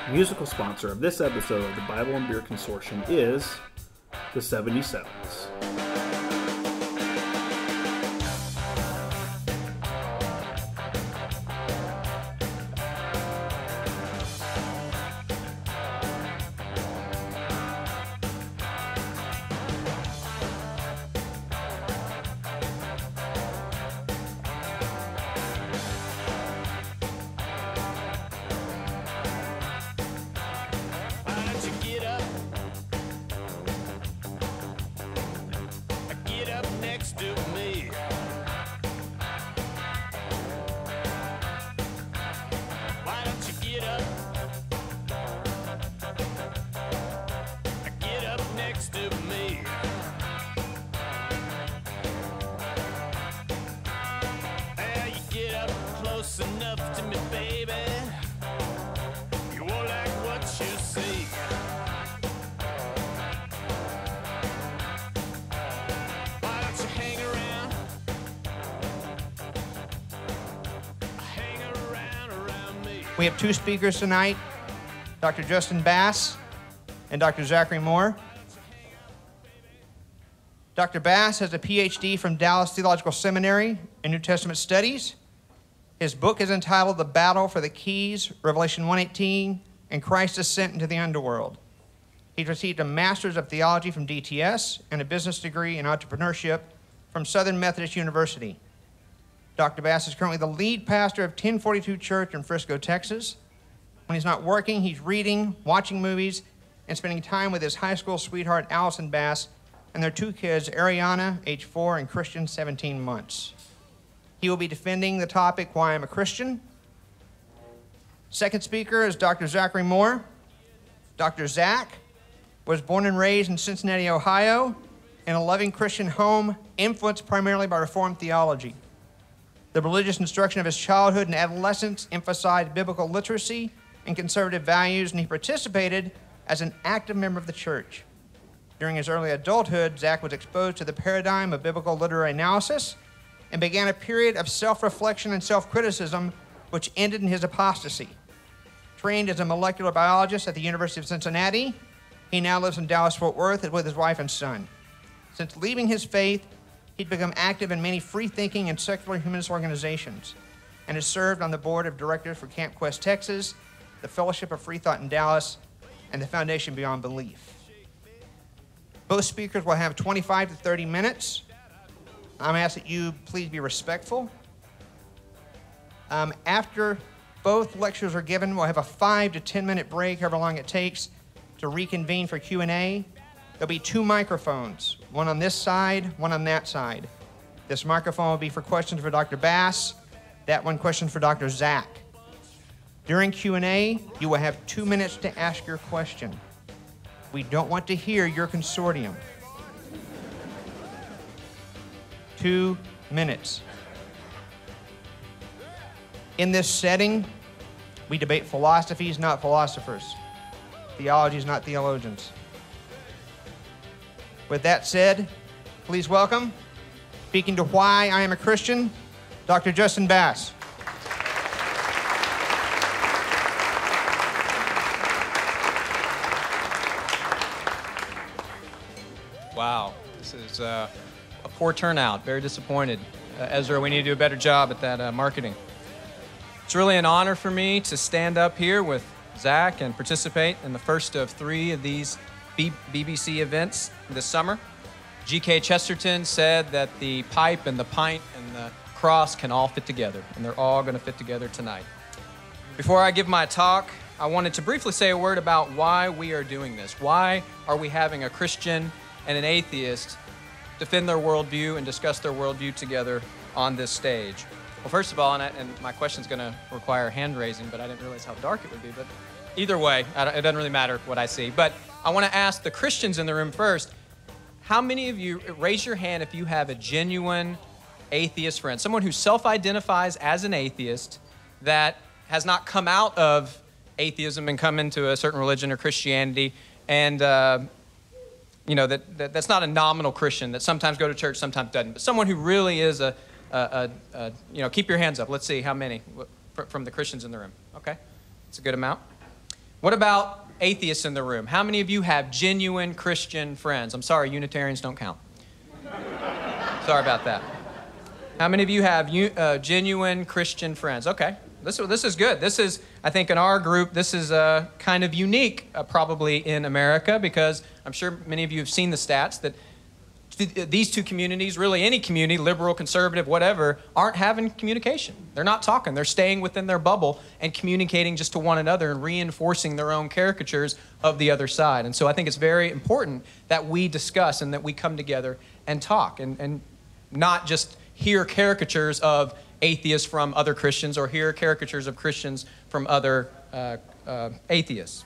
Musical sponsor of this episode of the Bible Beer Consortium is the 77s. Enough to me, baby. You won't like what you see. Why don't you hang around? Hang around me. We have two speakers tonight, Dr. Justin Bass and Dr. Zachary Moore. Dr. Bass has a PhD from Dallas Theological Seminary in New Testament Studies. His book is entitled The Battle for the Keys, Revelation 1:18, and Christ's Ascent into the Underworld. He's received a Master's of Theology from DTS and a business degree in entrepreneurship from Southern Methodist University. Dr. Bass is currently the lead pastor of 1042 Church in Frisco, Texas. When he's not working, he's reading, watching movies, and spending time with his high school sweetheart, Allison Bass, and their two kids, Ariana, age 4, and Christian, 17 months. He will be defending the topic, Why I'm a Christian. Second speaker is Dr. Zachary Moore. Dr. Zach was born and raised in Cincinnati, Ohio, in a loving Christian home, influenced primarily by Reformed theology. The religious instruction of his childhood and adolescence emphasized biblical literacy and conservative values, and he participated as an active member of the church. During his early adulthood, Zach was exposed to the paradigm of biblical literary analysis and began a period of self-reflection and self-criticism, which ended in his apostasy. Trained as a molecular biologist at the University of Cincinnati, he now lives in Dallas-Fort Worth with his wife and son. Since leaving his faith, he'd become active in many free-thinking and secular humanist organizations and has served on the board of directors for Camp Quest, Texas, the Fellowship of Free Thought in Dallas, and the Foundation Beyond Belief. Both speakers will have 25 to 30 minutes. I'm asking that you please be respectful. After both lectures are given, we'll have a 5 to 10 minute break, however long it takes, to reconvene for Q&A. There'll be two microphones, one on this side, one on that side. This microphone will be for questions for Dr. Bass, that one question for Dr. Zach. During Q&A, you will have 2 minutes to ask your question. We don't want to hear your consortium. 2 minutes. In this setting, we debate philosophies, not philosophers. Theologies, not theologians. With that said, please welcome, speaking to Why I Am a Christian, Dr. Justin Bass. Wow, this is a poor turnout. Very disappointed. Ezra, we need to do a better job at that marketing. It's really an honor for me to stand up here with Zach and participate in the first of 3 of these BBC events this summer. G.K. Chesterton said that the pipe and the pint and the cross can all fit together, and they're all going to fit together tonight. Before I give my talk, I wanted to briefly say a word about why we are doing this. Why are we having a Christian and an atheist defend their worldview and discuss their worldview together on this stage? Well, first of all, and my question's going to require hand raising, but I didn't realize how dark it would be. But either way, it doesn't really matter what I see. But I want to ask the Christians in the room first, how many of you, raise your hand if you have a genuine atheist friend, someone who self-identifies as an atheist that has not come out of atheism and come into a certain religion or Christianity, and you know, that's not a nominal Christian that sometimes go to church, sometimes doesn't, but someone who really is you know, keep your hands up. Let's see how many from the Christians in the room. Okay, it's a good amount. What about atheists in the room? How many of you have genuine Christian friends? I'm sorry, Unitarians don't count. Sorry about that. How many of you have genuine Christian friends? Okay, this is good. This is, I think in our group, this is kind of unique probably in America, because I'm sure many of you have seen the stats that these two communities, really any community, liberal, conservative, whatever, aren't having communication. They're not talking. They're staying within their bubble and communicating just to one another and reinforcing their own caricatures of the other side. And so I think it's very important that we discuss and that we come together and talk and not just hear caricatures of atheists from other Christians or hear caricatures of Christians from other atheists.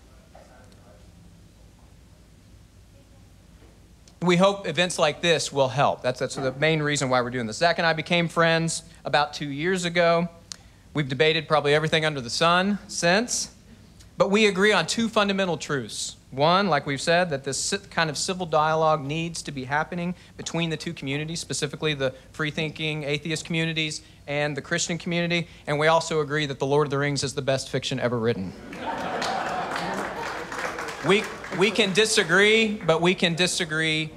We hope events like this will help. That's the main reason why we're doing this. Zach and I became friends about 2 years ago. We've debated probably everything under the sun since, but we agree on two fundamental truths. One, like we've said, that this kind of civil dialogue needs to be happening between the two communities, specifically the free-thinking atheist communities and the Christian community, and we also agree that The Lord of the Rings is the best fiction ever written. We can disagree, but we can disagree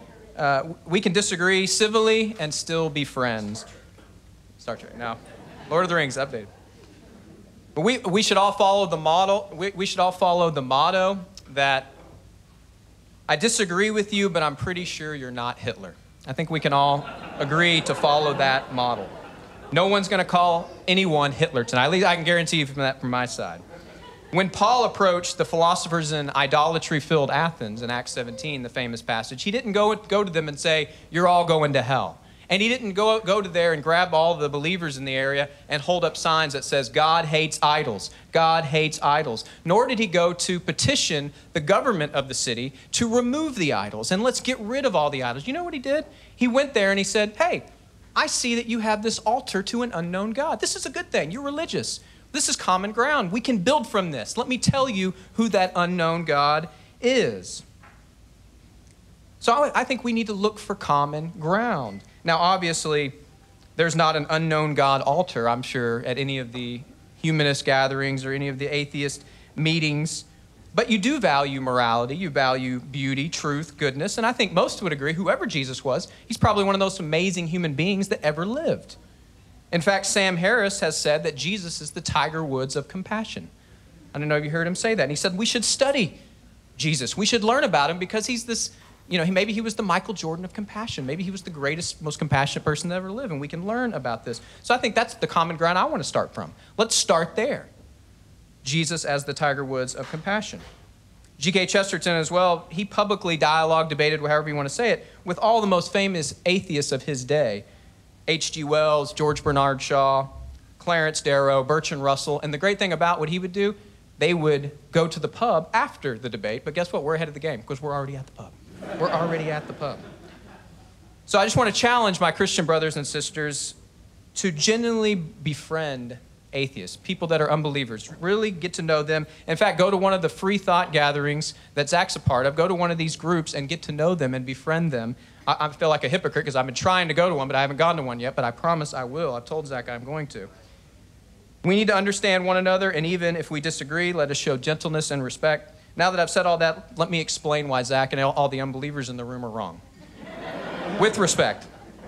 civilly and still be friends. Star Trek. Now, Lord of the Rings updated. But we should all follow the model. We should all follow the motto that I disagree with you, but I'm pretty sure you're not Hitler. I think we can all agree to follow that model. No one's going to call anyone Hitler tonight. At least I can guarantee you from my side. When Paul approached the philosophers in idolatry-filled Athens in Acts 17, the famous passage, he didn't go to them and say, you're all going to hell. And he didn't go to there and grab all the believers in the area and hold up signs that says, God hates idols. God hates idols. Nor did he go to petition the government of the city to remove the idols and let's get rid of all the idols. You know what he did? He went there and he said, hey, I see that you have this altar to an unknown God. This is a good thing. You're religious. This is common ground. We can build from this. Let me tell you who that unknown God is. So I think we need to look for common ground. Now, obviously, there's not an unknown God altar, I'm sure, at any of the humanist gatherings or any of the atheist meetings. But you do value morality. You value beauty, truth, goodness. And I think most would agree, whoever Jesus was, he's probably one of those amazing human beings that ever lived. In fact, Sam Harris has said that Jesus is the Tiger Woods of compassion. I don't know if you heard him say that. And he said we should study Jesus. We should learn about him because he's this, maybe he was the Michael Jordan of compassion. Maybe he was the greatest, most compassionate person to ever live, and we can learn about this. So I think that's the common ground I want to start from. Let's start there. Jesus as the Tiger Woods of compassion. G.K. Chesterton as well, he publicly dialogued, debated, however you want to say it, with all the most famous atheists of his day. H.G. Wells, George Bernard Shaw, Clarence Darrow, Bertrand Russell. And the great thing about what he would do, they would go to the pub after the debate. But guess what? We're ahead of the game because we're already at the pub. We're already at the pub. So I just want to challenge my Christian brothers and sisters to genuinely befriend atheists, people that are unbelievers. Really get to know them. In fact, go to one of the free thought gatherings that Zach's a part of. Go to one of these groups and get to know them and befriend them. I feel like a hypocrite because I've been trying to go to one, but I haven't gone to one yet, but I promise I will. I've told Zach I'm going to. We need to understand one another, and even if we disagree, let us show gentleness and respect. Now that I've said all that, let me explain why Zach and all the unbelievers in the room are wrong. With respect.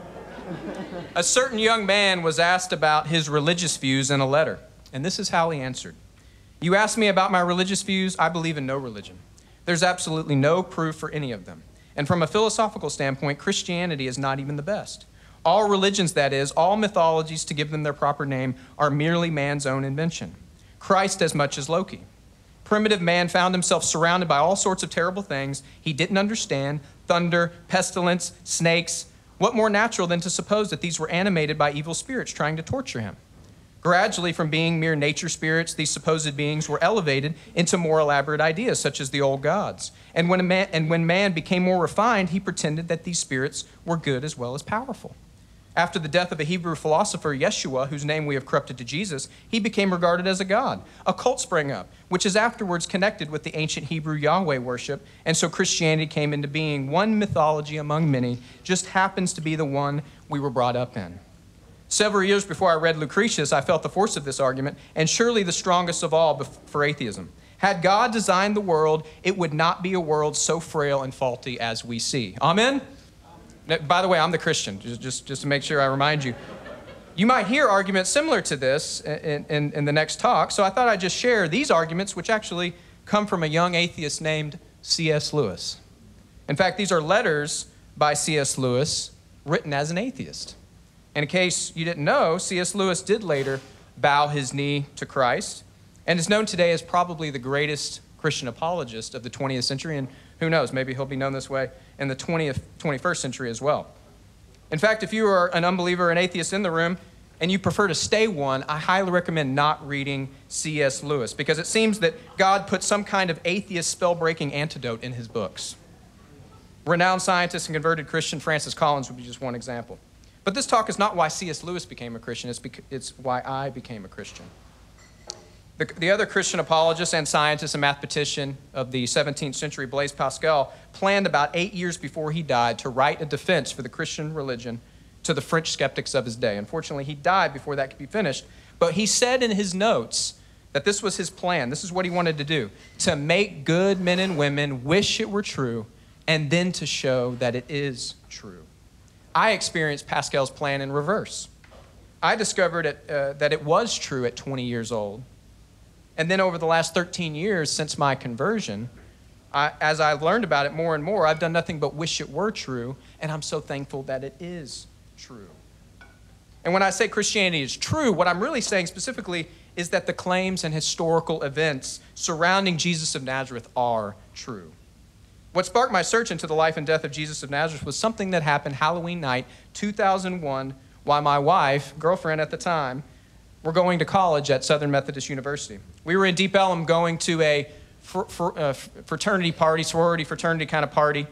A certain young man was asked about his religious views in a letter, and this is how he answered. You asked me about my religious views. I believe in no religion. There's absolutely no proof for any of them. And from a philosophical standpoint, Christianity is not even the best. All religions, that is, all mythologies, to give them their proper name, are merely man's own invention. Christ as much as Loki. Primitive man found himself surrounded by all sorts of terrible things he didn't understand: thunder, pestilence, snakes. What more natural than to suppose that these were animated by evil spirits trying to torture him? Gradually, from being mere nature spirits, these supposed beings were elevated into more elaborate ideas, such as the old gods. And when man became more refined, he pretended that these spirits were good as well as powerful. After the death of a Hebrew philosopher, Yeshua, whose name we have corrupted to Jesus, he became regarded as a god. A cult sprang up, which is afterwards connected with the ancient Hebrew Yahweh worship, and so Christianity came into being. One mythology among many, just happens to be the one we were brought up in. Several years before I read Lucretius, I felt the force of this argument, and surely the strongest of all for atheism. Had God designed the world, it would not be a world so frail and faulty as we see. Amen? By the way, I'm the Christian, just to make sure I remind you. You might hear arguments similar to this in the next talk, so I thought I'd just share these arguments, which actually come from a young atheist named C.S. Lewis. In fact, these are letters by C.S. Lewis written as an atheist. And in case you didn't know, C.S. Lewis did later bow his knee to Christ and is known today as probably the greatest Christian apologist of the 20th century, and who knows, maybe he'll be known this way in the 21st century as well. In fact, if you are an unbeliever, an atheist in the room, and you prefer to stay one, I highly recommend not reading C.S. Lewis, because it seems that God put some kind of atheist spell-breaking antidote in his books. Renowned scientist and converted Christian Francis Collins would be just one example. But this talk is not why C.S. Lewis became a Christian, it's why I became a Christian. The other Christian apologist and scientist and mathematician of the 17th century, Blaise Pascal, planned about 8 years before he died to write a defense for the Christian religion to the French skeptics of his day. Unfortunately, he died before that could be finished, but he said in his notes that this was his plan. This is what he wanted to do: to make good men and women wish it were true, and then to show that it is true. I experienced Pascal's plan in reverse. I discovered that it was true at 20 years old. And then over the last 13 years since my conversion, as I've learned about it more and more, I've done nothing but wish it were true, and I'm so thankful that it is true. And when I say Christianity is true, what I'm really saying specifically is that the claims and historical events surrounding Jesus of Nazareth are true. What sparked my search into the life and death of Jesus of Nazareth was something that happened Halloween night, 2001, while my wife, girlfriend at the time, were going to college at Southern Methodist University. We were in Deep Ellum going to a fraternity party, sorority fraternity kind of party.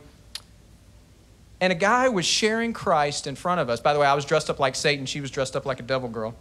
And a guy was sharing Christ in front of us. By the way, I was dressed up like Satan. She was dressed up like a devil girl.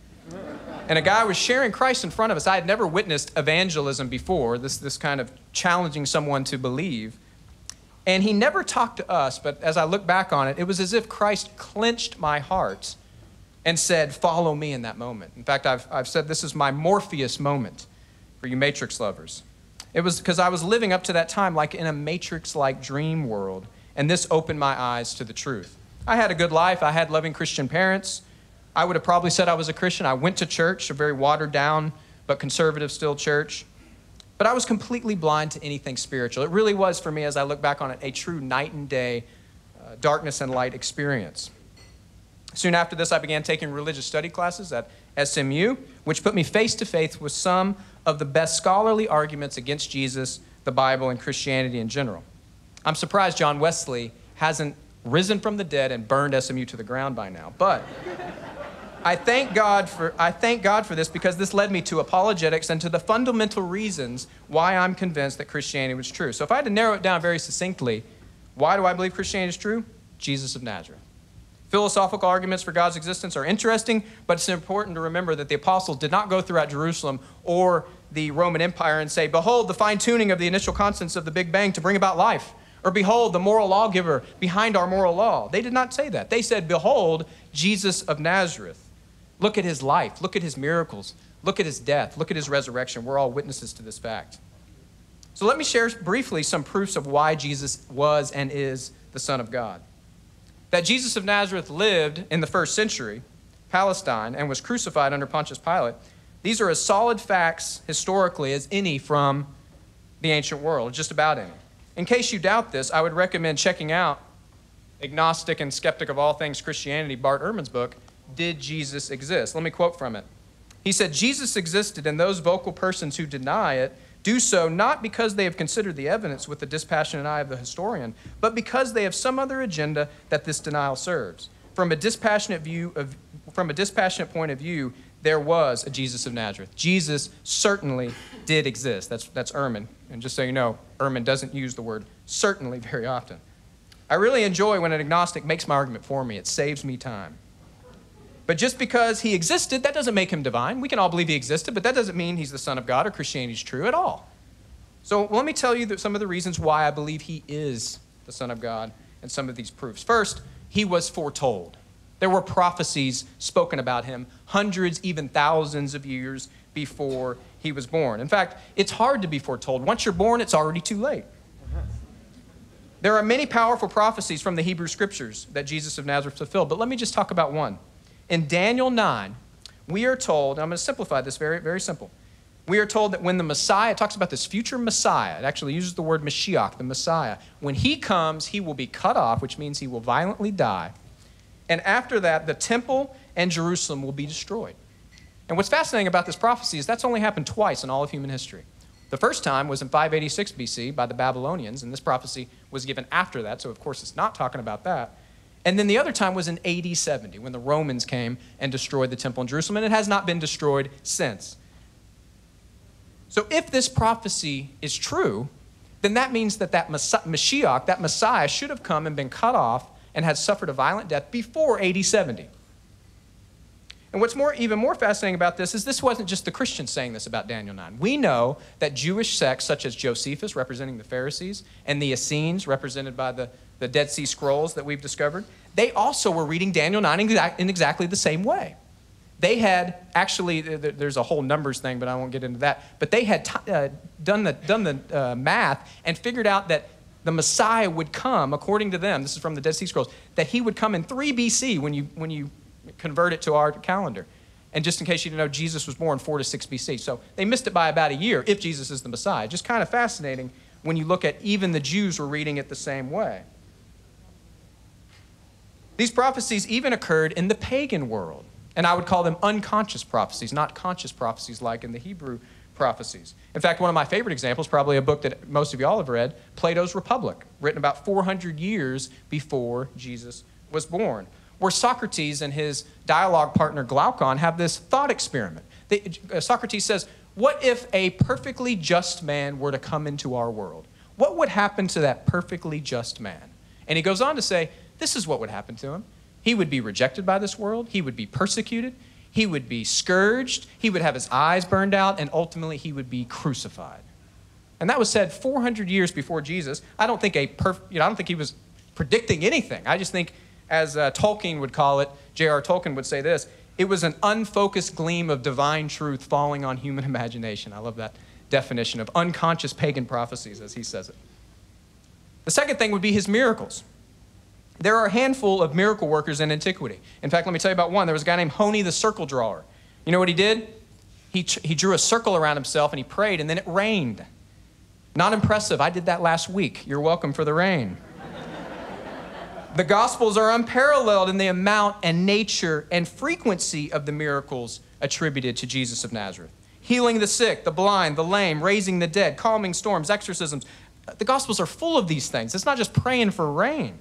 And a guy was sharing Christ in front of us. I had never witnessed evangelism before, this kind of challenging someone to believe. And he never talked to us, but as I look back on it, it was as if Christ clenched my heart and said, "Follow me," in that moment. In fact, I've said this is my Morpheus moment for you Matrix lovers. It was because I was living up to that time like in a Matrix-like dream world, and this opened my eyes to the truth. I had a good life. I had loving Christian parents. I would have probably said I was a Christian. I went to church, a very watered-down but conservative still church. But I was completely blind to anything spiritual. It really was, for me, as I look back on it, a true night and day, darkness and light experience. Soon after this, I began taking religious study classes at SMU, which put me face to face with some of the best scholarly arguments against Jesus, the Bible, and Christianity in general. I'm surprised John Wesley hasn't risen from the dead and burned SMU to the ground by now. But I thank God for this, because this led me to apologetics and to the fundamental reasons why I'm convinced that Christianity was true. So if I had to narrow it down very succinctly, why do I believe Christianity is true? Jesus of Nazareth. Philosophical arguments for God's existence are interesting, but it's important to remember that the apostles did not go throughout Jerusalem or the Roman Empire and say, "Behold, the fine-tuning of the initial constants of the Big Bang to bring about life," or "Behold, the moral lawgiver behind our moral law." They did not say that. They said, "Behold, Jesus of Nazareth. Look at his life. Look at his miracles. Look at his death. Look at his resurrection." We're all witnesses to this fact. So let me share briefly some proofs of why Jesus was and is the Son of God. That Jesus of Nazareth lived in the first century, Palestine, and was crucified under Pontius Pilate, these are as solid facts historically as any from the ancient world, just about any. In case you doubt this, I would recommend checking out agnostic and skeptic of all things Christianity, Bart Ehrman's book, Did Jesus Exist? Let me quote from it. He said, "Jesus existed, and those vocal persons who deny it do so not because they have considered the evidence with the dispassionate eye of the historian, but because they have some other agenda that this denial serves. From a dispassionate point of view, there was a Jesus of Nazareth." Jesus certainly did exist. That's Ehrman. And just so you know, Ehrman doesn't use the word certainly very often. I really enjoy when an agnostic makes my argument for me. It saves me time. But just because he existed, that doesn't make him divine. We can all believe he existed, but that doesn't mean he's the Son of God or Christianity is true at all. So let me tell you some of the reasons why I believe he is the Son of God and some of these proofs. First, he was foretold. There were prophecies spoken about him hundreds, even thousands of years before he was born. In fact, it's hard to be foretold. Once you're born, it's already too late. There are many powerful prophecies from the Hebrew Scriptures that Jesus of Nazareth fulfilled, but let me just talk about one. In Daniel 9, we are told, and I'm going to simplify this very, very simple. We are told that when the Messiah, it talks about this future Messiah, it actually uses the word Mashiach, the Messiah. When he comes, he will be cut off, which means he will violently die. And after that, the temple and Jerusalem will be destroyed. And what's fascinating about this prophecy is that's only happened twice in all of human history. The first time was in 586 BC by the Babylonians, and this prophecy was given after that, so of course it's not talking about that. And then the other time was in AD 70 when the Romans came and destroyed the temple in Jerusalem, and it has not been destroyed since. So if this prophecy is true, then that means that Mashiach, that Messiah, should have come and been cut off and had suffered a violent death before AD 70. And what's even more fascinating about this wasn't just the Christians saying this about Daniel 9. We know that Jewish sects such as Josephus, representing the Pharisees, and the Essenes, represented by the Dead Sea Scrolls that we've discovered, they also were reading Daniel 9 in exactly the same way. They had actually, there's a whole numbers thing, but I won't get into that, but they had done the math and figured out that the Messiah would come, according to them, this is from the Dead Sea Scrolls, that he would come in 3 BC when you convert it to our calendar. And just in case you didn't know, Jesus was born 4 to 6 BC. So they missed it by about a year if Jesus is the Messiah. Just kind of fascinating when you look at even the Jews were reading it the same way. These prophecies even occurred in the pagan world. And I would call them unconscious prophecies, not conscious prophecies like in the Hebrew prophecies. In fact, one of my favorite examples, probably a book that most of y'all have read, Plato's Republic, written about 400 years before Jesus was born, where Socrates and his dialogue partner Glaucon have this thought experiment. Socrates says, what if a perfectly just man were to come into our world? What would happen to that perfectly just man? And he goes on to say, this is what would happen to him. He would be rejected by this world. He would be persecuted. He would be scourged. He would have his eyes burned out, and ultimately he would be crucified. And that was said 400 years before Jesus. I don't think he was predicting anything. I just think, as Tolkien would call it, J.R. Tolkien would say this, it was an unfocused gleam of divine truth falling on human imagination. I love that definition of unconscious pagan prophecies, as he says it. The second thing would be his miracles. There are a handful of miracle workers in antiquity. In fact, let me tell you about one. There was a guy named Honi the circle drawer. You know what he did? He drew a circle around himself and he prayed, and then it rained. Not impressive. I did that last week. You're welcome for the rain. The Gospels are unparalleled in the amount and nature and frequency of the miracles attributed to Jesus of Nazareth. Healing the sick, the blind, the lame, raising the dead, calming storms, exorcisms. The Gospels are full of these things. It's not just praying for rain.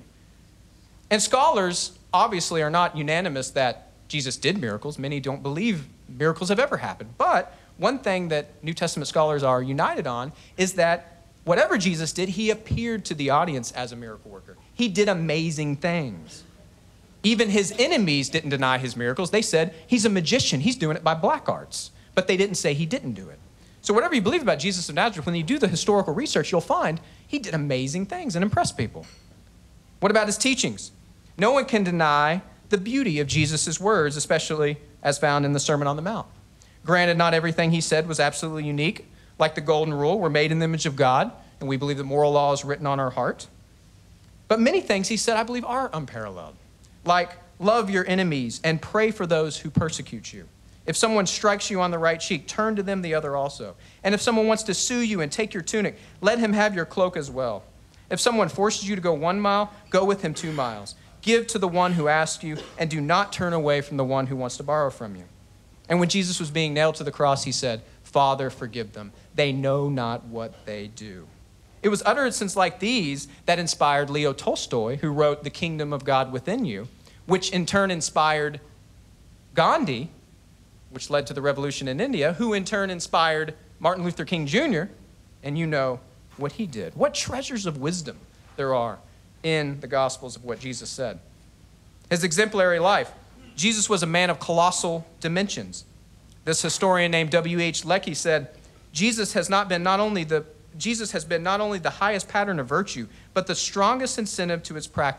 And scholars obviously are not unanimous that Jesus did miracles. Many don't believe miracles have ever happened. But one thing that New Testament scholars are united on is that whatever Jesus did, he appeared to the audience as a miracle worker. He did amazing things. Even his enemies didn't deny his miracles. They said, he's a magician. He's doing it by black arts. But they didn't say he didn't do it. So whatever you believe about Jesus of Nazareth, when you do the historical research, you'll find he did amazing things and impressed people. What about his teachings? No one can deny the beauty of Jesus' words, especially as found in the Sermon on the Mount. Granted, not everything he said was absolutely unique. Like the Golden Rule, we're made in the image of God, and we believe that moral law is written on our heart. But many things he said, I believe, are unparalleled. Like, love your enemies and pray for those who persecute you. If someone strikes you on the right cheek, turn to them the other also. And if someone wants to sue you and take your tunic, let him have your cloak as well. If someone forces you to go 1 mile, go with him 2 miles. Give to the one who asks you, and do not turn away from the one who wants to borrow from you. And when Jesus was being nailed to the cross, he said, Father, forgive them. They know not what they do. It was utterances like these that inspired Leo Tolstoy, who wrote The Kingdom of God Within You, which in turn inspired Gandhi, which led to the revolution in India, who in turn inspired Martin Luther King Jr., and you know what he did. What treasures of wisdom there are in the Gospels of what Jesus said. His exemplary life. Jesus was a man of colossal dimensions. This historian named W.H. Lecky said, Jesus has been not only the highest pattern of virtue, but the strongest incentive to its practice.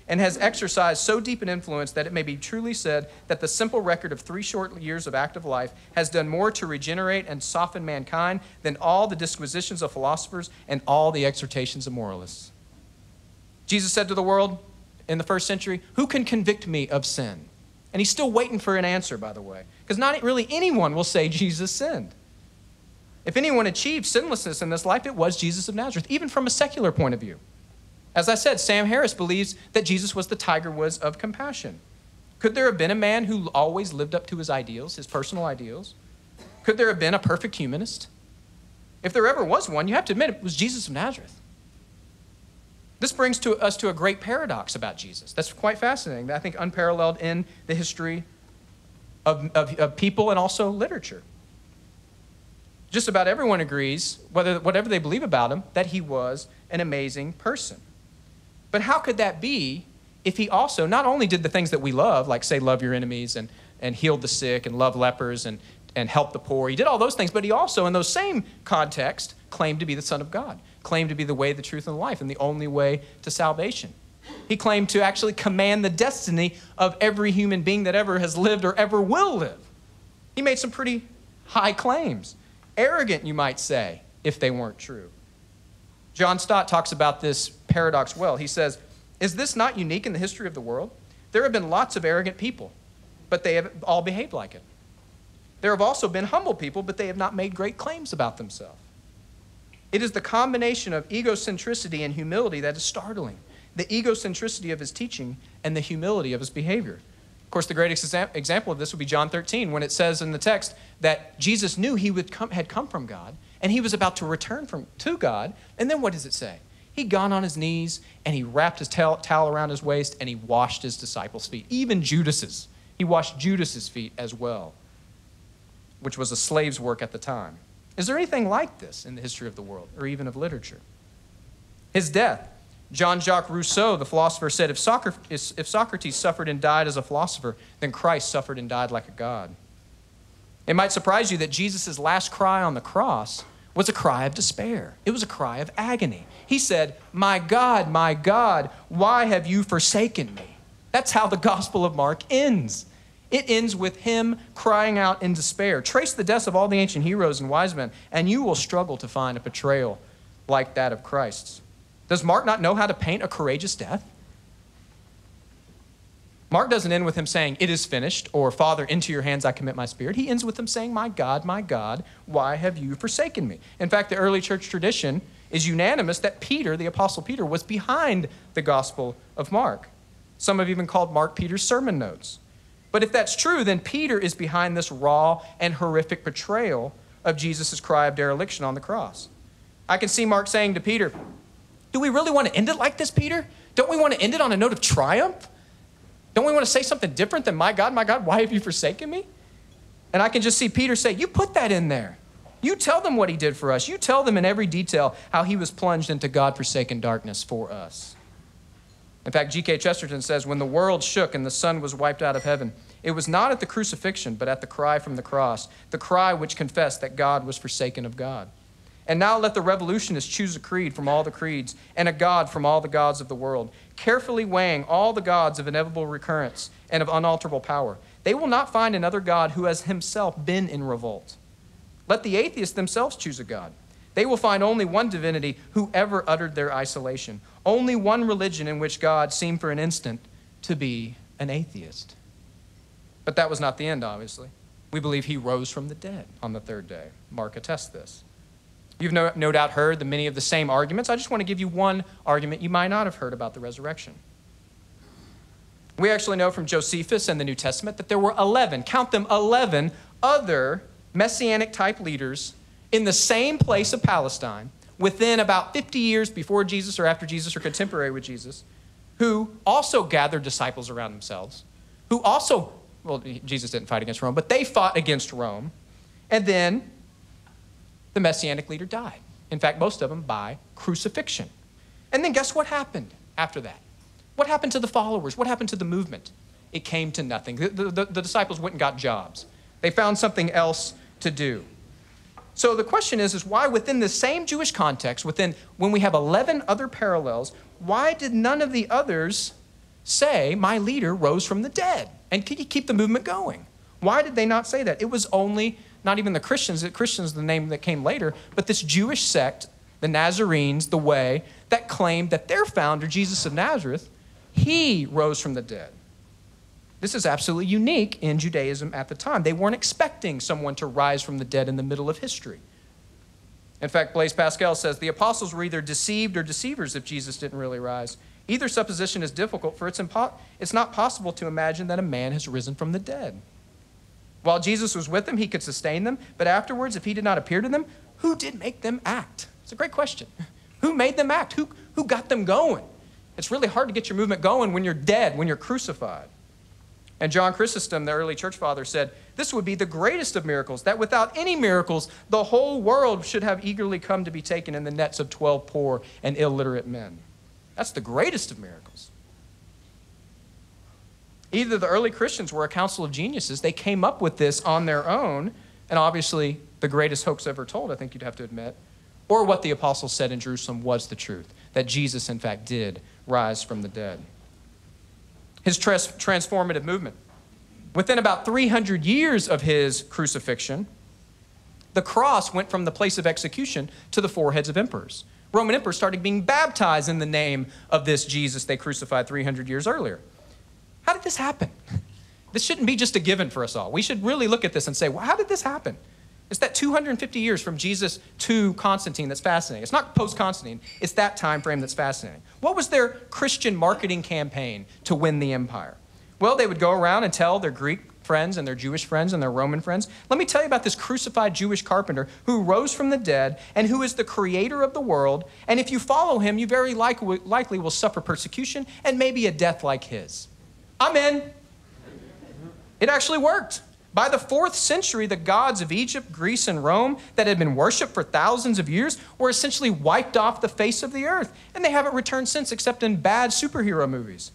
and has exercised so deep an influence that it may be truly said that the simple record of 3 short years of active life has done more to regenerate and soften mankind than all the disquisitions of philosophers and all the exhortations of moralists. Jesus said to the world in the first century, who can convict me of sin? And he's still waiting for an answer, by the way, because not really anyone will say Jesus sinned. If anyone achieved sinlessness in this life, it was Jesus of Nazareth, even from a secular point of view. As I said, Sam Harris believes that Jesus was the Tiger Woods of compassion. Could there have been a man who always lived up to his ideals, his personal ideals? Could there have been a perfect humanist? If there ever was one, you have to admit it was Jesus of Nazareth. This brings us to a great paradox about Jesus. That's quite fascinating, I think unparalleled in the history of people and also literature. Just about everyone agrees, whatever they believe about him, that he was an amazing person. But how could that be if he also not only did the things that we love, like say love your enemies and healed the sick and love lepers and help the poor. He did all those things, but he also in those same context claimed to be the Son of God, claimed to be the way, the truth, and the life, and the only way to salvation. He claimed to actually command the destiny of every human being that ever has lived or ever will live. He made some pretty high claims. Arrogant, you might say, if they weren't true. John Stott talks about this paradox well. He says, is this not unique in the history of the world? There have been lots of arrogant people, but they have all behaved like it. There have also been humble people, but they have not made great claims about themselves. It is the combination of egocentricity and humility that is startling. The egocentricity of his teaching and the humility of his behavior. Of course, the greatest example of this would be John 13, when it says in the text that Jesus knew he had come from God, and he was about to return to God. And then what does it say? He'd gone on his knees, and he wrapped his towel around his waist, and he washed his disciples' feet, even Judas's. He washed Judas's feet as well, which was a slave's work at the time. Is there anything like this in the history of the world, or even of literature? His death. Jean-Jacques Rousseau, the philosopher, said, if Socrates suffered and died as a philosopher, then Christ suffered and died like a god. It might surprise you that Jesus' last cry on the cross was a cry of despair. It was a cry of agony. He said, my God, why have you forsaken me? That's how the Gospel of Mark ends. It ends with him crying out in despair. Trace the deaths of all the ancient heroes and wise men, and you will struggle to find a betrayal like that of Christ's. Does Mark not know how to paint a courageous death? Mark doesn't end with him saying, it is finished, or Father, into your hands I commit my spirit. He ends with him saying, my God, why have you forsaken me? In fact, the early church tradition is unanimous that Peter, the Apostle Peter, was behind the Gospel of Mark. Some have even called Mark Peter's sermon notes. But if that's true, then Peter is behind this raw and horrific portrayal of Jesus' cry of dereliction on the cross. I can see Mark saying to Peter, do we really want to end it like this, Peter? Don't we want to end it on a note of triumph? Don't we want to say something different than, my God, why have you forsaken me? And I can just see Peter say, you put that in there. You tell them what he did for us. You tell them in every detail how he was plunged into God-forsaken darkness for us. In fact, G.K. Chesterton says, when the world shook and the sun was wiped out of heaven, it was not at the crucifixion, but at the cry from the cross, the cry which confessed that God was forsaken of God. And now let the revolutionists choose a creed from all the creeds and a God from all the gods of the world, carefully weighing all the gods of inevitable recurrence and of unalterable power. They will not find another God who has himself been in revolt. Let the atheists themselves choose a God. They will find only one divinity who ever uttered their isolation, only one religion in which God seemed for an instant to be an atheist. But that was not the end, obviously. We believe he rose from the dead on the third day. Mark attests this. You've no doubt heard many of the same arguments. I just want to give you one argument you might not have heard about the resurrection. We actually know from Josephus and the New Testament that there were 11, count them 11, other Messianic-type leaders in the same place of Palestine within about 50 years before Jesus or after Jesus or contemporary with Jesus, who also gathered disciples around themselves, who also, well, Jesus didn't fight against Rome, but they fought against Rome, and then the Messianic leader died. In fact, most of them by crucifixion. And then guess what happened after that? What happened to the followers? What happened to the movement? It came to nothing. The disciples went and got jobs. They found something else to do. So the question is why within the same Jewish context, when we have 11 other parallels, why did none of the others say, my leader rose from the dead? And could you keep the movement going? Why did they not say that? It was only, not even the Christians, the name that came later, but this Jewish sect, the Nazarenes, the Way, that claimed that their founder, Jesus of Nazareth, he rose from the dead. This is absolutely unique in Judaism at the time. They weren't expecting someone to rise from the dead in the middle of history. In fact, Blaise Pascal says, the apostles were either deceived or deceivers if Jesus didn't really rise. Either supposition is difficult, for it's not possible to imagine that a man has risen from the dead. While Jesus was with them, he could sustain them, but afterwards, if he did not appear to them, who did make them act? It's a great question. Who made them act? Who got them going? It's really hard to get your movement going when you're dead, when you're crucified. And John Chrysostom, the early church father, said, this would be the greatest of miracles, that without any miracles, the whole world should have eagerly come to be taken in the nets of 12 poor and illiterate men. That's the greatest of miracles. Either the early Christians were a council of geniuses, they came up with this on their own, and obviously the greatest hoax ever told, I think you'd have to admit, or what the apostles said in Jerusalem was the truth, that Jesus, in fact, did rise from the dead. His transformative movement. Within about 300 years of his crucifixion, the cross went from the place of execution to the foreheads of emperors. Roman emperors started being baptized in the name of this Jesus they crucified 300 years earlier. How did this happen? This shouldn't be just a given for us all. We should really look at this and say, well, how did this happen? It's that 250 years from Jesus to Constantine that's fascinating. It's not post-Constantine. It's that time frame that's fascinating. What was their Christian marketing campaign to win the empire? Well, they would go around and tell their Greek friends and their Jewish friends and their Roman friends, let me tell you about this crucified Jewish carpenter who rose from the dead and who is the creator of the world. And if you follow him, you very likely will suffer persecution and maybe a death like his. I'm in. It actually worked. By the 4th century, the gods of Egypt, Greece, and Rome that had been worshipped for thousands of years were essentially wiped off the face of the earth, and they haven't returned since except in bad superhero movies.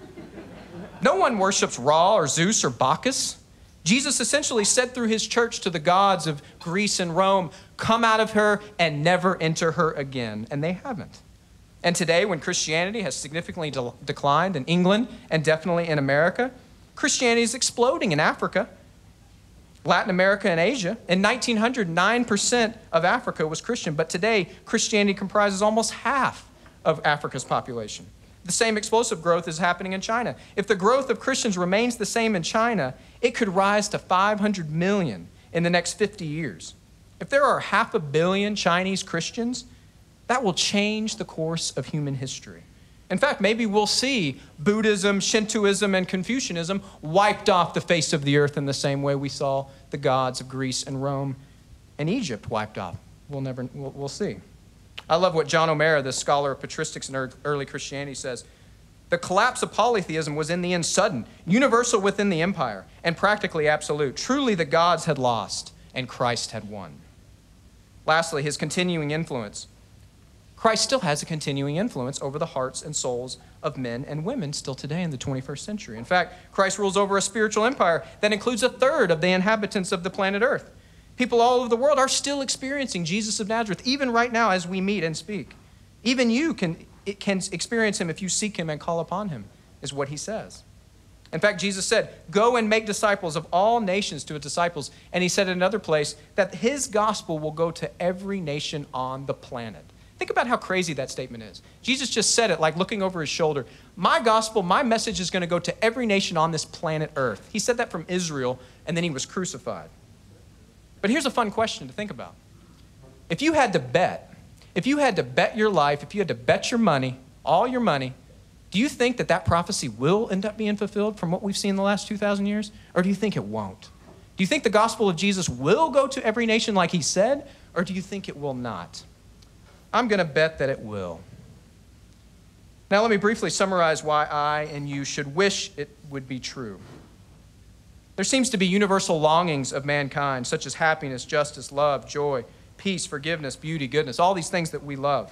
No one worships Ra or Zeus or Bacchus. Jesus essentially said through his church to the gods of Greece and Rome, come out of her and never enter her again, and they haven't. And today, when Christianity has significantly declined in England and definitely in America, Christianity is exploding in Africa, Latin America, and Asia. In 1900, 9% of Africa was Christian, but today Christianity comprises almost half of Africa's population. The same explosive growth is happening in China. If the growth of Christians remains the same in China, it could rise to 500 million in the next 50 years. If there are 500 million Chinese Christians, that will change the course of human history. In fact, maybe we'll see Buddhism, Shintoism, and Confucianism wiped off the face of the earth in the same way we saw the gods of Greece and Rome and Egypt wiped off. We'll see. I love what John O'Mara, the scholar of patristics and early Christianity, says. The collapse of polytheism was in the end sudden, universal within the empire, and practically absolute. Truly the gods had lost, and Christ had won. Lastly, his continuing influence. Christ still has a continuing influence over the hearts and souls of men and women still today in the 21st century. In fact, Christ rules over a spiritual empire that includes 1/3 of the inhabitants of the planet Earth. People all over the world are still experiencing Jesus of Nazareth, even right now as we meet and speak. Even you can experience him if you seek him and call upon him, is what he says. In fact, Jesus said, go and make disciples of all nations to his disciples. And he said in another place that his gospel will go to every nation on the planet. Think about how crazy that statement is. Jesus just said it like looking over his shoulder. My gospel, my message is going to go to every nation on this planet Earth. He said that from Israel, and then he was crucified. But here's a fun question to think about. If you had to bet your life, if you had to bet your money, all your money, do you think that that prophecy will end up being fulfilled from what we've seen in the last 2,000 years? Or do you think it won't? Do you think the gospel of Jesus will go to every nation like he said? Or do you think it will not? I'm going to bet that it will. Now let me briefly summarize why I and you should wish it would be true. There seems to be universal longings of mankind, such as happiness, justice, love, joy, peace, forgiveness, beauty, goodness, all these things that we love.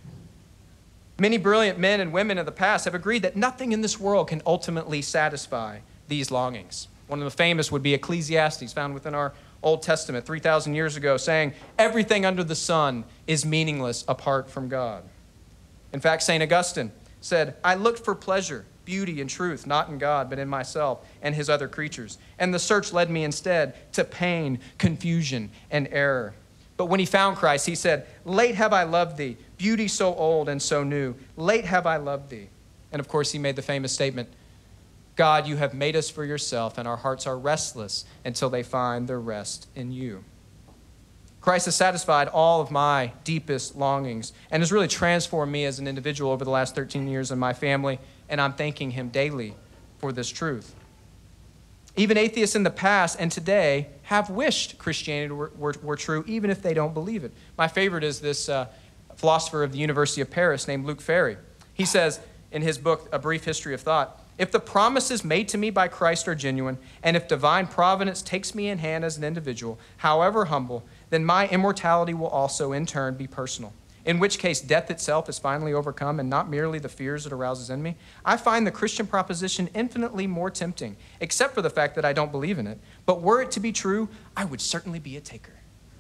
Many brilliant men and women of the past have agreed that nothing in this world can ultimately satisfy these longings. One of the famous would be Ecclesiastes, found within our Old Testament 3,000 years ago, saying, everything under the sun is meaningless apart from God. In fact, St. Augustine said, I looked for pleasure beauty, and truth, not in God, but in myself and his other creatures. And the search led me instead to pain, confusion, and error. But when he found Christ, he said, "Late have I loved thee, beauty so old and so new. Late have I loved thee." And of course, he made the famous statement, "God, you have made us for yourself, and our hearts are restless until they find their rest in you." Christ has satisfied all of my deepest longings and has really transformed me as an individual over the last 13 years in my family, and I'm thanking him daily for this truth. Even atheists in the past and today have wished Christianity were true, even if they don't believe it. My favorite is this philosopher of the University of Paris named Luc Ferry. He says in his book, A Brief History of Thought, "If the promises made to me by Christ are genuine, and if divine providence takes me in hand as an individual, however humble, then my immortality will also in turn be personal. In which case death itself is finally overcome and not merely the fears it arouses in me. I find the Christian proposition infinitely more tempting, except for the fact that I don't believe in it. But were it to be true, I would certainly be a taker."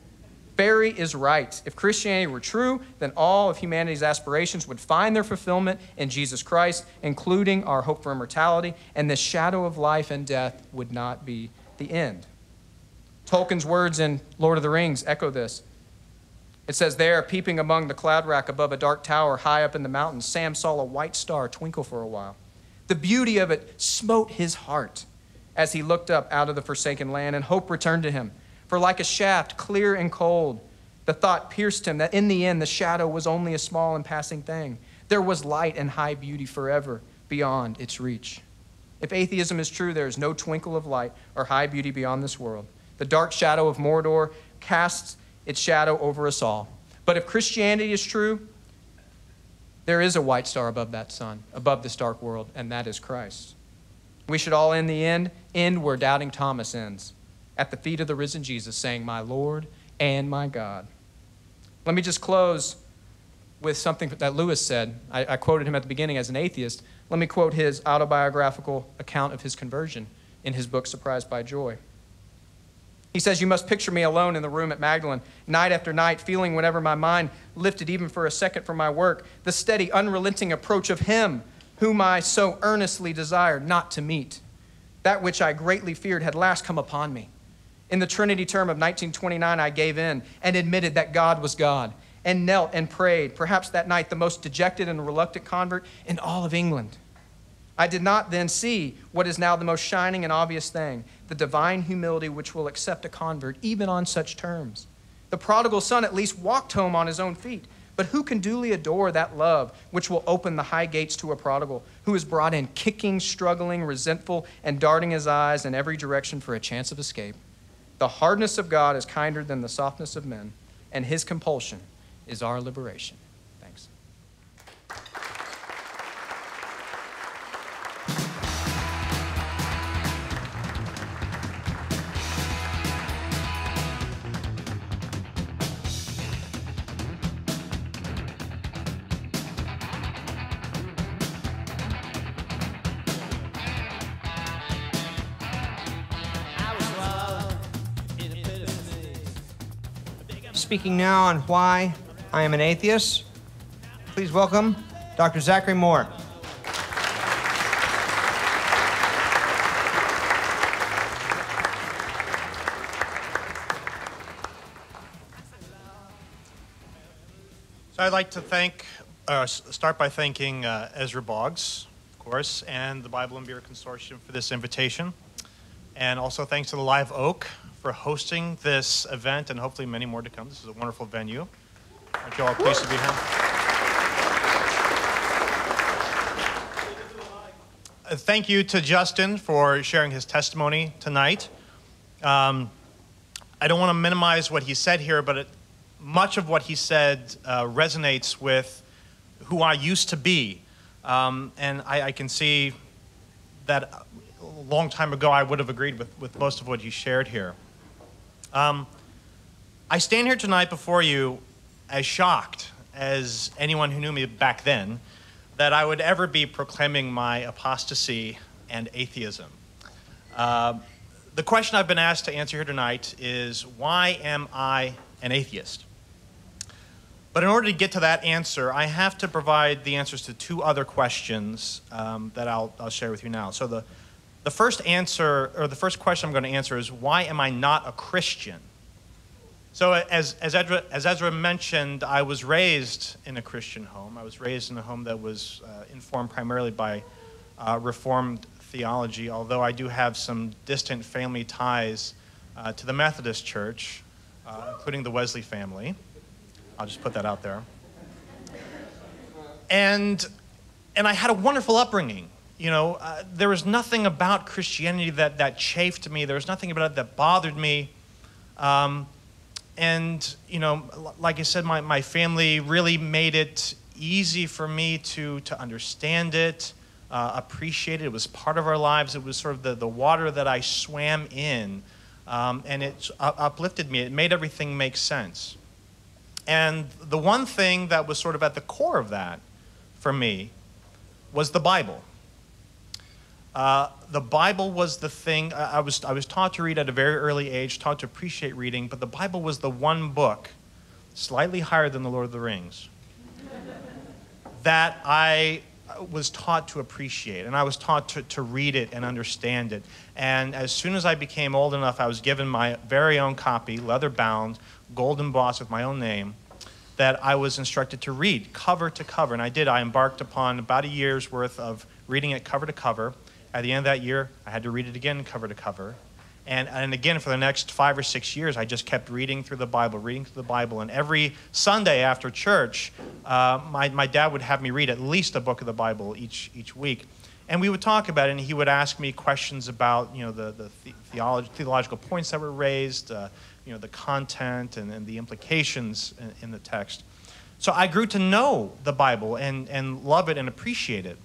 Ferry is right. If Christianity were true, then all of humanity's aspirations would find their fulfillment in Jesus Christ, including our hope for immortality, and the shadow of life and death would not be the end. Tolkien's words in Lord of the Rings echo this. It says, "There, peeping among the cloud rack above a dark tower high up in the mountains, Sam saw a white star twinkle for a while. The beauty of it smote his heart as he looked up out of the forsaken land, and hope returned to him. For like a shaft, clear and cold, the thought pierced him that in the end the shadow was only a small and passing thing. There was light and high beauty forever beyond its reach." If atheism is true, there is no twinkle of light or high beauty beyond this world. The dark shadow of Mordor casts its shadow over us all. But if Christianity is true, there is a white star above that sun, above this dark world, and that is Christ. We should all, in the end where doubting Thomas ends, at the feet of the risen Jesus, saying, "My Lord and my God." Let me just close with something that Lewis said. I quoted him at the beginning as an atheist. Let me quote his autobiographical account of his conversion in his book, Surprised by Joy. He says, "You must picture me alone in the room at Magdalen, night after night, feeling whenever my mind lifted even for a second from my work, the steady, unrelenting approach of him whom I so earnestly desired not to meet. That which I greatly feared had last come upon me. In the Trinity term of 1929, I gave in and admitted that God was God, and knelt and prayed, perhaps that night the most dejected and reluctant convert in all of England. I did not then see what is now the most shining and obvious thing, the divine humility which will accept a convert even on such terms. The prodigal son at least walked home on his own feet, but who can duly adore that love which will open the high gates to a prodigal who is brought in kicking, struggling, resentful, and darting his eyes in every direction for a chance of escape? The hardness of God is kinder than the softness of men, and his compulsion is our liberation." Thanks. Speaking now on why I am an atheist, please welcome Dr. Zachary Moore. So I'd like to start by thanking Ezra Boggs, of course, and the Bible and Beer Consortium for this invitation. And also thanks to the Live Oak for hosting this event, and hopefully many more to come. This is a wonderful venue. Aren't you all pleased to be here? Thank you to Justin for sharing his testimony tonight. I don't want to minimize what he said here, but much of what he said resonates with who I used to be. And I can see that a long time ago I would have agreed with most of what he shared here. I stand here tonight before you as shocked as anyone who knew me back then that I would ever be proclaiming my apostasy and atheism. The question I've been asked to answer here tonight is, why am I an atheist? But in order to get to that answer, I have to provide the answers to two other questions that I'll share with you now. So the first answer, or the first question I'm going to answer is, why am I not a Christian? So as Ezra mentioned, I was raised in a Christian home. I was raised in a home that was informed primarily by Reformed theology, although I do have some distant family ties to the Methodist Church, including the Wesley family. I'll just put that out there. And I had a wonderful upbringing. You know, there was nothing about Christianity that chafed me. There was nothing about it that bothered me. And, you know, like I said, my family really made it easy for me to understand it, appreciate it. It was part of our lives. It was sort of the water that I swam in, and it uplifted me. It made everything make sense. And the one thing that was sort of at the core of that for me was the Bible. The Bible was the thing. I was taught to read at a very early age, taught to appreciate reading, but the Bible was the one book, slightly higher than the Lord of the Rings, that I was taught to appreciate, and I was taught to read it and understand it. And as soon as I became old enough, I was given my very own copy, leather-bound, gold embossed with my own name, that I was instructed to read cover to cover. And I did. I embarked upon about a year's worth of reading it cover to cover. At the end of that year, I had to read it again cover to cover. And again, for the next 5 or 6 years, I just kept reading through the Bible. And every Sunday after church, my dad would have me read at least a book of the Bible each week. And we would talk about it, and he would ask me questions about, you know, the theological points that were raised, you know, the content and the implications in the text. So I grew to know the Bible and love it and appreciate it.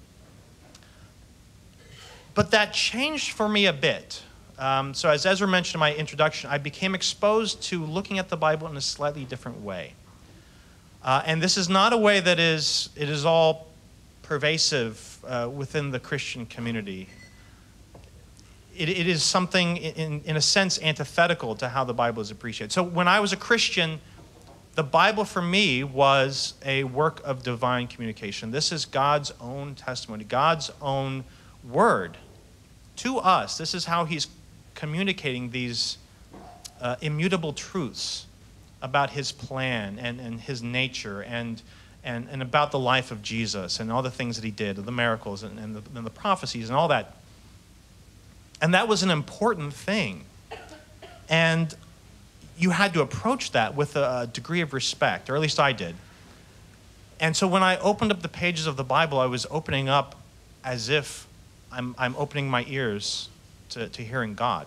But that changed for me a bit. So as Ezra mentioned in my introduction, I became exposed to looking at the Bible in a slightly different way. And this is not a way that it is all pervasive within the Christian community. It is something, in a sense, antithetical to how the Bible is appreciated. So when I was a Christian, the Bible for me was a work of divine communication. This is God's own testimony, God's own word to us. This is how he's communicating these immutable truths about his plan and his nature and about the life of Jesus and all the things that he did, the miracles and the prophecies and all that. And that was an important thing. And you had to approach that with a degree of respect, or at least I did. And so when I opened up the pages of the Bible, I was opening up as if I'm opening my ears to hearing God.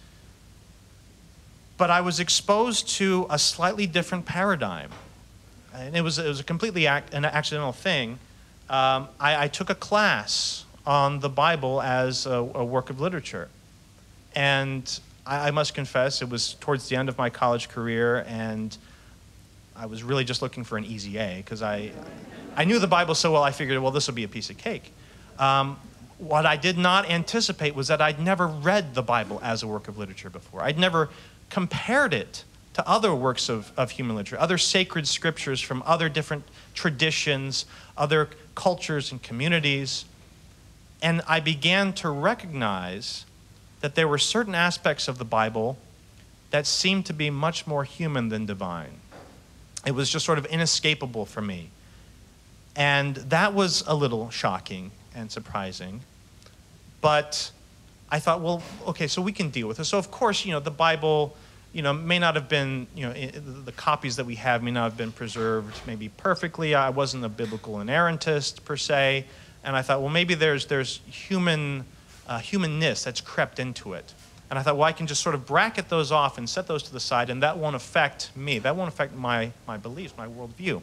But I was exposed to a slightly different paradigm. And it was a completely an accidental thing. I took a class on the Bible as a work of literature. And I must confess, it was towards the end of my college career, and I was really just looking for an easy A, because I knew the Bible so well, I figured, well, this will be a piece of cake. What I did not anticipate was that I'd never read the Bible as a work of literature before. I'd never compared it to other works of human literature, other sacred scriptures from other different traditions, other cultures and communities. And I began to recognize that there were certain aspects of the Bible that seemed to be much more human than divine. It was just sort of inescapable for me. And that was a little shocking and surprising. But I thought, well, okay, so we can deal with it. So of course, the Bible, may not have been, the copies that we have may not have been preserved maybe perfectly. I wasn't a biblical inerrantist per se. And I thought, well, maybe there's humanness that's crept into it. And I thought, well, I can just sort of bracket those off and set those to the side, and that won't affect me. That won't affect my beliefs, my worldview.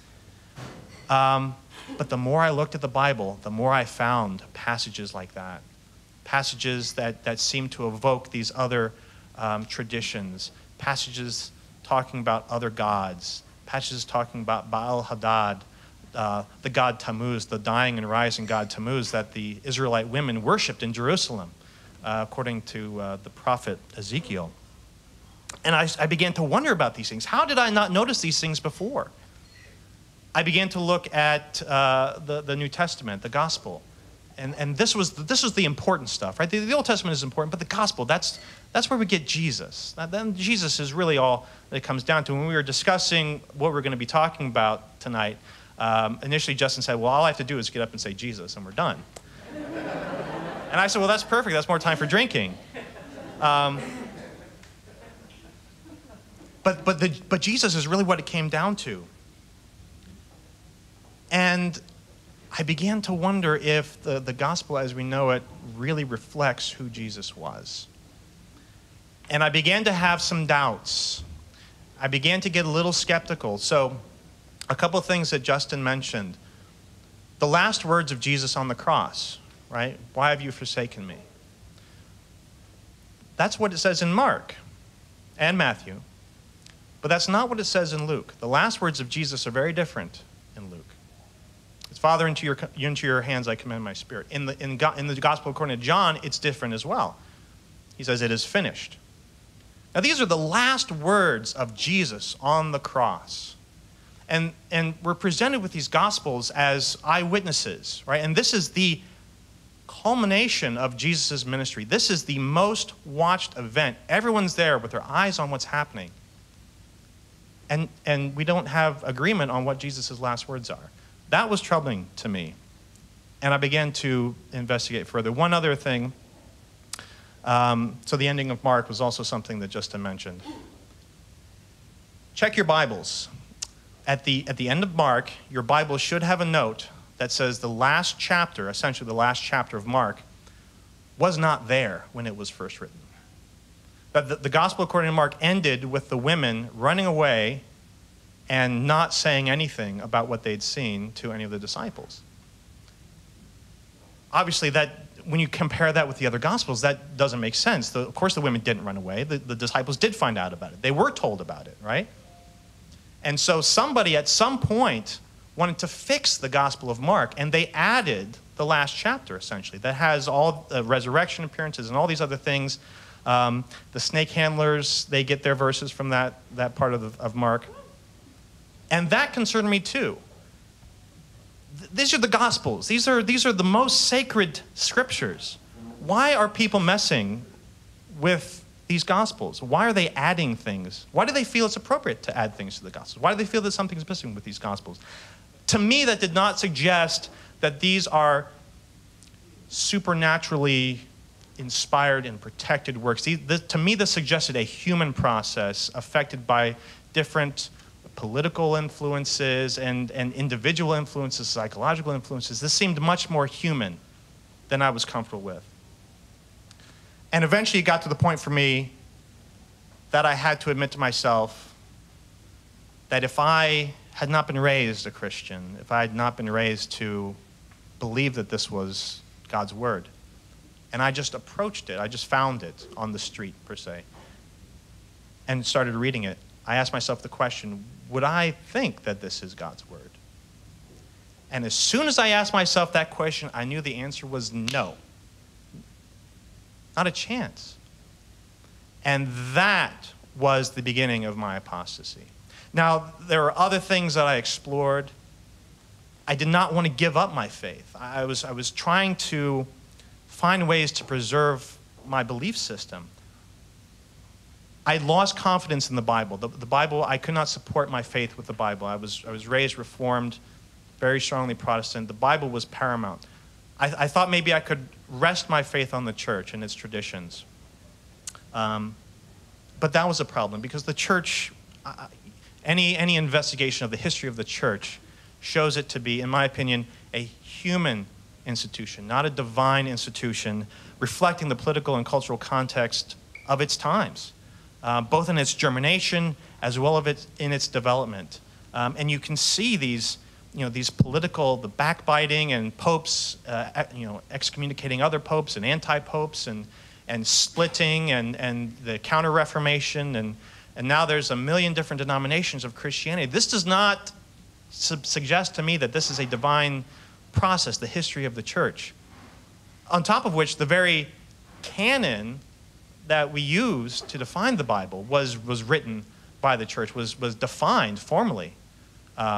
But the more I looked at the Bible, the more I found passages like that. Passages that seem to evoke these other traditions. Passages talking about other gods. Passages talking about Baal-Hadad, the god Tammuz, the dying and rising god Tammuz that the Israelite women worshipped in Jerusalem, according to the prophet Ezekiel. And I began to wonder about these things. How did I not notice these things before? I began to look at the New Testament, the Gospel. And this was the important stuff, right? The Old Testament is important, but the Gospel, that's where we get Jesus. Then Jesus is really all that it comes down to. When we were discussing what we're going to be talking about tonight, initially Justin said, well, all I have to do is get up and say Jesus, and we're done. And I said, well, that's perfect. That's more time for drinking. But Jesus is really what it came down to. And I began to wonder if the gospel as we know it really reflects who Jesus was. And I began to have some doubts. I began to get a little skeptical. So a couple of things that Justin mentioned. The last words of Jesus on the cross, right? Why have you forsaken me? That's what it says in Mark and Matthew. But that's not what it says in Luke. The last words of Jesus are very different in Luke. It's, Father, into your hands I commend my spirit. In the Gospel according to John, it's different as well. He says, it is finished. Now, these are the last words of Jesus on the cross. And we're presented with these Gospels as eyewitnesses, right? And this is the culmination of Jesus' ministry. This is the most watched event. Everyone's there with their eyes on what's happening. And we don't have agreement on what Jesus' last words are. That was troubling to me. And I began to investigate further. One other thing, so the ending of Mark was also something that Justin mentioned. Check your Bibles. At the end of Mark, your Bible should have a note that says the last chapter, essentially the last chapter of Mark, was not there when it was first written. But the Gospel according to Mark ended with the women running away and not saying anything about what they'd seen to any of the disciples. Obviously, when you compare that with the other Gospels, that doesn't make sense. Of course, the women didn't run away. The disciples did find out about it. They were told about it, right? And so somebody at some point wanted to fix the Gospel of Mark, and they added the last chapter, essentially, that has all the resurrection appearances and all these other things. The snake handlers, they get their verses from that part of Mark. And that concerned me too. These are the Gospels. These are the most sacred scriptures. Why are people messing with these Gospels? Why are they adding things? Why do they feel it's appropriate to add things to the Gospels? Why do they feel that something's missing with these Gospels? To me, that did not suggest that these are supernaturally inspired and protected works. To me, this suggested a human process affected by different political influences and individual influences, psychological influences. This seemed much more human than I was comfortable with. And eventually it got to the point for me that I had to admit to myself that if I had not been raised a Christian, if I had not been raised to believe that this was God's word, and I just approached it, I just found it on the street, per se, and started reading it, I asked myself the question, would I think that this is God's word? And as soon as I asked myself that question, I knew the answer was no. Not a chance. And that was the beginning of my apostasy. Now, there are other things that I explored. I did not want to give up my faith. I was trying to find ways to preserve my belief system. I lost confidence in the Bible. The Bible, I could not support my faith with the Bible. I was raised Reformed, very strongly Protestant. The Bible was paramount. I thought maybe I could rest my faith on the church and its traditions. But that was a problem because the church, any investigation of the history of the church shows it to be, in my opinion, a human institution, not a divine institution, reflecting the political and cultural context of its times, both in its germination as well as in its development. And you can see these political, the backbiting and popes, excommunicating other popes and anti-popes and splitting and the Counter-Reformation and now there's a million different denominations of Christianity. This does not suggest to me that this is a divine process, the history of the church. On top of which, the very canon that we use to define the Bible was written by the church, was defined formally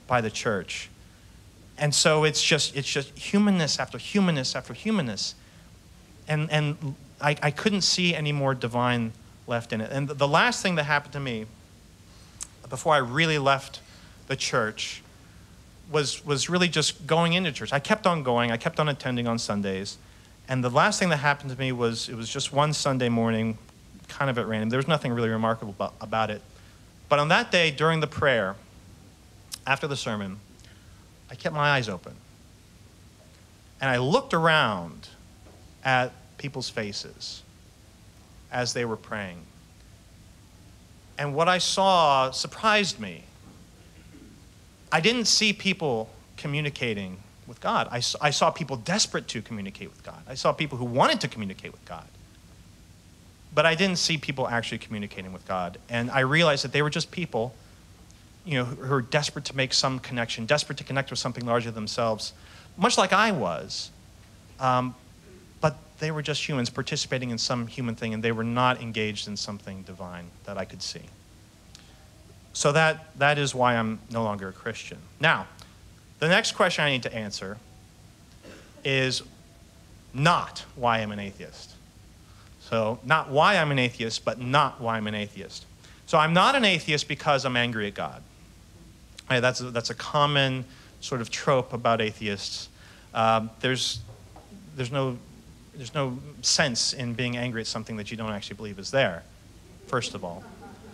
by the church. And so it's just humanness after humanness after humanness. And I couldn't see any more divine left in it. And the last thing that happened to me before I really left the church was really just going into church. I kept on going. I kept on attending on Sundays. And the last thing that happened to me was, it was just one Sunday morning, kind of at random. There was nothing really remarkable about it. But on that day, during the prayer, after the sermon, I kept my eyes open. And I looked around at people's faces as they were praying. And what I saw surprised me. I didn't see people communicating with God. I saw people desperate to communicate with God. I saw people who wanted to communicate with God. But I didn't see people actually communicating with God. And I realized that they were just people, who are desperate to make some connection, desperate to connect with something larger than themselves, much like I was. But they were just humans participating in some human thing, and they were not engaged in something divine that I could see. So that is why I'm no longer a Christian. Now, the next question I need to answer is not why I'm an atheist. So not why I'm an atheist, but not why I'm an atheist. So I'm not an atheist because I'm angry at God. Right, that's a common sort of trope about atheists. There's no sense in being angry at something that you don't actually believe is there, first of all.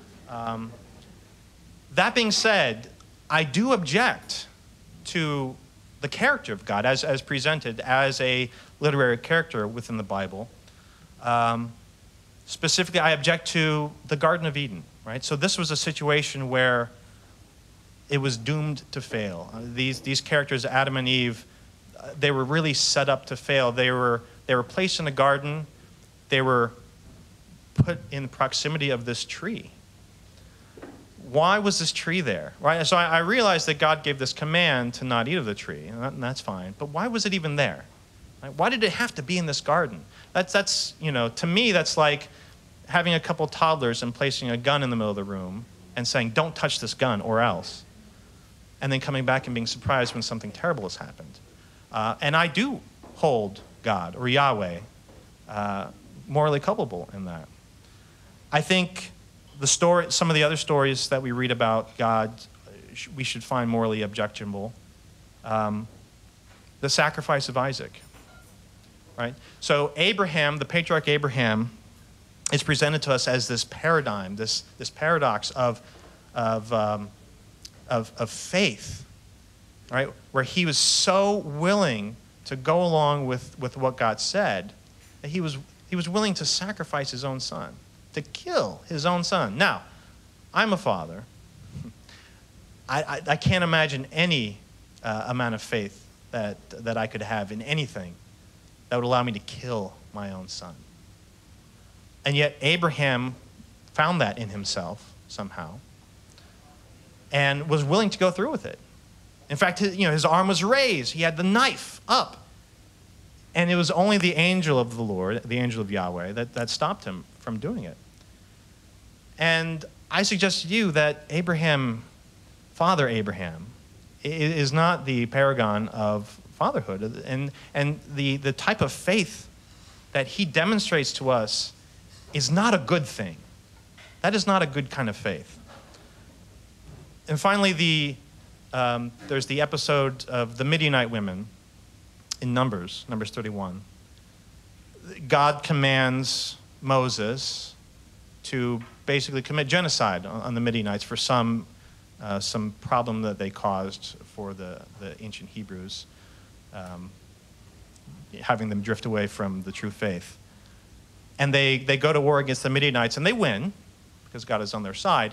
That being said, I do object to the character of God as presented as a literary character within the Bible. Specifically, I object to the Garden of Eden, right? So this was a situation where it was doomed to fail. These characters, Adam and Eve, they were really set up to fail. They were placed in a garden. They were put in proximity of this tree. Why was this tree there? Right? So I realized that God gave this command to not eat of the tree, and that's fine. But why was it even there? Right? Why did it have to be in this garden? That's to me, that's like having a couple toddlers and placing a gun in the middle of the room and saying, "Don't touch this gun, or else," and then coming back and being surprised when something terrible has happened. And I do hold God or Yahweh morally culpable in that. I think some of the other stories that we read about God, we should find morally objectionable. The sacrifice of Isaac, right? So Abraham, the patriarch Abraham, is presented to us as this paradigm, this paradox of faith, right? Where he was so willing to go along with what God said that he was willing to sacrifice his own son, to kill his own son. Now, I'm a father. I can't imagine any amount of faith that I could have in anything that would allow me to kill my own son. And yet Abraham found that in himself somehow and was willing to go through with it. In fact, his arm was raised. He had the knife up. And it was only the angel of the Lord, the angel of Yahweh, that stopped him from doing it. And I suggest to you that Father Abraham, is not the paragon of fatherhood. And the type of faith that he demonstrates to us is not a good thing. That is not a good kind of faith. And finally, there's the episode of the Midianite women in Numbers 31. God commands Moses to basically commit genocide on the Midianites for some problem that they caused for the ancient Hebrews, having them drift away from the true faith. And they go to war against the Midianites, and they win, because God is on their side.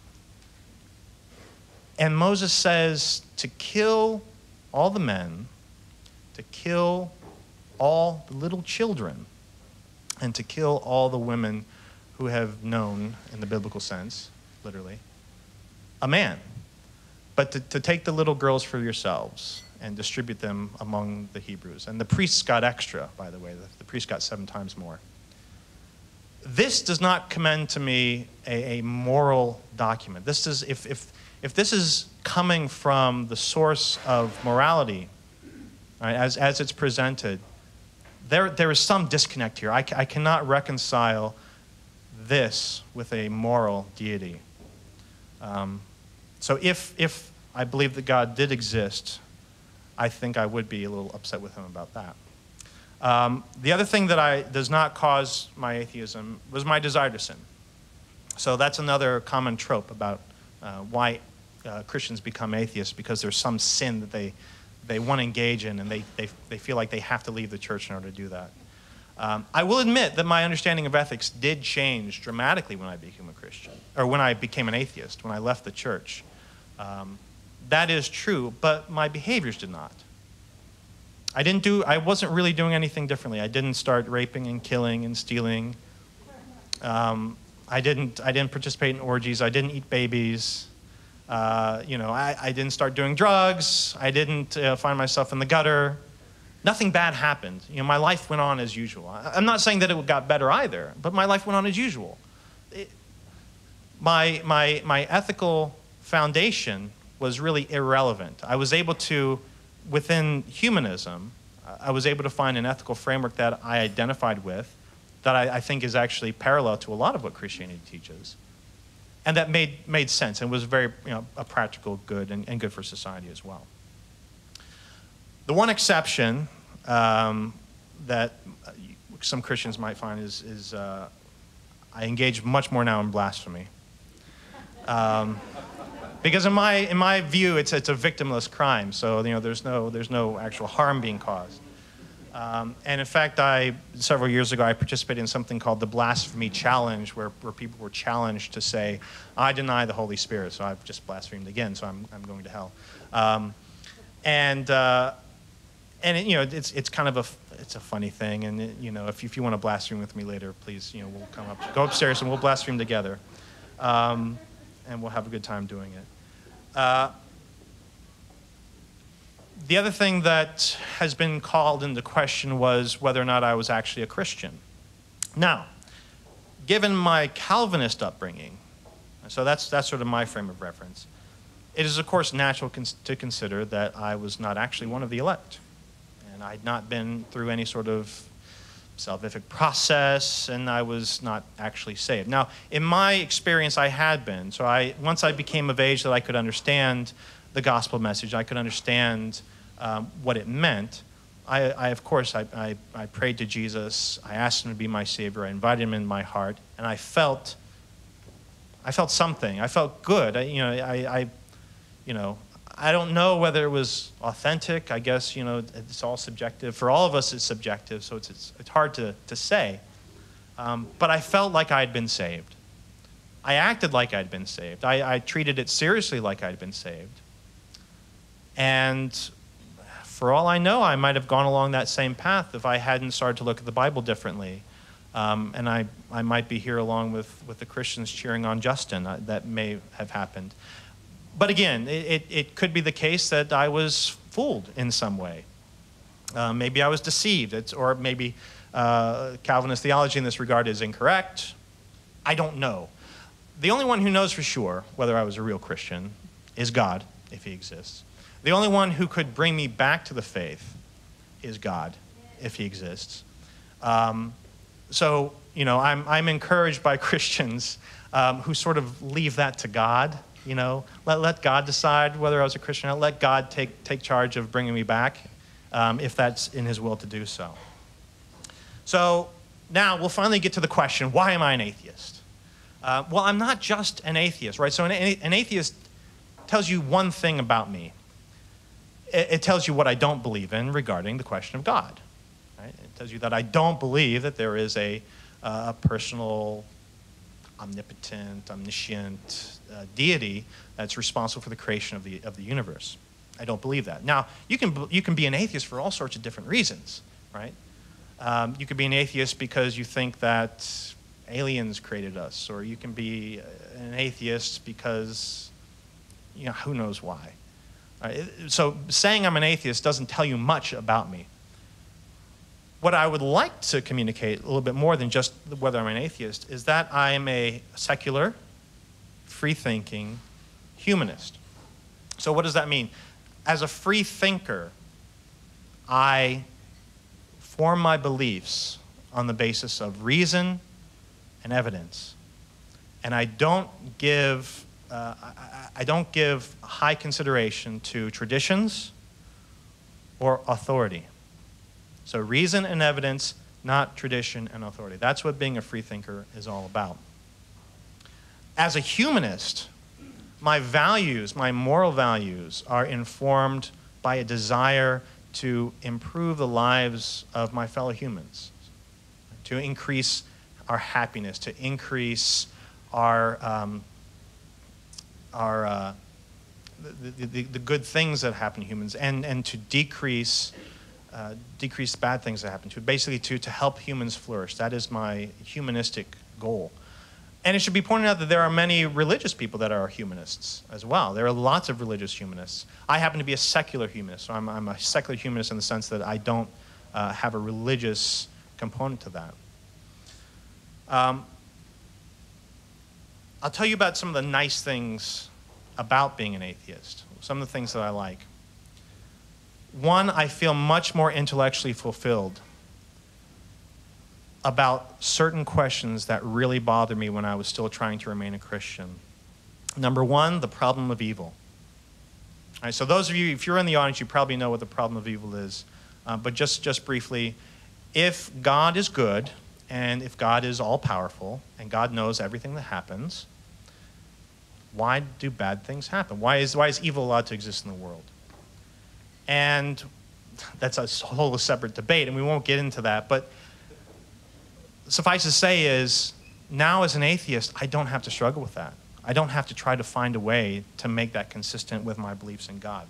And Moses says to kill all the men, to kill all the little children, and to kill all the women who have known, in the biblical sense, literally, a man. But to take the little girls for yourselves and distribute them among the Hebrews. And the priests got extra, by the way. The priests got 7 times more. this does not commend to me a moral document. This is, if this is coming from the source of morality, right, as it's presented, there is some disconnect here. I cannot reconcile this with a moral deity. So if I believe that God did exist, I think I would be a little upset with him about that. The other thing that does not cause my atheism was my desire to sin. So that's another common trope about why Christians become atheists, because there's some sin that they want to engage in, and they feel like they have to leave the church in order to do that. I will admit that my understanding of ethics did change dramatically when I became a Christian, or when I became an atheist, when I left the church. That is true, but my behaviors did not. I wasn't really doing anything differently. I didn't start raping and killing and stealing. I didn't participate in orgies. I didn't eat babies. I didn't start doing drugs. I didn't find myself in the gutter. Nothing bad happened. My life went on as usual. I'm not saying that it got better either, but my life went on as usual. My ethical foundation was really irrelevant. I was able to, within humanism, I was able to find an ethical framework that I identified with, that I think is actually parallel to a lot of what Christianity teaches, and that made sense and was very, a practical good and good for society as well. The one exception that some Christians might find is I engage much more now in blasphemy. Because in my view, it's a victimless crime, so there's no actual harm being caused. And in fact, several years ago, I participated in something called the Blasphemy Challenge, where people were challenged to say, "I deny the Holy Spirit," so I've just blasphemed again, so I'm going to hell. It's kind of a funny thing, and if you want to blaspheme with me later, please, we'll go upstairs and we'll blaspheme together. And we'll have a good time doing it. The other thing that has been called into question was whether or not I was actually a Christian. Now, given my Calvinist upbringing, so that's sort of my frame of reference, it is, of course, natural to consider that I was not actually one of the elect. And I had not been through any sort of salvific process, and I was not actually saved. Now, in my experience, I had been. So once I became of age that I could understand the gospel message, I could understand what it meant, of course, I prayed to Jesus. I asked him to be my Savior. I invited him in my heart, and I felt something. I felt good. I don't know whether it was authentic. I guess, it's all subjective. For all of us, it's subjective, so it's hard to say. But I felt like I had been saved. I acted like I'd been saved. I treated it seriously like I'd been saved. And for all I know, I might have gone along that same path if I hadn't started to look at the Bible differently. And I might be here along with the Christians cheering on Justin. That may have happened. But again, it could be the case that I was fooled in some way. Maybe I was deceived, or maybe Calvinist theology in this regard is incorrect. I don't know. The only one who knows for sure whether I was a real Christian is God, if he exists. The only one who could bring me back to the faith is God, if he exists. So, I'm encouraged by Christians who sort of leave that to God. Let God decide whether I was a Christian. Let God take charge of bringing me back, if that's in his will to do so. So now we'll finally get to the question, why am I an atheist? Well, I'm not just an atheist, right? So an atheist tells you one thing about me. It tells you what I don't believe in regarding the question of God. Right? It tells you that I don't believe that there is a personal, omnipotent, omniscient deity that's responsible for the creation of the universe. I don't believe that. Now, you can be an atheist for all sorts of different reasons, right? You could be an atheist because you think that aliens created us, or you can be an atheist because, who knows why. So saying I'm an atheist doesn't tell you much about me. What I would like to communicate a little bit more than just whether I'm an atheist is that I am a secular, free-thinking humanist. So what does that mean? As a free thinker, I form my beliefs on the basis of reason and evidence. And I don't give high consideration to traditions or authority. So reason and evidence, not tradition and authority. That's what being a free thinker is all about. As a humanist, my values, my moral values, are informed by a desire to improve the lives of my fellow humans, to increase our happiness, to increase the good things that happen to humans, and to decrease bad things that happen to, basically to help humans flourish. That is my humanistic goal. And it should be pointed out that there are many religious people that are humanists as well. There are lots of religious humanists. I happen to be a secular humanist, so I'm a secular humanist in the sense that I don't have a religious component to that. I'll tell you about some of the nice things about being an atheist, some of the things that I like. One, I feel much more intellectually fulfilled about certain questions that really bothered me when I was still trying to remain a Christian. Number one, the problem of evil. All right, so those of you, if you're in the audience, you probably know what the problem of evil is. But just briefly, if God is good, and if God is all-powerful, and God knows everything that happens, why do bad things happen? Why is evil allowed to exist in the world? And that's a whole separate debate, and we won't get into that. But suffice to say is, now as an atheist, I don't have to struggle with that. I don't have to try to find a way to make that consistent with my beliefs in God.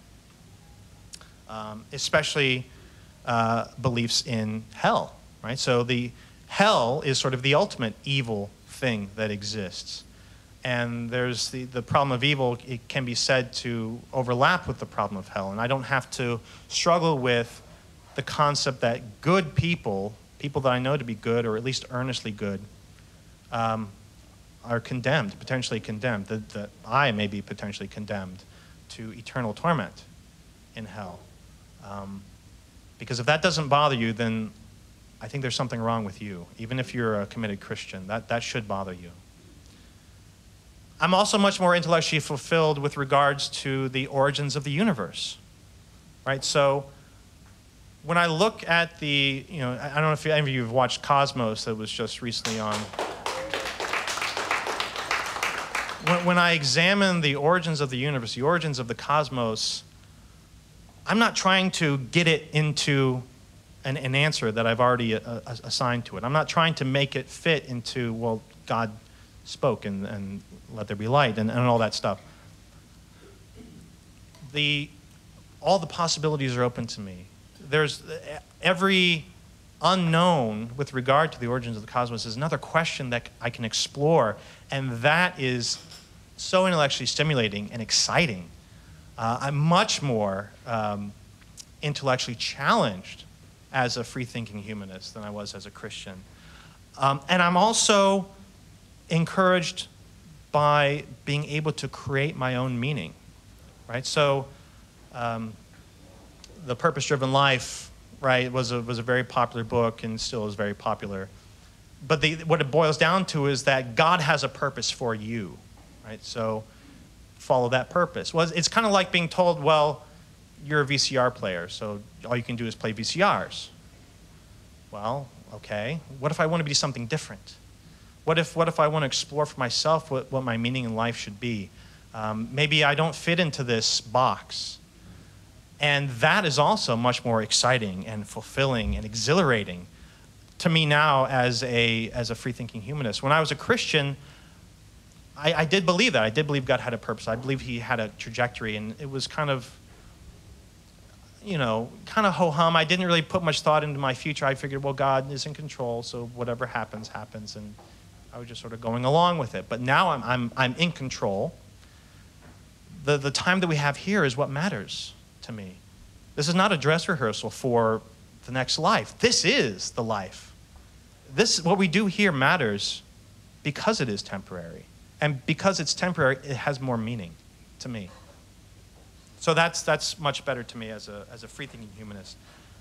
Especially beliefs in hell, right? So the hell is sort of the ultimate evil thing that exists. And there's the problem of evil, it can be said to overlap with the problem of hell. And I don't have to struggle with the concept that good people that I know to be good, or at least earnestly good, are condemned, potentially condemned, that I may be potentially condemned to eternal torment in hell. Because if that doesn't bother you, then I think there's something wrong with you. Even if you're a committed Christian, that should bother you. I'm also much more intellectually fulfilled with regards to the origins of the universe, right? So when I look at the, I don't know if any of you have watched Cosmos that was just recently on. When I examine the origins of the universe, the origins of the cosmos, I'm not trying to get it into an answer that I've already assigned to it. I'm not trying to make it fit into, well, God spoke and let there be light and all that stuff. All the possibilities are open to me. There's every unknown with regard to the origins of the cosmos is another question that I can explore, and that is so intellectually stimulating and exciting. I'm much more intellectually challenged as a free-thinking humanist than I was as a Christian. And I'm also encouraged by being able to create my own meaning, right? So The Purpose-Driven Life, right, was a very popular book and still is very popular. But what it boils down to is that God has a purpose for you, right? So follow that purpose. Well, it's kind of like being told, well, you're a VCR player, so all you can do is play VCRs. Well, okay. What if I want to be something different? What if I want to explore for myself what my meaning in life should be? Maybe I don't fit into this box. And that is also much more exciting and fulfilling and exhilarating to me now as a free-thinking humanist. When I was a Christian, I did believe that. I did believe God had a purpose. I believed he had a trajectory, and it was kind of ho-hum. I didn't really put much thought into my future. I figured, well, God is in control, so whatever happens, happens, and I was just sort of going along with it. But now I'm in control. The time that we have here is what matters to me. This is not a dress rehearsal for the next life. This is the life. What we do here matters because it is temporary. And because it's temporary, it has more meaning to me. So that's much better to me as a free-thinking humanist.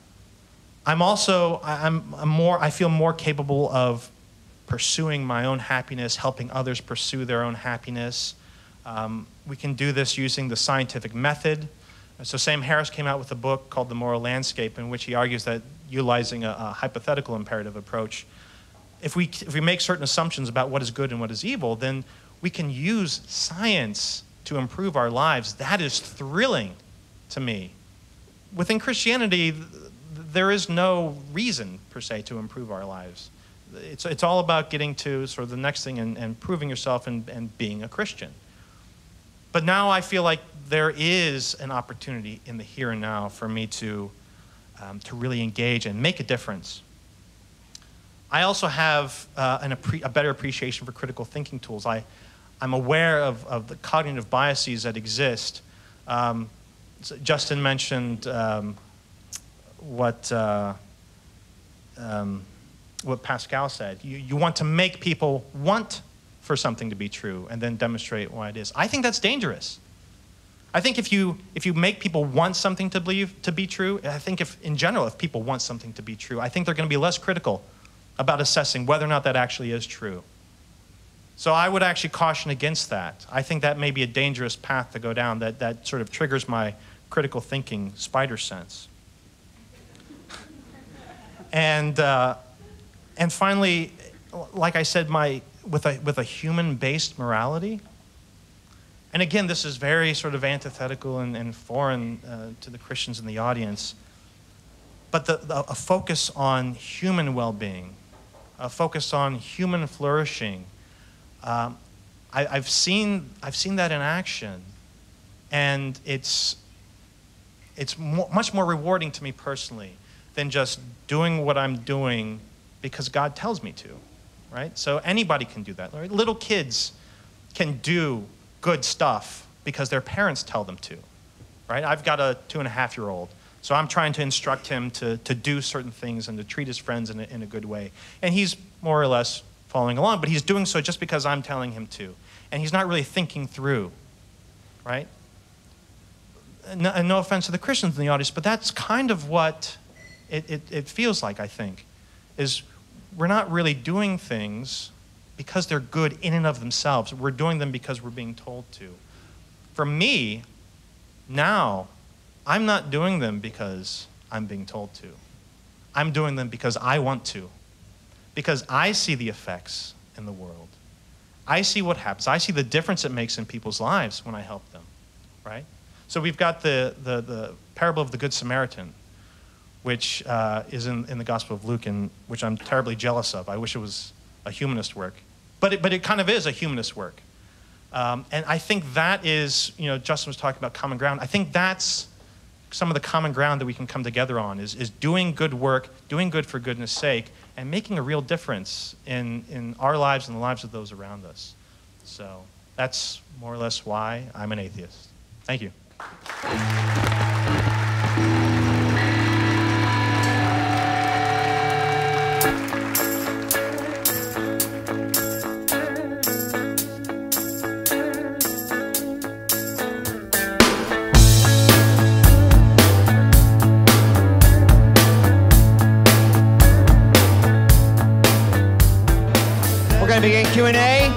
I feel more capable of pursuing my own happiness, helping others pursue their own happiness. We can do this using the scientific method. So Sam Harris came out with a book called The Moral Landscape, in which he argues that utilizing a hypothetical imperative approach, if we make certain assumptions about what is good and what is evil, then we can use science to improve our lives. That is thrilling to me. Within Christianity, there is no reason, per se, to improve our lives. It's all about getting to sort of the next thing and proving yourself and being a Christian. But now I feel like there is an opportunity in the here and now for me to really engage and make a difference. I also have a better appreciation for critical thinking tools. I'm aware of the cognitive biases that exist. Justin mentioned what Pascal said. You want to make people want for something to be true and then demonstrate why it is. I think that's dangerous. I think if you make people want something to believe to be true, I think if people want something to be true, I think they're going to be less critical about assessing whether or not that actually is true. So I would actually caution against that. I think that may be a dangerous path to go down, that sort of triggers my critical thinking spider sense. And finally, like I said, with a human-based morality. And again, this is very sort of antithetical and foreign to the Christians in the audience. But a focus on human well-being, a focus on human flourishing. I've seen that in action, and it's much more rewarding to me personally than just doing what I'm doing because God tells me to, right? So anybody can do that. Right? Little kids can do good stuff because their parents tell them to, right? I've got a 2.5-year-old, so I'm trying to instruct him to do certain things and to treat his friends in a good way. And he's more or less following along, but he's doing so just because I'm telling him to. And he's not really thinking through, right? And no offense to the Christians in the audience, but that's kind of what it feels like, I think, is we're not really doing things because they're good in and of themselves. We're doing them because we're being told to. For me, now, I'm not doing them because I'm being told to. I'm doing them because I want to. Because I see the effects in the world. I see what happens. I see the difference it makes in people's lives when I help them, right? So we've got the parable of the Good Samaritan, which is in the Gospel of Luke, and which I'm terribly jealous of. I wish it was a humanist work. But it kind of is a humanist work. And I think that is, Justin was talking about common ground. I think that's some of the common ground that we can come together on, is doing good work, doing good for goodness sake, and making a real difference in our lives and the lives of those around us. So that's more or less why I'm an atheist. Thank you. Begin Q&A.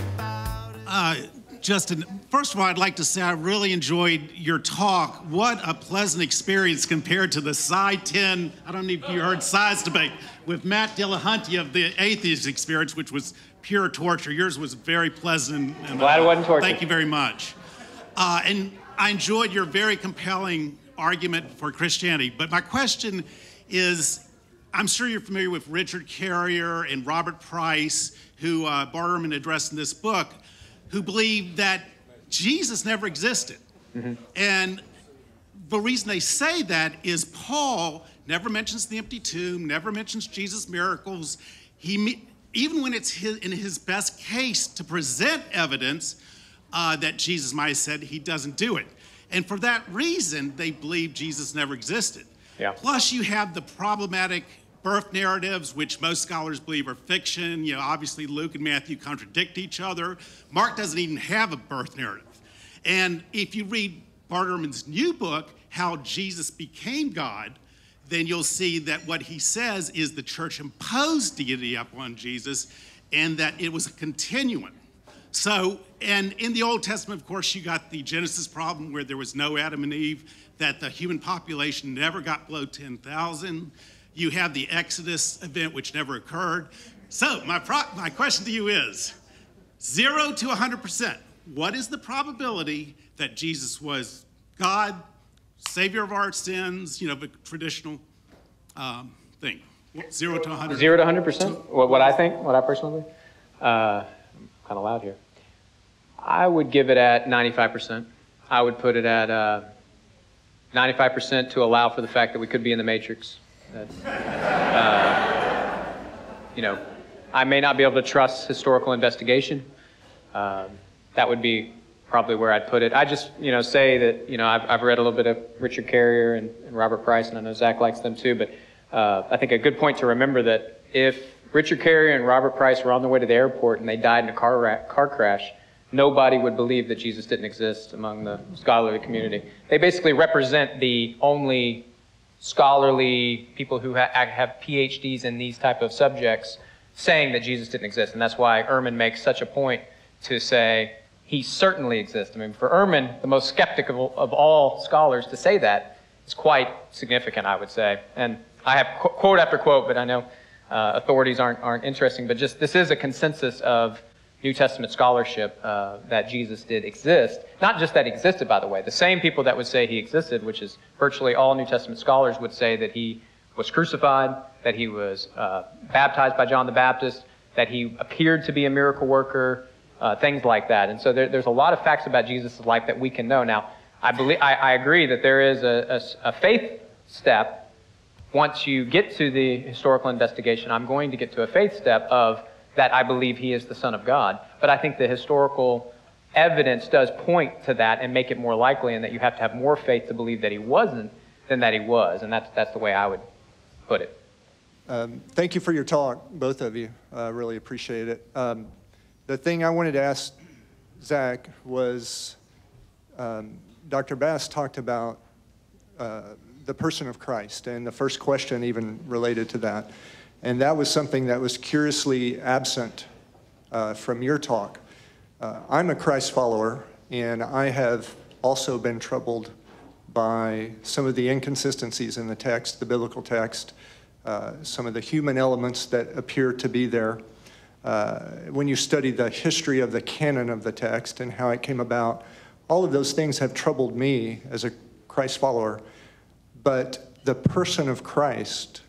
Justin, first of all, I'd like to say I really enjoyed your talk. What a pleasant experience compared to the Sci 10, I don't know if you heard size debate, with Matt Dillahunty of the Atheist Experience, which was pure torture. Yours was very pleasant. And, glad it wasn't torture. Thank you very much. And I enjoyed your very compelling argument for Christianity. But my question is, I'm sure you're familiar with Richard Carrier and Robert Price, who Barterman addressed in this book, who believe that Jesus never existed. Mm-hmm. And the reason they say that is Paul never mentions the empty tomb, never mentions Jesus' miracles. Even when it's in his best case to present evidence that Jesus might have said, he doesn't do it. And for that reason, they believe Jesus never existed. Yeah. Plus, you have the problematic birth narratives, which most scholars believe are fiction. You know, obviously Luke and Matthew contradict each other. Mark doesn't even have a birth narrative. And if you read Bart Ehrman's new book, How Jesus Became God, then you'll see that what he says is the church imposed deity upon Jesus and that it was a continuum. So, and in the Old Testament, of course, you got the Genesis problem where there was no Adam and Eve, that the human population never got below 10,000. You have the Exodus event, which never occurred. So my question to you is, 0 to 100%, what is the probability that Jesus was God, Savior of our sins, you know, the traditional thing? 0 to 100%. 0 to 100%? What I think, what I personally think? I'm kind of loud here. I would give it at 95%. I would put it at 95% to allow for the fact that we could be in the Matrix. You know, I may not be able to trust historical investigation. That would be probably where I'd put it. I just, you know, say that, you know, I've read a little bit of Richard Carrier and Robert Price, and I know Zach likes them too, but I think a good point to remember that if Richard Carrier and Robert Price were on their way to the airport and they died in a car crash, nobody would believe that Jesus didn't exist among the scholarly community. They basically represent the only scholarly people who have PhDs in these type of subjects saying that Jesus didn't exist. And that's why Ehrman makes such a point to say he certainly exists. I mean, for Ehrman, the most skeptical of all scholars, to say that is quite significant, I would say. And I have quote after quote, but I know authorities aren't interesting, but just this is a consensus of New Testament scholarship that Jesus did exist. Not just that he existed, by the way. The same people that would say he existed, which is virtually all New Testament scholars, would say that he was crucified, that he was baptized by John the Baptist, that he appeared to be a miracle worker, things like that. And so there's a lot of facts about Jesus' life that we can know. Now, I agree that there is a faith step. Once you get to the historical investigation, I'm going to get to a faith step of that I believe he is the Son of God. But I think the historical evidence does point to that and make it more likely, and that you have to have more faith to believe that he wasn't than that he was. And that's the way I would put it. Thank you for your talk, both of you. I really appreciate it. The thing I wanted to ask Zach was, Dr. Bass talked about the person of Christ, and the first question even related to that. And that was something that was curiously absent from your talk. I'm a Christ follower, and I have also been troubled by some of the inconsistencies in the text, the biblical text, some of the human elements that appear to be there. When you study the history of the canon of the text and how it came about, all of those things have troubled me as a Christ follower. But the person of Christ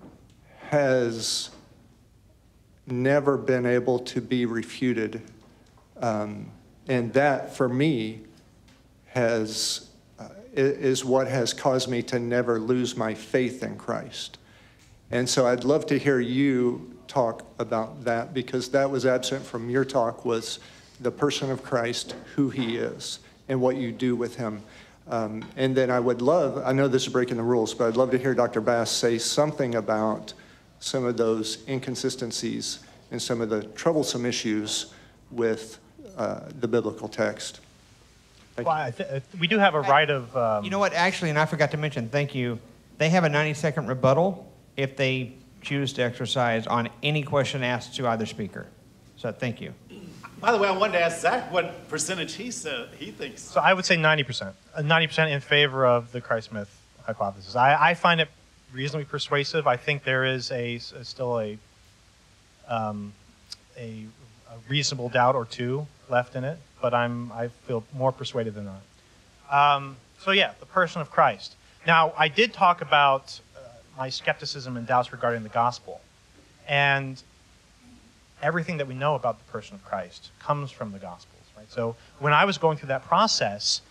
has never been able to be refuted. And that, for me, is what has caused me to never lose my faith in Christ. And so I'd love to hear you talk about that, because that was absent from your talk, was the person of Christ, who he is, and what you do with him. And then I would love, I know this is breaking the rules, but I'd love to hear Dr. Bass say something about some of those inconsistencies and some of the troublesome issues with the biblical text. Well, we do have a right of... You know what, actually, and I forgot to mention, thank you, they have a 90-second rebuttal if they choose to exercise on any question asked to either speaker. So thank you. By the way, I wanted to ask Zach what percentage he thinks. So I would say 90%. 90% in favor of the Christ myth hypothesis. I find it reasonably persuasive. I think there is still a reasonable doubt or two left in it, but I feel more persuaded than not. So yeah, the person of Christ. Now, I did talk about my skepticism and doubts regarding the gospel. And everything that we know about the person of Christ comes from the Gospels, right? So when I was going through that process,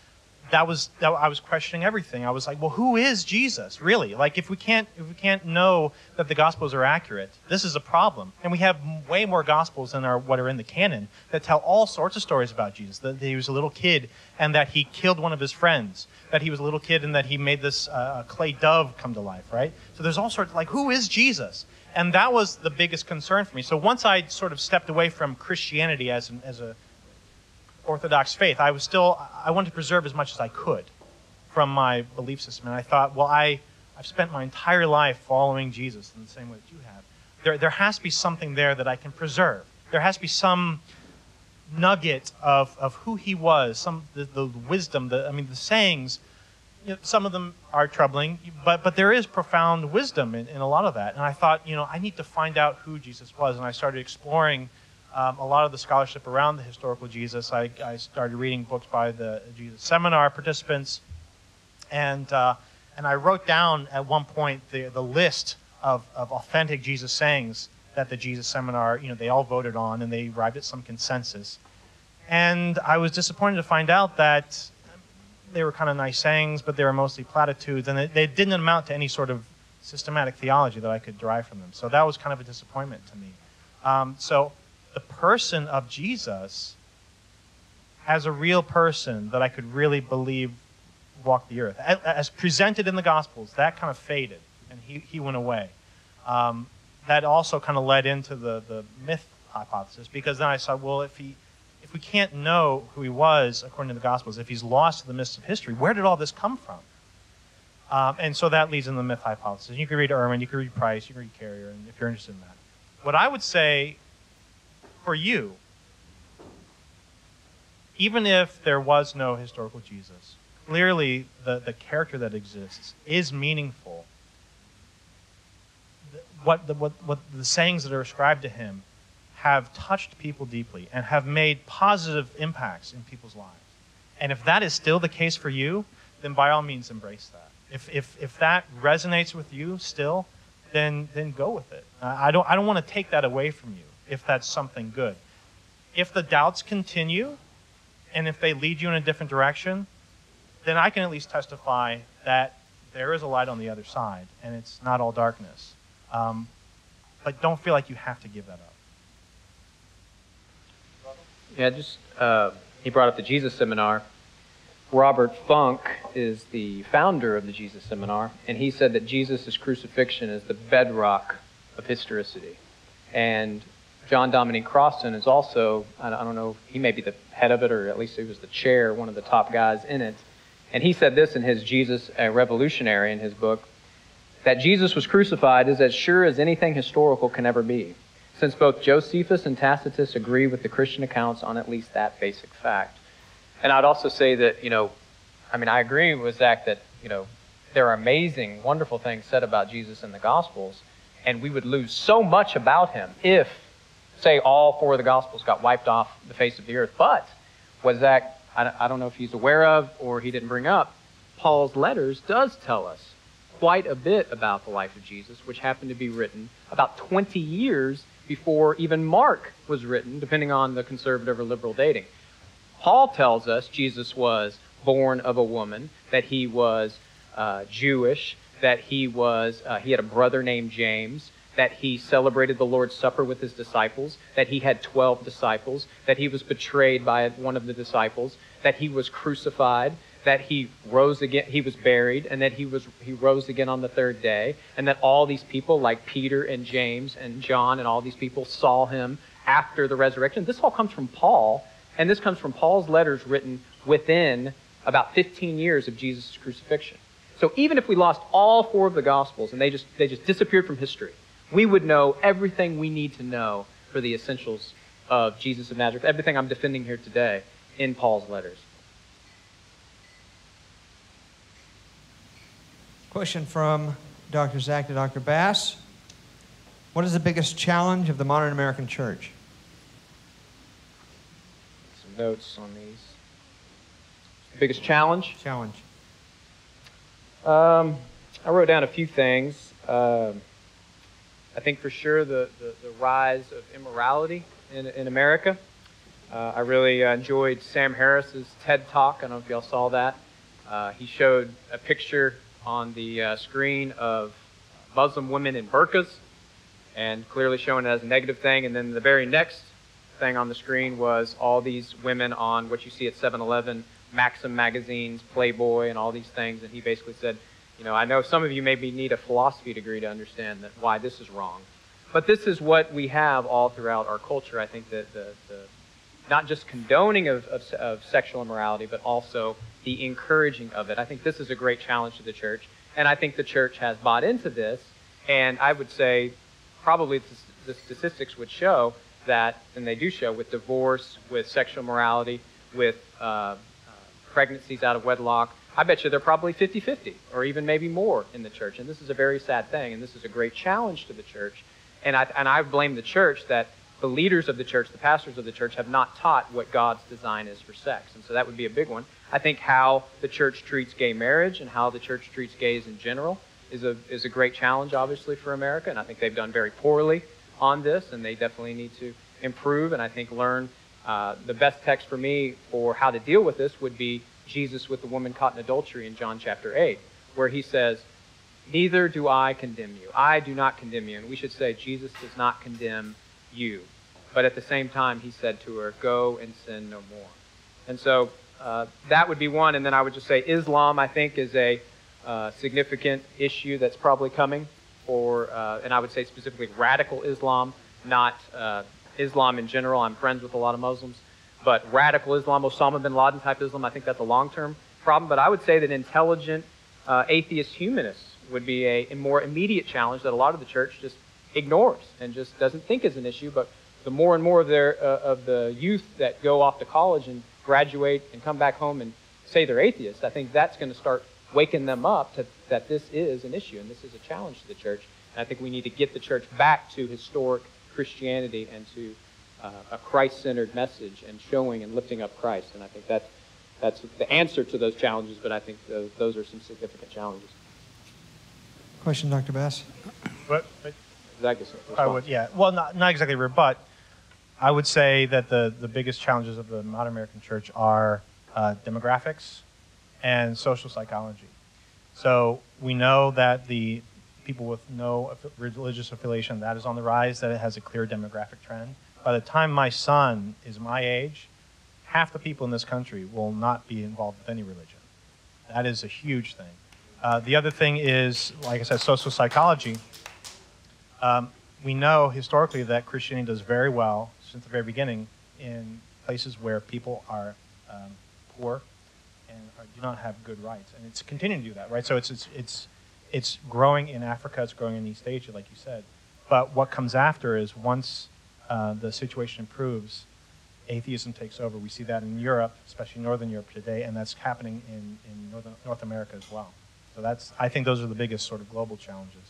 I was questioning everything. I was like, well, who is Jesus, really? Like, if we can't know that the Gospels are accurate, this is a problem. And we have way more Gospels than what are in the canon that tell all sorts of stories about Jesus. That he was a little kid and that he killed one of his friends. That he was a little kid and that he made this clay dove come to life, right? So there's all sorts, like, who is Jesus? And that was the biggest concern for me. So once I sort of stepped away from Christianity as a Orthodox faith, I wanted to preserve as much as I could from my belief system. And I thought, well, I've spent my entire life following Jesus in the same way that you have. There has to be something there that I can preserve. There has to be some nugget of who he was, the wisdom, the sayings. You know, some of them are troubling, but there is profound wisdom in a lot of that. And I thought, I need to find out who Jesus was. And I started exploring a lot of the scholarship around the historical Jesus. I started reading books by the Jesus Seminar participants, and I wrote down at one point the list of authentic Jesus sayings that the Jesus Seminar, they all voted on, and they arrived at some consensus. And I was disappointed to find out that they were kind of nice sayings, but they were mostly platitudes, and they didn't amount to any sort of systematic theology that I could derive from them. So that was kind of a disappointment to me. So the person of Jesus as a real person that I could really believe walked the earth, as presented in the Gospels, that kind of faded, and he went away. That also kind of led into the myth hypothesis, because then I saw, well, if we can't know who he was according to the Gospels, if he's lost to the mists of history, where did all this come from? And so that leads into the myth hypothesis. You can read Ehrman, you can read Price, you can read Carrier, and if you're interested in that. What I would say for you, even if there was no historical Jesus, clearly the character that exists is meaningful. What the sayings that are ascribed to him have touched people deeply and have made positive impacts in people's lives. And if that is still the case for you, then by all means embrace that. If that resonates with you still, then go with it. I don't want to take that away from you if that's something good. If the doubts continue, and if they lead you in a different direction, then I can at least testify that there is a light on the other side, and it's not all darkness. But don't feel like you have to give that up. Yeah, he brought up the Jesus Seminar. Robert Funk is the founder of the Jesus Seminar, and he said that Jesus' crucifixion is the bedrock of historicity. And John Dominique Crossan is also, I don't know, he may be the head of it, or at least he was the chair, one of the top guys in it. And he said this in his Jesus Revolutionary, in his book, that Jesus was crucified is as sure as anything historical can ever be, since both Josephus and Tacitus agree with the Christian accounts on at least that basic fact. And I'd also say that, I agree with Zach that, there are amazing, wonderful things said about Jesus in the Gospels, and we would lose so much about him if, say, all four of the Gospels got wiped off the face of the earth. But what Zach, I don't know if he's aware of or he didn't bring up, Paul's letters does tell us quite a bit about the life of Jesus, which happened to be written about 20 years before even Mark was written, depending on the conservative or liberal dating. Paul tells us Jesus was born of a woman, that he was Jewish, that he had a brother named James, that he celebrated the Lord's Supper with his disciples, that he had 12 disciples, that he was betrayed by one of the disciples, that he was crucified, that he rose again, he was buried, and that he rose again on the third day, and that all these people like Peter and James and John and all these people saw him after the resurrection. This all comes from Paul, and this comes from Paul's letters written within about 15 years of Jesus' crucifixion. So even if we lost all four of the Gospels and they just disappeared from history, we would know everything we need to know for the essentials of Jesus of Nazareth, everything I'm defending here today in Paul's letters. Question from Dr. Zach to Dr. Bass. What is the biggest challenge of the modern American church? Some notes on these. Biggest challenge? Challenge. I wrote down a few things. I think for sure the rise of immorality in America. I really enjoyed Sam Harris's TED Talk. I don't know if y'all saw that. He showed a picture on the screen of Muslim women in burqas, and clearly showing it as a negative thing. And then the very next thing on the screen was all these women on what you see at 7-Eleven, Maxim magazines, Playboy, and all these things. And he basically said, you know, I know some of you maybe need a philosophy degree to understand that why this is wrong. But this is what we have all throughout our culture. I think that the not just condoning of sexual immorality, but also the encouraging of it. I think this is a great challenge to the church. And I think the church has bought into this. And I would say probably the statistics would show that, and they do show, with divorce, with sexual morality, with pregnancies out of wedlock, I bet you they're probably 50-50, or even maybe more in the church. And this is a very sad thing, and this is a great challenge to the church. And I blame the church that the leaders of the church, the pastors of the church, have not taught what God's design is for sex. And so that would be a big one. I think how the church treats gay marriage and how the church treats gays in general is a great challenge, obviously, for America. And I think they've done very poorly on this, and they definitely need to improve and I think learn. The best text for me for how to deal with this would be Jesus with the woman caught in adultery in John chapter 8, where he says, neither do I condemn you. I do not condemn you. And we should say, Jesus does not condemn you. But at the same time, he said to her, go and sin no more. And so that would be one. And then I would just say Islam, I think, is a significant issue that's probably coming for, and I would say specifically radical Islam, not Islam in general. I'm friends with a lot of Muslims. But radical Islam, Osama bin Laden type Islam, I think that's a long-term problem. But I would say that intelligent atheist humanists would be a more immediate challenge that a lot of the church just ignores and just doesn't think is an issue. But the more and more of the youth that go off to college and graduate and come back home and say they're atheists, I think that's going to start waking them up to that this is an issue and this is a challenge to the church. And I think we need to get the church back to historic Christianity and to a Christ-centered message and showing and lifting up Christ. And I think that's the answer to those challenges, but I think those are some significant challenges. Question, Dr. Bass? I would, yeah. Well, not exactly rebut. I would say that the biggest challenges of the modern American church are demographics and social psychology. So we know that the people with no religious affiliation, that is on the rise, that it has a clear demographic trend. By the time my son is my age, half the people in this country will not be involved with any religion. That is a huge thing. The other thing is, like I said, social psychology. We know historically that Christianity does very well since the very beginning in places where people are poor and do not have good rights, and it's continuing to do that, right? So it's growing in Africa, it's growing in East Asia, like you said. But what comes after is once the situation improves, atheism takes over. We see that in Europe, especially Northern Europe today, and that's happening in North America as well. So I think those are the biggest sort of global challenges.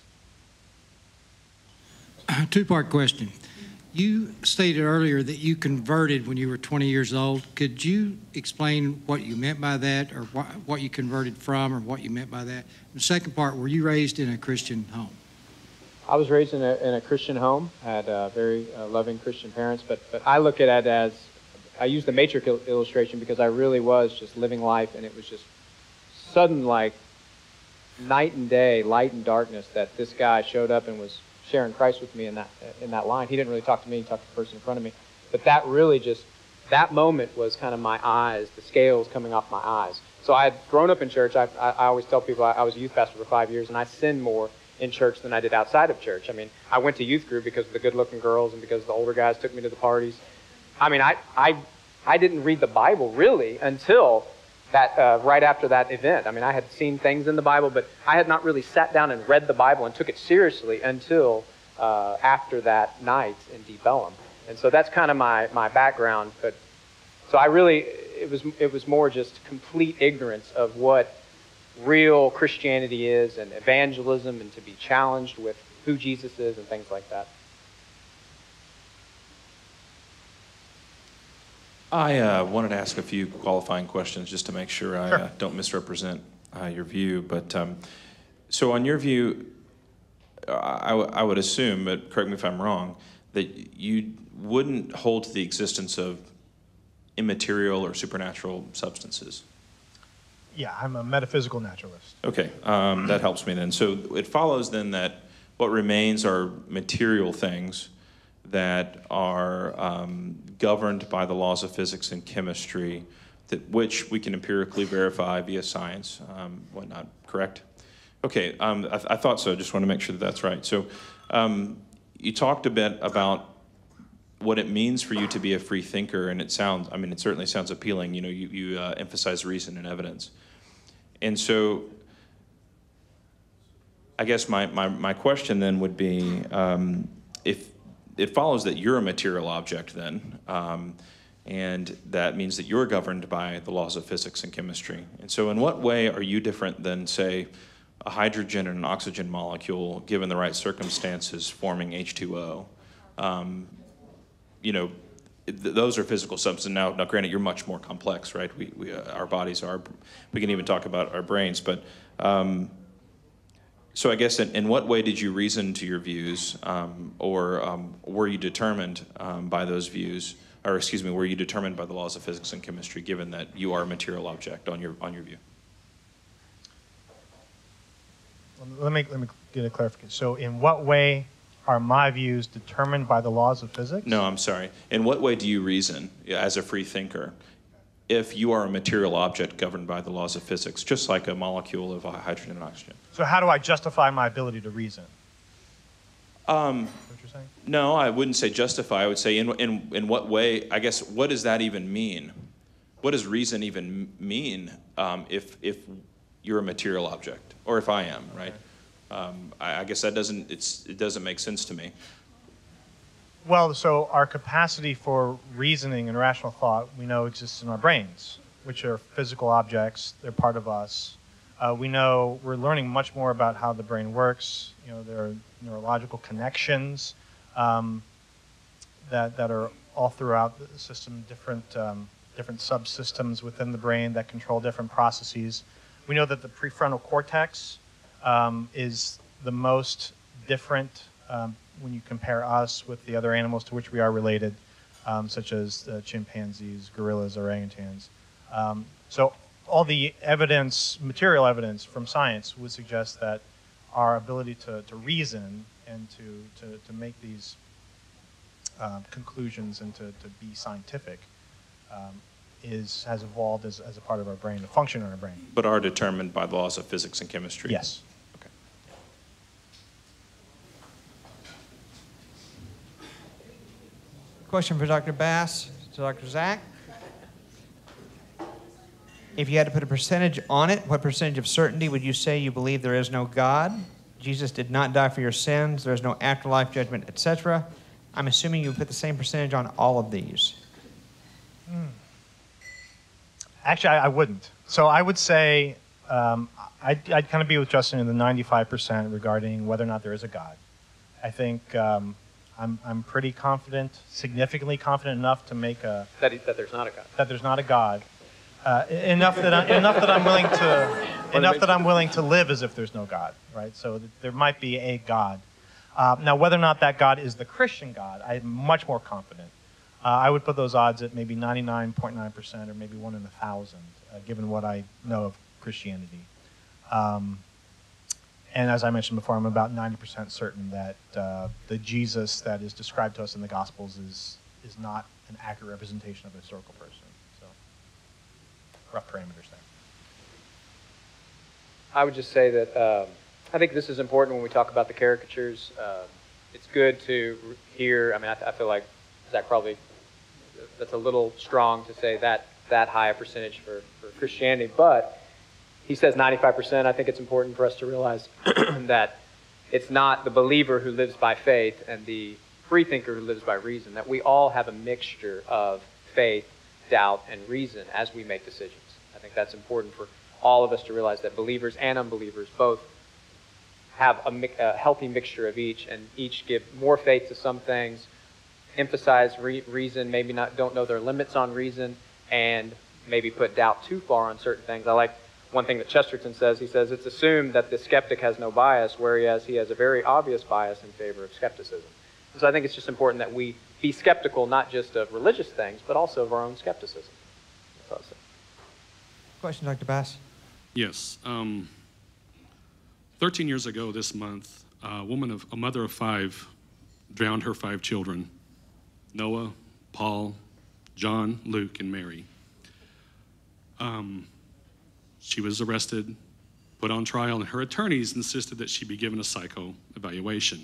Two-part question. You stated earlier that you converted when you were 20 years old. Could you explain what you meant by that, or what you converted from, or what you meant by that? And the second part, were you raised in a Christian home? I was raised in a Christian home, had very loving Christian parents, but I look at it as, I use the matrix illustration because I really was just living life, and it was just sudden, like night and day, light and darkness, that this guy showed up and was sharing Christ with me in that line. He didn't really talk to me, he talked to the person in front of me. But that really just, that moment was kind of my eyes, the scales coming off my eyes. So I had grown up in church. I always tell people I was a youth pastor for 5 years, and I sinned more in church than I did outside of church. I mean, I went to youth group because of the good-looking girls and because the older guys took me to the parties. I mean, I didn't read the Bible really until that right after that event. I mean, I had seen things in the Bible, but I had not really sat down and read the Bible and took it seriously until after that night in Deep Ellum. And so that's kind of my background. But so I really, it was more just complete ignorance of what real Christianity is and evangelism, and to be challenged with who Jesus is and things like that. I wanted to ask a few qualifying questions just to make sure I don't misrepresent your view. But so on your view, I would assume, but correct me if I'm wrong, that you wouldn't hold to the existence of immaterial or supernatural substances. Yeah, I'm a metaphysical naturalist. Okay, that helps me then. So it follows then that what remains are material things that are governed by the laws of physics and chemistry, which we can empirically verify via science, whatnot, correct? Okay, I thought so. Just want to make sure that that's right. So you talked a bit about what it means for you to be a free thinker, and it certainly sounds appealing. You know, you emphasize reason and evidence. And so I guess my question then would be, if it follows that you're a material object then, and that means that you're governed by the laws of physics and chemistry. And so in what way are you different than, say, a hydrogen and an oxygen molecule, given the right circumstances, forming H2O? You know, those are physical substances. Now, granted, you're much more complex, right? Our bodies are. We can even talk about our brains. But so I guess in what way did you reason to your views, or were you determined by those views, or excuse me, were you determined by the laws of physics and chemistry, given that you are a material object on your view? Let me get a clarification. So, in what way are my views determined by the laws of physics? No, I'm sorry. In what way do you reason as a free thinker if you are a material object governed by the laws of physics, just like a molecule of hydrogen and oxygen? So how do I justify my ability to reason? What you're saying? No, I wouldn't say justify. I would say in what way, I guess, what does that even mean? What does reason even mean if you're a material object, or if I am, right? I guess it doesn't make sense to me. Well, so our capacity for reasoning and rational thought, we know exists in our brains, which are physical objects. They're part of us. We know we're learning much more about how the brain works. You know, there are neurological connections that are all throughout the system, different subsystems within the brain that control different processes. We know that the prefrontal cortex is the most different when you compare us with the other animals to which we are related, such as chimpanzees, gorillas, orangutans. So all the evidence, material evidence from science would suggest that our ability to reason and to make these conclusions and to be scientific has evolved as a part of our brain, a function in our brain. But are determined by the laws of physics and chemistry? Yes. Okay. Question for Dr. Bass to Dr. Zach. If you had to put a percentage on it, what percentage of certainty would you say you believe there is no God? Jesus did not die for your sins. There is no afterlife, judgment, etc. I'm assuming you would put the same percentage on all of these. Actually, I wouldn't. So I would say I'd kind of be with Justin in the 95% regarding whether or not there is a God. I think I'm pretty confident, significantly confident enough to make a that there's not a God. That there's not a God. Enough that I'm willing to live as if there's no God, right? So there might be a God. Now, whether or not that God is the Christian God, I'm much more confident. I would put those odds at maybe 99.9% or maybe 1 in 1,000, given what I know of Christianity. And as I mentioned before, I'm about 90% certain that the Jesus that is described to us in the Gospels is not an accurate representation of a historical person. So, rough parameters there. I would just say that I think this is important when we talk about the caricatures. It's good to hear, I feel like Zach probably, that's a little strong to say that high a percentage for Christianity, but he says 95%. I think it's important for us to realize that it's not the believer who lives by faith and the free thinker who lives by reason, that we all have a mixture of faith, doubt, and reason as we make decisions. I think that's important for all of us to realize that believers and unbelievers both have a healthy mixture of each, and each give more faith to some things, emphasize reason, maybe don't know their limits on reason, and maybe put doubt too far on certain things. I like one thing that Chesterton says. He says, it's assumed that the skeptic has no bias, whereas he has a very obvious bias in favor of skepticism. So I think it's just important that we be skeptical not just of religious things, but also of our own skepticism. That's all I'll say. Question, Dr. Bass. Yes. 13 years ago this month, a mother of 5 drowned her 5 children, Noah, Paul, John, Luke, and Mary. She was arrested, put on trial, and her attorneys insisted that she be given a psycho evaluation.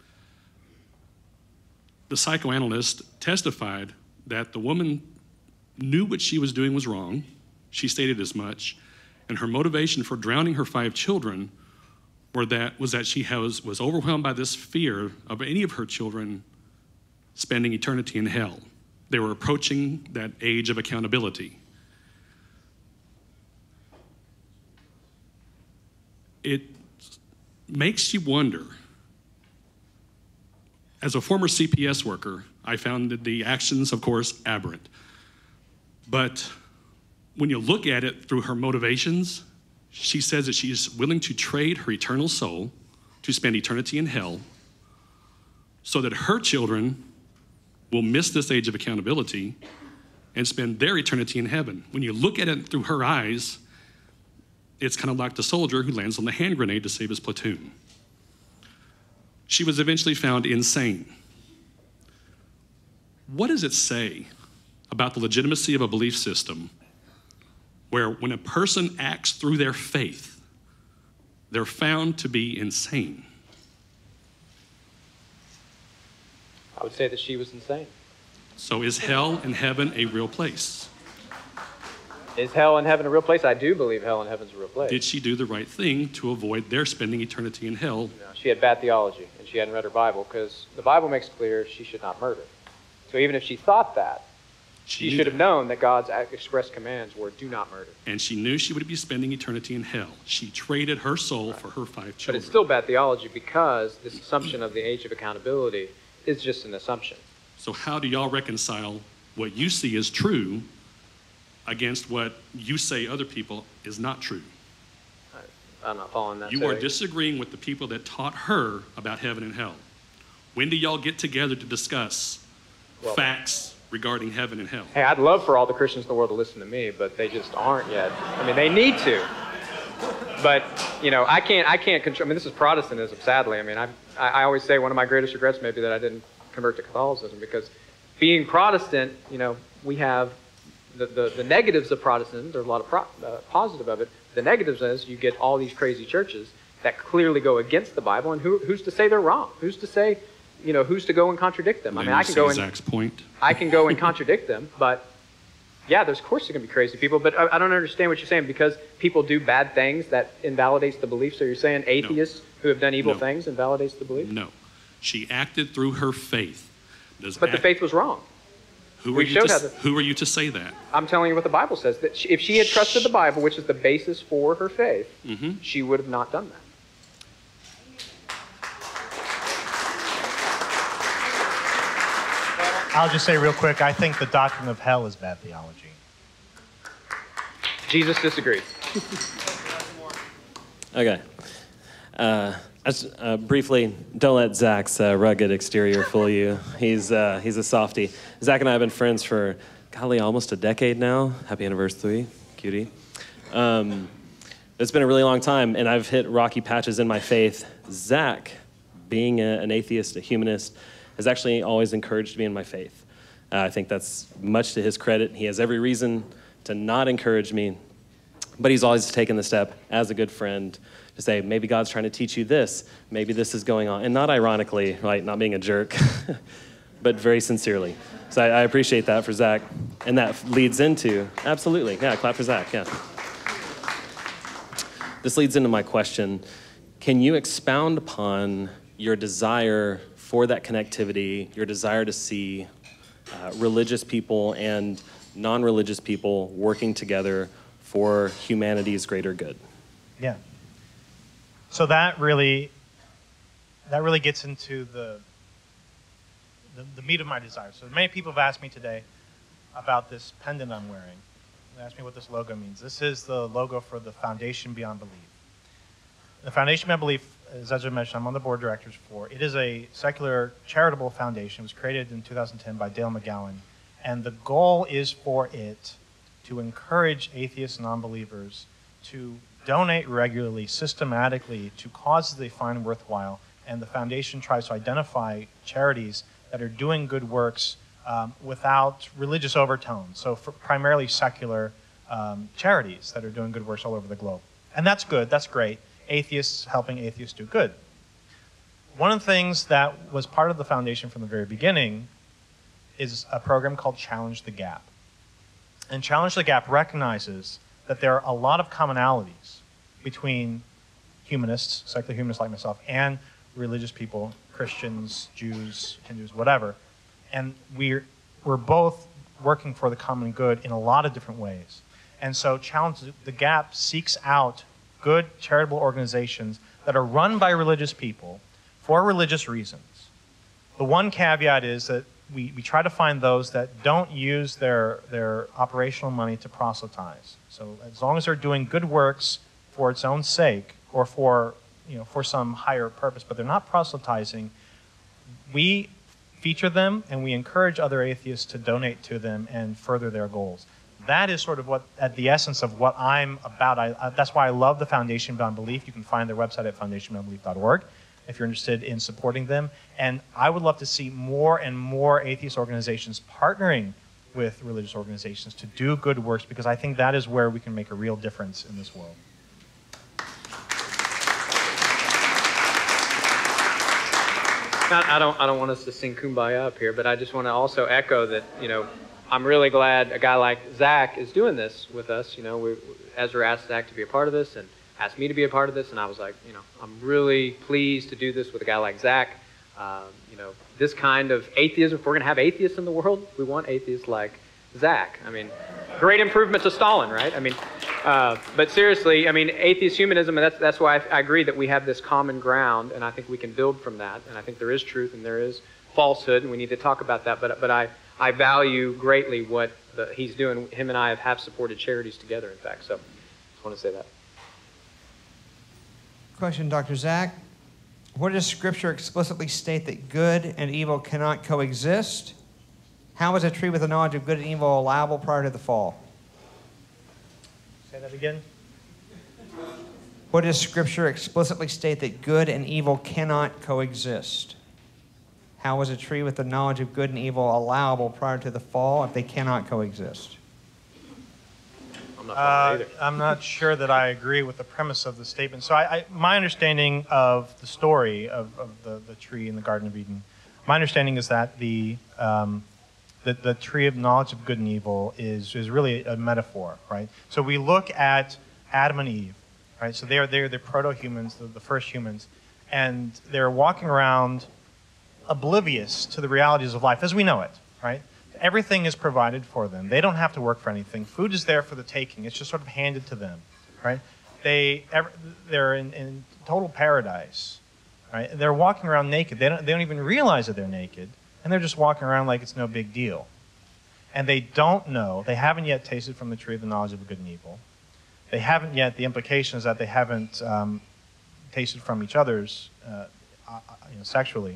The psychoanalyst testified that the woman knew what she was doing was wrong. She stated as much, and her motivation for drowning her 5 children was that she was overwhelmed by this fear of any of her children spending eternity in hell. They were approaching that age of accountability. It makes you wonder. As a former CPS worker, I found that the actions, of course, aberrant. But when you look at it through her motivations, she says that she's willing to trade her eternal soul to spend eternity in hell so that her children will miss this age of accountability and spend their eternity in heaven. When you look at it through her eyes, it's kind of like the soldier who lands on the hand grenade to save his platoon. She was eventually found insane. What does it say about the legitimacy of a belief system where when a person acts through their faith, they're found to be insane? I would say that she was insane. So is hell and heaven a real place? Is hell and heaven a real place? I do believe hell and heaven's a real place. Did she do the right thing to avoid their spending eternity in hell? No, she had bad theology, and she hadn't read her Bible, because the Bible makes clear she should not murder. So even if she thought that, she should have known that God's express commands were do not murder. And she knew she would be spending eternity in hell. She traded her soul for her 5 children. But it's still bad theology, because this assumption of the age of accountability is just an assumption. So how do y'all reconcile what you see as true against what you say other people is not true? I'm not following that. You are disagreeing with the people that taught her about heaven and hell. When do y'all get together to discuss facts regarding heaven and hell? Hey, I'd love for all the Christians in the world to listen to me, but they just aren't yet. I mean, they need to. But, you know, I can't control. I mean, this is Protestantism, sadly. I mean, I always say one of my greatest regrets may be that I didn't convert to Catholicism, because being Protestant, you know, we have the negatives of Protestantism. There's a lot of positive of it. The negatives is you get all these crazy churches that clearly go against the Bible, and who's to say they're wrong? Who's to say, you know, who's to go and contradict them? I mean, I can go and Zach's point. I can go and contradict them, but yeah, of course there's going to be crazy people, but I don't understand what you're saying, because people do bad things that invalidates the belief. So you're saying atheists who have done evil things invalidates the belief? No. She acted through her faith. But the faith was wrong. Who are you to say that? I'm telling you what the Bible says. That if she had trusted the Bible, which is the basis for her faith, she would have not done that. I'll just say real quick, I think the doctrine of hell is bad theology. Jesus disagrees. Okay. Briefly, don't let Zach's rugged exterior fool you. He's a softie. Zach and I have been friends for, golly, almost a decade now. Happy anniversary, cutie. It's been a really long time, and I've hit rocky patches in my faith. Zach, being an atheist, a humanist, has actually always encouraged me in my faith. I think that's much to his credit. He has every reason to not encourage me, but he's always taken the step as a good friend to say, maybe God's trying to teach you this, maybe this is going on. And not ironically, right, not being a jerk, but very sincerely. So I appreciate that for Zach. And that leads into, absolutely, yeah, clap for Zach, yeah. This leads into my question. Can you expound upon your desire for that connectivity, your desire to see religious people and non-religious people working together for humanity's greater good? Yeah. So that really gets into the meat of my desire. So many people have asked me today about this pendant I'm wearing. They asked me what this logo means. This is the logo for the Foundation Beyond Belief. The Foundation Beyond Belief, as Ezra mentioned, I'm on the board of directors for. It is a secular charitable foundation. It was created in 2010 by Dale McGowan. And the goal is for it to encourage atheists and non-believers to donate regularly, systematically, to causes they find worthwhile, and the foundation tries to identify charities that are doing good works without religious overtones. So for primarily secular charities that are doing good works all over the globe. And that's good, that's great. Atheists helping atheists do good. One of the things that was part of the foundation from the very beginning is a program called Challenge the Gap. And Challenge the Gap recognizes that there are a lot of commonalities between humanists, secular humanists like myself, and religious people, Christians, Jews, Hindus, whatever. And we're both working for the common good in a lot of different ways. And so Challenge the Gap seeks out good charitable organizations that are run by religious people for religious reasons. The one caveat is that we try to find those that don't use their operational money to proselytize. So as long as they're doing good works for its own sake or for some higher purpose, but they're not proselytizing, we feature them and we encourage other atheists to donate to them and further their goals. That is sort of what, at the essence of what I'm about. That's why I love the Foundation Beyond Belief. You can find their website at foundationbeyondbelief.org if you're interested in supporting them. And I would love to see more and more atheist organizations partnering with religious organizations to do good works, because I think that is where we can make a real difference in this world. I don't want us to sing Kumbaya up here, but I just want to also echo that, I'm really glad a guy like Zach is doing this with us. Ezra asked Zach to be a part of this and asked me to be a part of this, and I was like, I'm really pleased to do this with a guy like Zach. This kind of atheism, if we're going to have atheists in the world, we want atheists like Zach. I mean, great improvement to Stalin, right? I mean, but seriously, atheist humanism, and that's why I agree that we have this common ground, and I think we can build from that, and I think there is truth and there is falsehood, and we need to talk about that, but I value greatly what he's doing. Him and I have supported charities together, in fact, so I just want to say that. Question, Dr. Zach. Where does Scripture explicitly state that good and evil cannot coexist? How is a tree with the knowledge of good and evil allowable prior to the fall? Say that again. What does Scripture explicitly state that good and evil cannot coexist? How is a tree with the knowledge of good and evil allowable prior to the fall if they cannot coexist? I'm not sure that I agree with the premise of the statement. So my understanding of the story of the tree in the Garden of Eden, my understanding is that the tree of knowledge of good and evil is really a metaphor, right? So we look at Adam and Eve, right? So they're the proto-humans, the first humans, and they're walking around oblivious to the realities of life as we know it, right? Everything is provided for them. They don't have to work for anything. Food is there for the taking. It's just sort of handed to them, right? They're in total paradise, right? They're walking around naked. They don't even realize that they're naked, and they're just walking around like it's no big deal. And they don't know. They haven't yet tasted from the tree of the knowledge of good and evil. They haven't yet. The implication is that they haven't tasted from each other's sexually.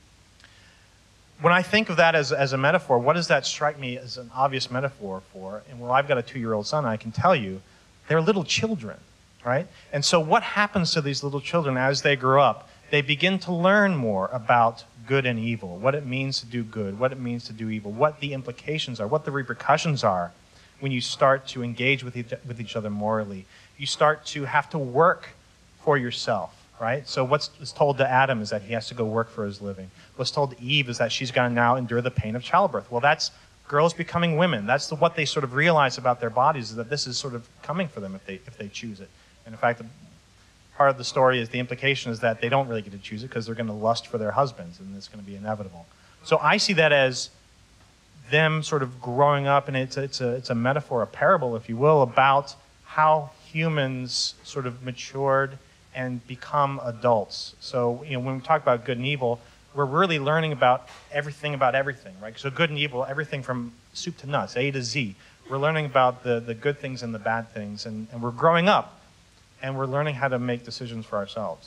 When I think of that as a metaphor, what does that strike me as an obvious metaphor for? And well, I've got a 2-year-old son, I can tell you, they're little children, right? And so what happens to these little children as they grow up? They begin to learn more about good and evil, what it means to do good, what it means to do evil, what the implications are, what the repercussions are when you start to engage with each other morally. You start to have to work for yourself. Right? So what's told to Adam is that he has to go work for his living. What's told to Eve is that she's going to now endure the pain of childbirth. Well, that's girls becoming women. That's what they sort of realize about their bodies, is that this is sort of coming for them if they choose it. And in fact, part of the story is the implication is that they don't really get to choose it because they're going to lust for their husbands, and it's going to be inevitable. So I see that as them sort of growing up, and it's a metaphor, a parable, if you will, about how humans sort of matured and become adults. So, when we talk about good and evil, we're really learning about everything, right? So good and evil, everything from soup to nuts, A to Z. We're learning about the good things and the bad things, and we're growing up, and we're learning how to make decisions for ourselves.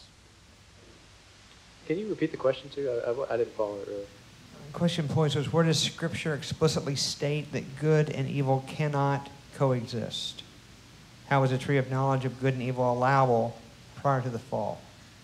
Can you repeat the question, too? I didn't follow it, really. Question points was, where does Scripture explicitly state that good and evil cannot coexist? How was the tree of knowledge of good and evil allowable prior to the fall?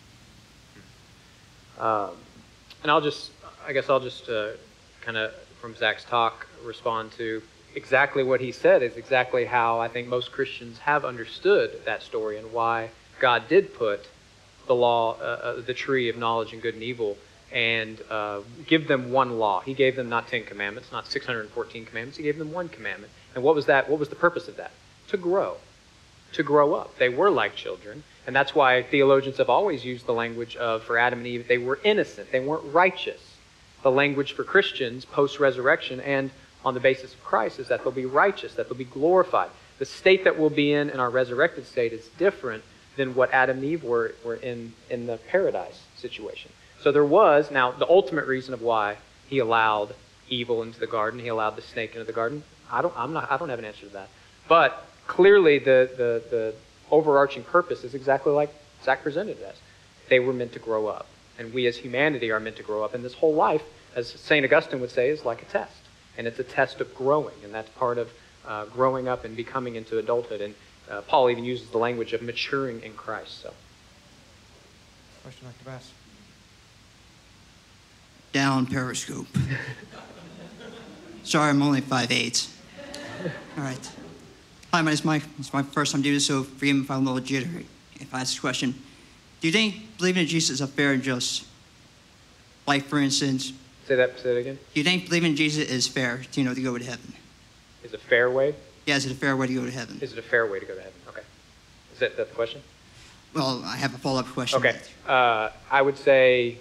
And I'll just kind of, from Zach's talk, respond to exactly what he said is exactly how I think most Christians have understood that story and why God did put the law, the tree of knowledge and good and evil, and give them one law. He gave them not 10 commandments, not 614 commandments. He gave them one commandment. And what was that? What was the purpose of that? To grow up. They were like children. And that's why theologians have always used the language of, for Adam and Eve, they were innocent. They weren't righteous. The language for Christians post-resurrection and on the basis of Christ is that they'll be righteous, that they'll be glorified. The state that we'll be in our resurrected state is different than what Adam and Eve were in the paradise situation. So there was, now the ultimate reason of why he allowed evil into the garden, he allowed the snake into the garden, I don't have an answer to that. But clearly the overarching purpose is exactly like Zach presented it as. They were meant to grow up. And we as humanity are meant to grow up. And this whole life, as St. Augustine would say, is like a test. And it's a test of growing. And that's part of growing up and becoming into adulthood. And Paul even uses the language of maturing in Christ. So, question, Dr. Bass. Down Periscope. Sorry, I'm only 5'8". All right. Hi, it's my first time doing this, so forgive me if I'm a little jittery if I ask this question. Do you think believing in Jesus is fair and just? Like, for instance... Say that again? Do you think believing in Jesus is fair, to go to heaven? Is it a fair way? Yeah, is it a fair way to go to heaven? Is it a fair way to go to heaven? Okay. Is that the question? Well, I have a follow-up question. Okay. I would say,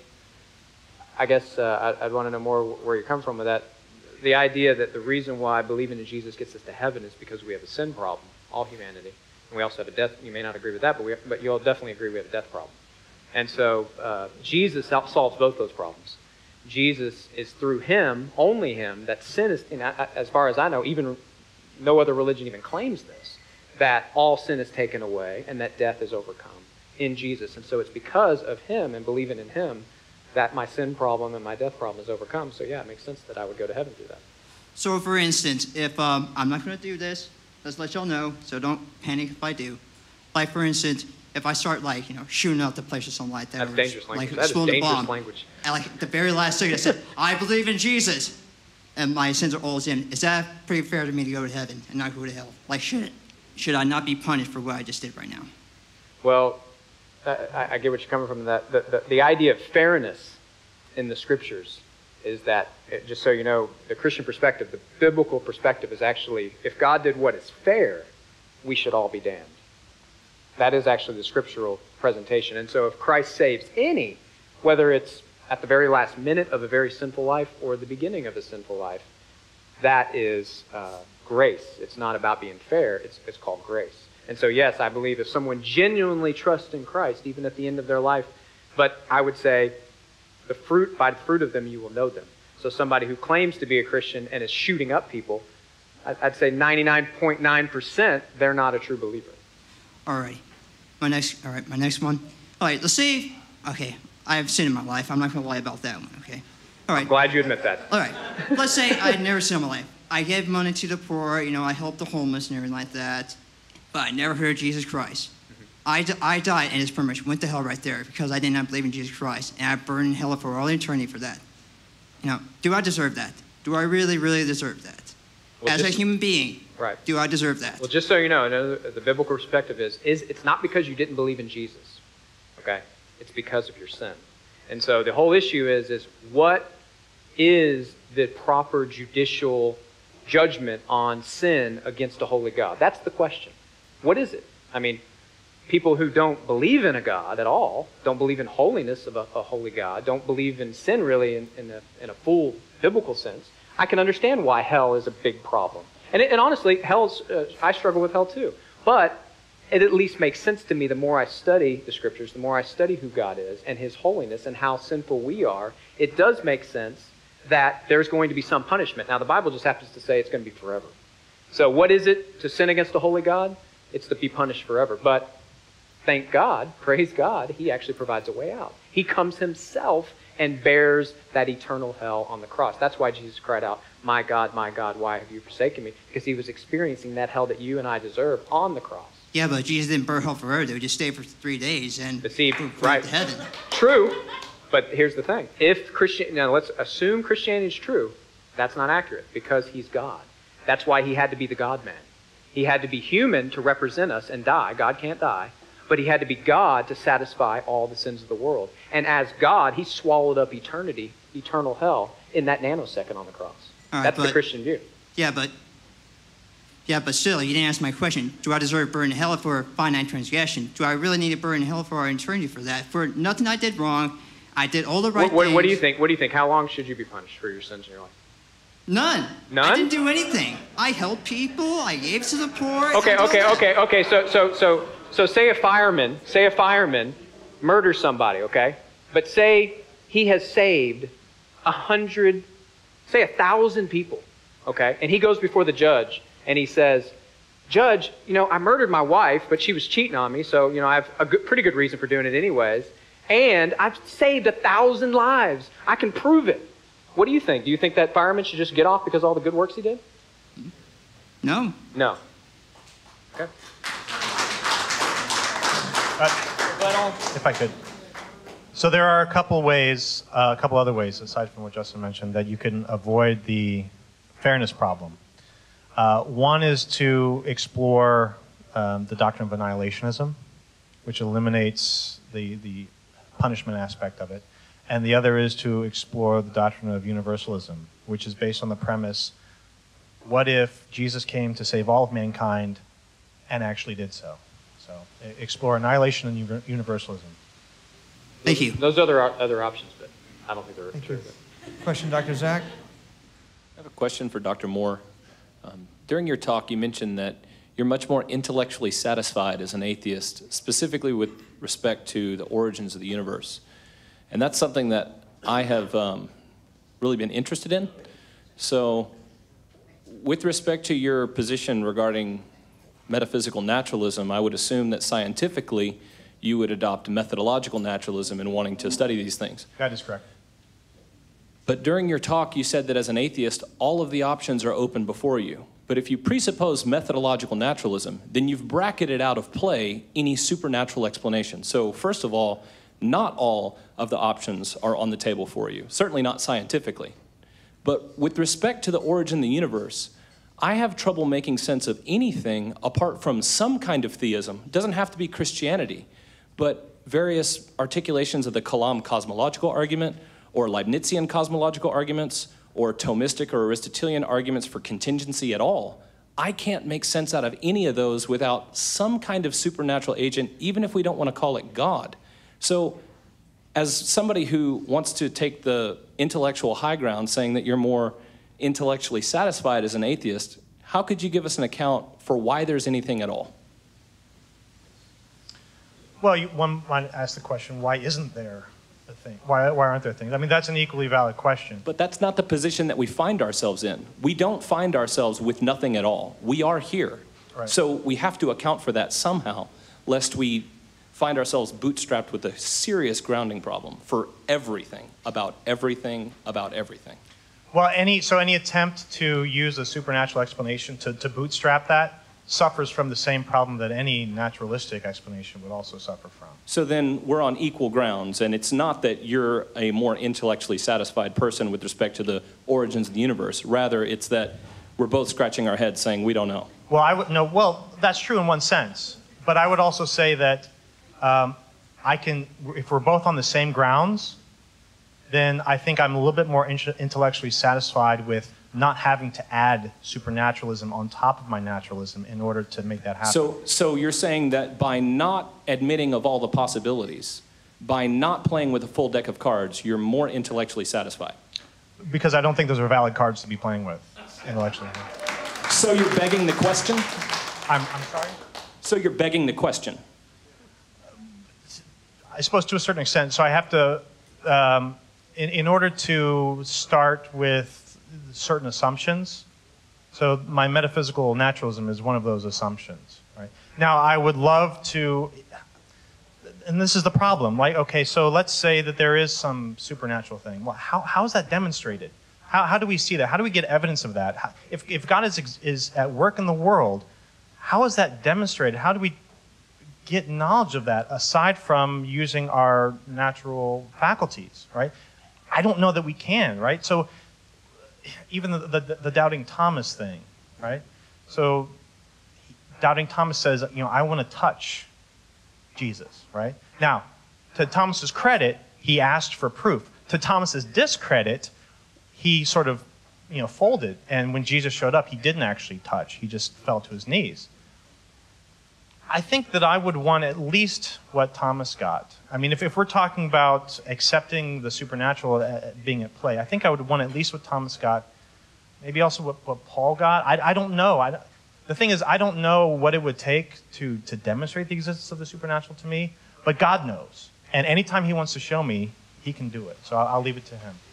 I guess I'd want to know more where you're coming from with that. The idea that the reason why believing in Jesus gets us to heaven is because we have a sin problem, all humanity. And we also have a death, you may not agree with that, but you'll definitely agree we have a death problem. And so Jesus solves both those problems. Jesus is through him, only him, that sin is, as far as I know, even no other religion even claims this, that all sin is taken away and that death is overcome in Jesus. And so it's because of him and believing in him that my sin problem and my death problem is overcome. So yeah, it makes sense that I would go to heaven through that. So for instance, if I'm not going to do this, let's let y'all know, so don't panic if I do. Like for instance, if I start shooting out the place or something like that. That's dangerous language. That is dangerous language. And like the very last second I said, I believe in Jesus, and my sins are all in. Is that pretty fair to me to go to heaven and not go to hell? Like should I not be punished for what I just did right now? Well, I get what you're coming from. The idea of fairness in the scriptures is that, just so you know, the Christian perspective, the biblical perspective is actually, if God did what is fair, we should all be damned. That is actually the scriptural presentation. And so if Christ saves any, whether it's at the very last minute of a very sinful life or the beginning of a sinful life, that is grace. It's not about being fair. It's called grace. And so, yes, I believe if someone genuinely trusts in Christ, even at the end of their life, but I would say by the fruit of them you will know them. So somebody who claims to be a Christian and is shooting up people, I'd say 99.9% they're not a true believer. All right. My next one. All right, let's see. Okay, I have sin in my life. I'm not going to lie about that one, okay? All right. I'm glad you admit that. All right. Let's say I had never sinned in my life. I gave money to the poor, I helped the homeless and everything like that, but I never heard of Jesus Christ. Mm-hmm. I died, and it's pretty much went to hell right there because I did not believe in Jesus Christ, and I burned in hell for all eternity for that. Do I deserve that? Do I really, really deserve that? Well, as a human being, right. Do I deserve that? Well, just so you know, the biblical perspective is it's not because you didn't believe in Jesus, okay? It's because of your sin. And so the whole issue is what is the proper judicial judgment on sin against a holy God? That's the question. What is it? I mean, people who don't believe in a God at all, don't believe in holiness of a holy God, don't believe in sin really in a full biblical sense, I can understand why hell is a big problem. And honestly, I struggle with hell too. But it at least makes sense to me the more I study the scriptures, the more I study who God is and his holiness and how sinful we are, it does make sense that there's going to be some punishment. Now, the Bible just happens to say it's going to be forever. So what is it to sin against a holy God? It's to be punished forever. But thank God, praise God, he actually provides a way out. He comes himself and bears that eternal hell on the cross. That's why Jesus cried out, my God, why have you forsaken me? Because he was experiencing that hell that you and I deserve on the cross. Yeah, but Jesus didn't burn hell forever. They would just stay for 3 days and right. to heaven. True, but here's the thing. Now let's assume Christianity is true. That's not accurate because he's God. That's why he had to be the God-man. He had to be human to represent us and die. God can't die. But he had to be God to satisfy all the sins of the world. And as God, he swallowed up eternity, eternal hell, in that nanosecond on the cross. That's the Christian view. Yeah, but still, you didn't answer my question. Do I deserve to burn in hell for finite transgression? Do I really need to burn in hell for eternity for that? For nothing I did wrong, I did all the right things. What do you think? What do you think? How long should you be punished for your sins in your life? None. None? I didn't do anything. I helped people. I gave to the poor. Okay. So say a fireman murders somebody, okay? But say he has saved 1,000 people, okay? And he goes before the judge and he says, Judge, I murdered my wife, but she was cheating on me, so, I have a pretty good reason for doing it anyways. And I've saved 1,000 lives. I can prove it. What do you think? Do you think that fireman should just get off because of all the good works he did? No. No. Okay. If I could. So there are a couple other ways, aside from what Justin mentioned, that you can avoid the fairness problem. One is to explore the doctrine of annihilationism, which eliminates the punishment aspect of it. And the other is to explore the doctrine of universalism, which is based on the premise, what if Jesus came to save all of mankind and actually did so? So explore annihilation and universalism. Thank you. Those are other options, but I don't think they're true. Question, Dr. Zach? I have a question for Dr. Moore. During your talk, you mentioned that you're much more intellectually satisfied as an atheist, specifically with respect to the origins of the universe. And that's something that I have really been interested in. So with respect to your position regarding metaphysical naturalism, I would assume that scientifically you would adopt methodological naturalism in wanting to study these things. That is correct. But during your talk, you said that as an atheist, all of the options are open before you. But if you presuppose methodological naturalism, then you've bracketed out of play any supernatural explanation. So first of all, not all of the options are on the table for you, certainly not scientifically. But with respect to the origin of the universe, I have trouble making sense of anything apart from some kind of theism. It doesn't have to be Christianity, but various articulations of the Kalam cosmological argument, or Leibnizian cosmological arguments, or Thomistic or Aristotelian arguments for contingency at all. I can't make sense out of any of those without some kind of supernatural agent, even if we don't want to call it God. So as somebody who wants to take the intellectual high ground, saying that you're more intellectually satisfied as an atheist, how could you give us an account for why there's anything at all? Well, one might ask the question, why isn't there a thing? Why aren't there things? I mean, that's an equally valid question. But that's not the position that we find ourselves in. We don't find ourselves with nothing at all. We are here. Right. So we have to account for that somehow, lest we find ourselves bootstrapped with a serious grounding problem for everything, about everything, about everything. Well, any attempt to use a supernatural explanation to bootstrap that suffers from the same problem that any naturalistic explanation would also suffer from. So then we're on equal grounds, and it's not that you're a more intellectually satisfied person with respect to the origins of the universe. Rather, it's that we're both scratching our heads saying we don't know. Well, that's true in one sense. But I would also say that if we're both on the same grounds, then I think I'm a little bit more intellectually satisfied with not having to add supernaturalism on top of my naturalism in order to make that happen. So you're saying that by not admitting of all the possibilities, by not playing with a full deck of cards, you're more intellectually satisfied? Because I don't think those are valid cards to be playing with intellectually. So you're begging the question? I'm sorry? So you're begging the question? I suppose to a certain extent. So I have to, in order to start with certain assumptions, so my metaphysical naturalism is one of those assumptions. Right? Now, I would love to, and this is the problem, right? Okay, so let's say that there is some supernatural thing. Well, how is that demonstrated? How do we see that? How do we get evidence of that? If God is at work in the world, how is that demonstrated? How do we get knowledge of that aside from using our natural faculties, right? I don't know that we can, right? So even the doubting Thomas thing, right? So doubting Thomas says, I want to touch Jesus, right? Now, to Thomas's credit, he asked for proof. To Thomas's discredit, he sort of, folded. And when Jesus showed up, he didn't actually touch. He just fell to his knees. I think that I would want at least what Thomas got. I mean, if we're talking about accepting the supernatural being at play, I think I would want at least what Thomas got. Maybe also what Paul got. I don't know. The thing is, I don't know what it would take to demonstrate the existence of the supernatural to me, but God knows. And anytime he wants to show me, he can do it. So I'll leave it to him.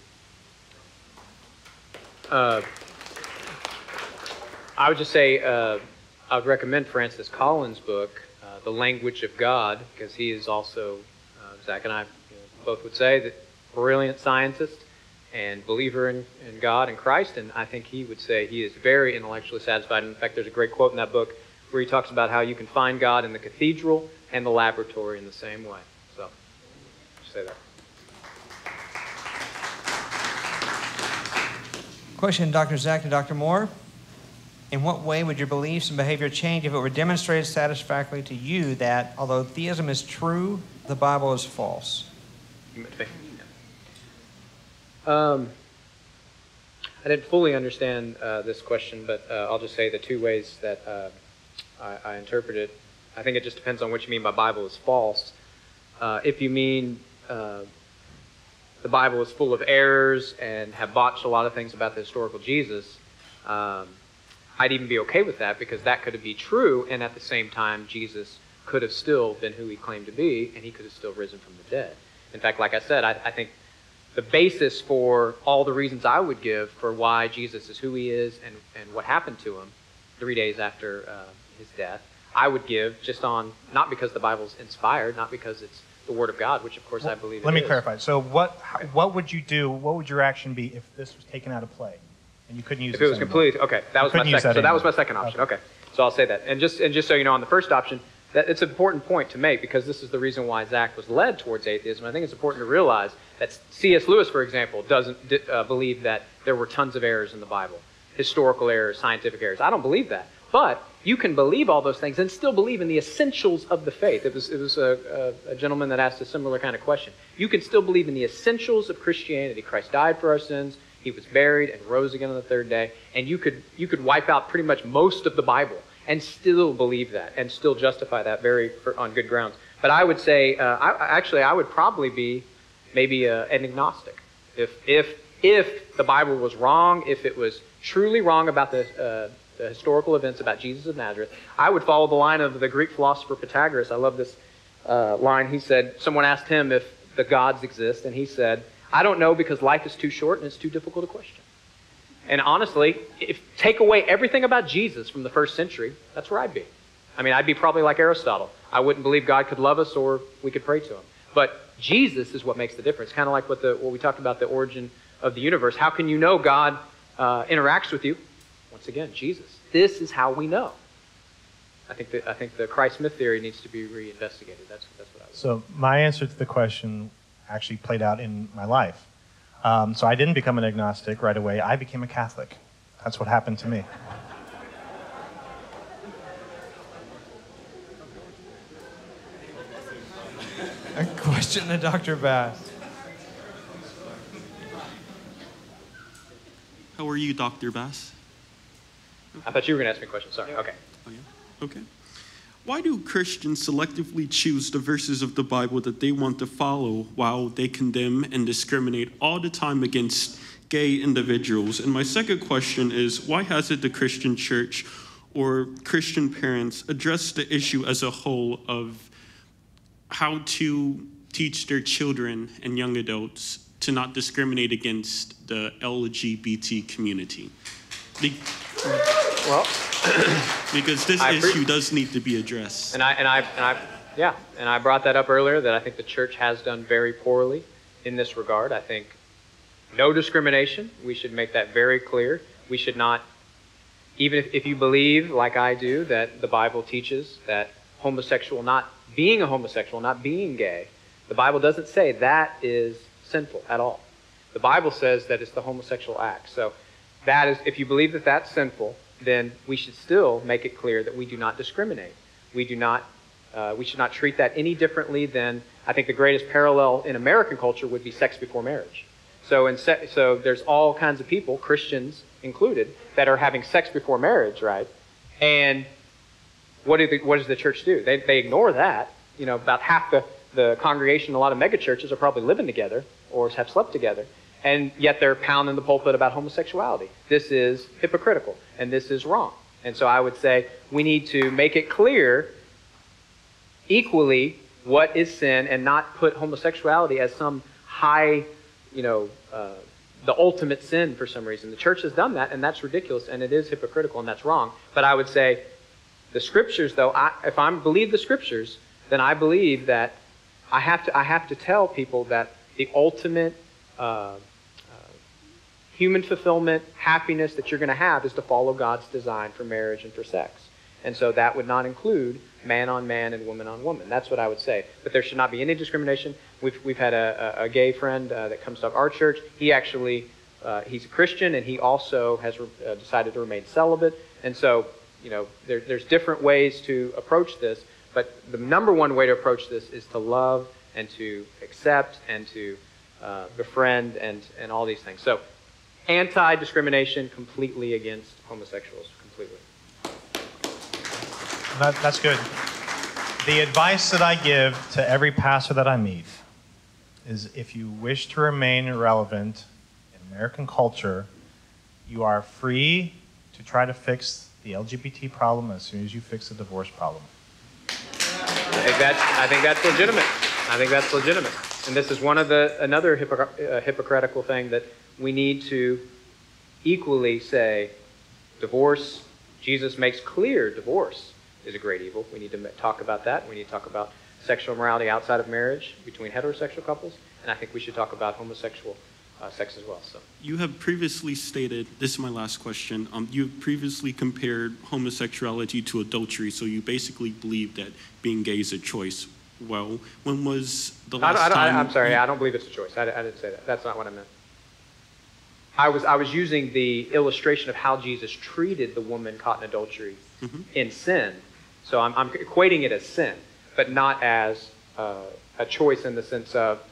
I would just say I would recommend Francis Collins' book, The Language of God, because he is also, Zach and I both would say, that brilliant scientist and believer in God and Christ, and I think he would say he is very intellectually satisfied. In fact, there's a great quote in that book where he talks about how you can find God in the cathedral and the laboratory in the same way. So, just say that. Question, Dr. Zach to Dr. Moore. In what way would your beliefs and behavior change if it were demonstrated satisfactorily to you that, although theism is true, the Bible is false? I didn't fully understand this question, but I'll just say the two ways that I interpret it. I think it just depends on what you mean by Bible is false. If you mean the Bible is full of errors and have botched a lot of things about the historical Jesus, I'd even be okay with that, because that could be true, and at the same time, Jesus could have still been who he claimed to be, and he could have still risen from the dead. In fact, like I said, I think the basis for all the reasons I would give for why Jesus is who he is and what happened to him 3 days after his death, I would give just on, not because the Bible's inspired, not because it's the Word of God, which of course I believe it is. Let me clarify. So what would you do, what would your action be if this was taken out of play and you couldn't use it? If it was completely, okay, that was my second. So that was my second option. Okay, so I'll say that. And just so you know, on the first option, that it's an important point to make, because this is the reason why Zach was led towards atheism. I think it's important to realize that C.S. Lewis, for example, doesn't believe that there were tons of errors in the Bible, historical errors, scientific errors. I don't believe that. But you can believe all those things and still believe in the essentials of the faith. It was a gentleman that asked a similar kind of question. You can still believe in the essentials of Christianity. Christ died for our sins. He was buried and rose again on the third day. And you could wipe out pretty much most of the Bible and still believe that and still justify that on good grounds. But I would say, I would probably be maybe an agnostic. If the Bible was wrong, if it was truly wrong about the historical events about Jesus of Nazareth, I would follow the line of the Greek philosopher Pythagoras. I love this line. He said, someone asked him if the gods exist, and he said, I don't know, because life is too short and it's too difficult to question. And honestly, take away everything about Jesus from the first century, that's where I'd be. I mean, I'd be probably like Aristotle. I wouldn't believe God could love us or we could pray to him. But Jesus is what makes the difference. Kind of like what we talked about, the origin of the universe. How can you know God interacts with you? Once again, Jesus. This is how we know. I think the Christ-Smith theory needs to be reinvestigated. That's what I would say. So my answer to the question actually played out in my life. So I didn't become an agnostic right away. I became a Catholic. That's what happened to me. A question to Dr. Bass. How are you, Dr. Bass? I thought you were going to ask me a question. Sorry. Okay. Oh, yeah? Okay. Why do Christians selectively choose the verses of the Bible that they want to follow while they condemn and discriminate all the time against gay individuals? And my second question is, why hasn't the Christian church or Christian parents addressed the issue as a whole of how to teach their children and young adults to not discriminate against the LGBT community? Well, because this issue does need to be addressed. And I brought that up earlier, that I think the church has done very poorly in this regard. I think no discrimination. We should make that very clear. We should not even if you believe, like I do, that the Bible teaches that homosexual, not being a homosexual, not being gay, the Bible doesn't say that is sinful at all. The Bible says that it's the homosexual act. So that is, if you believe that that's sinful, then we should still make it clear that we do not discriminate. We should not treat that any differently than, I think the greatest parallel in American culture would be sex before marriage. So there's all kinds of people, Christians included, that are having sex before marriage, right? And what does the church do? They ignore that. You know, about half the congregation in a lot of megachurches are probably living together or have slept together, and yet they're pounding the pulpit about homosexuality. This is hypocritical, and this is wrong. And so I would say we need to make it clear equally what is sin and not put homosexuality as some high, the ultimate sin for some reason. The church has done that, and that's ridiculous, and it is hypocritical, and that's wrong. But I would say the Scriptures, though, if I believe the Scriptures, then I believe that I have to tell people that the ultimate human fulfillment, happiness that you're going to have is to follow God's design for marriage and for sex. And so that would not include man on man and woman on woman. That's what I would say. But there should not be any discrimination. We've had a gay friend that comes to our church. He actually, he's a Christian, and he also has decided to remain celibate. And so, there's different ways to approach this. But the number one way to approach this is to love and to accept and to befriend and all these things. So anti-discrimination, completely against homosexuals, completely. That's good. The advice that I give to every pastor that I meet is if you wish to remain relevant in American culture, you are free to try to fix the LGBT problem as soon as you fix the divorce problem. I think that's legitimate. I think that's legitimate. And this is another hypocritical thing that we need to equally say, divorce, Jesus makes clear divorce is a great evil. We need to talk about that. We need to talk about sexual immorality outside of marriage between heterosexual couples. And I think we should talk about homosexual sex as well. So you have previously stated, this is my last question, you have previously compared homosexuality to adultery, so you basically believe that being gay is a choice. Well, when was the last time... I'm sorry, I don't believe it's a choice. I didn't say that. That's not what I meant. I was using the illustration of how Jesus treated the woman caught in adultery in sin. So I'm equating it as sin, but not as a choice in the sense of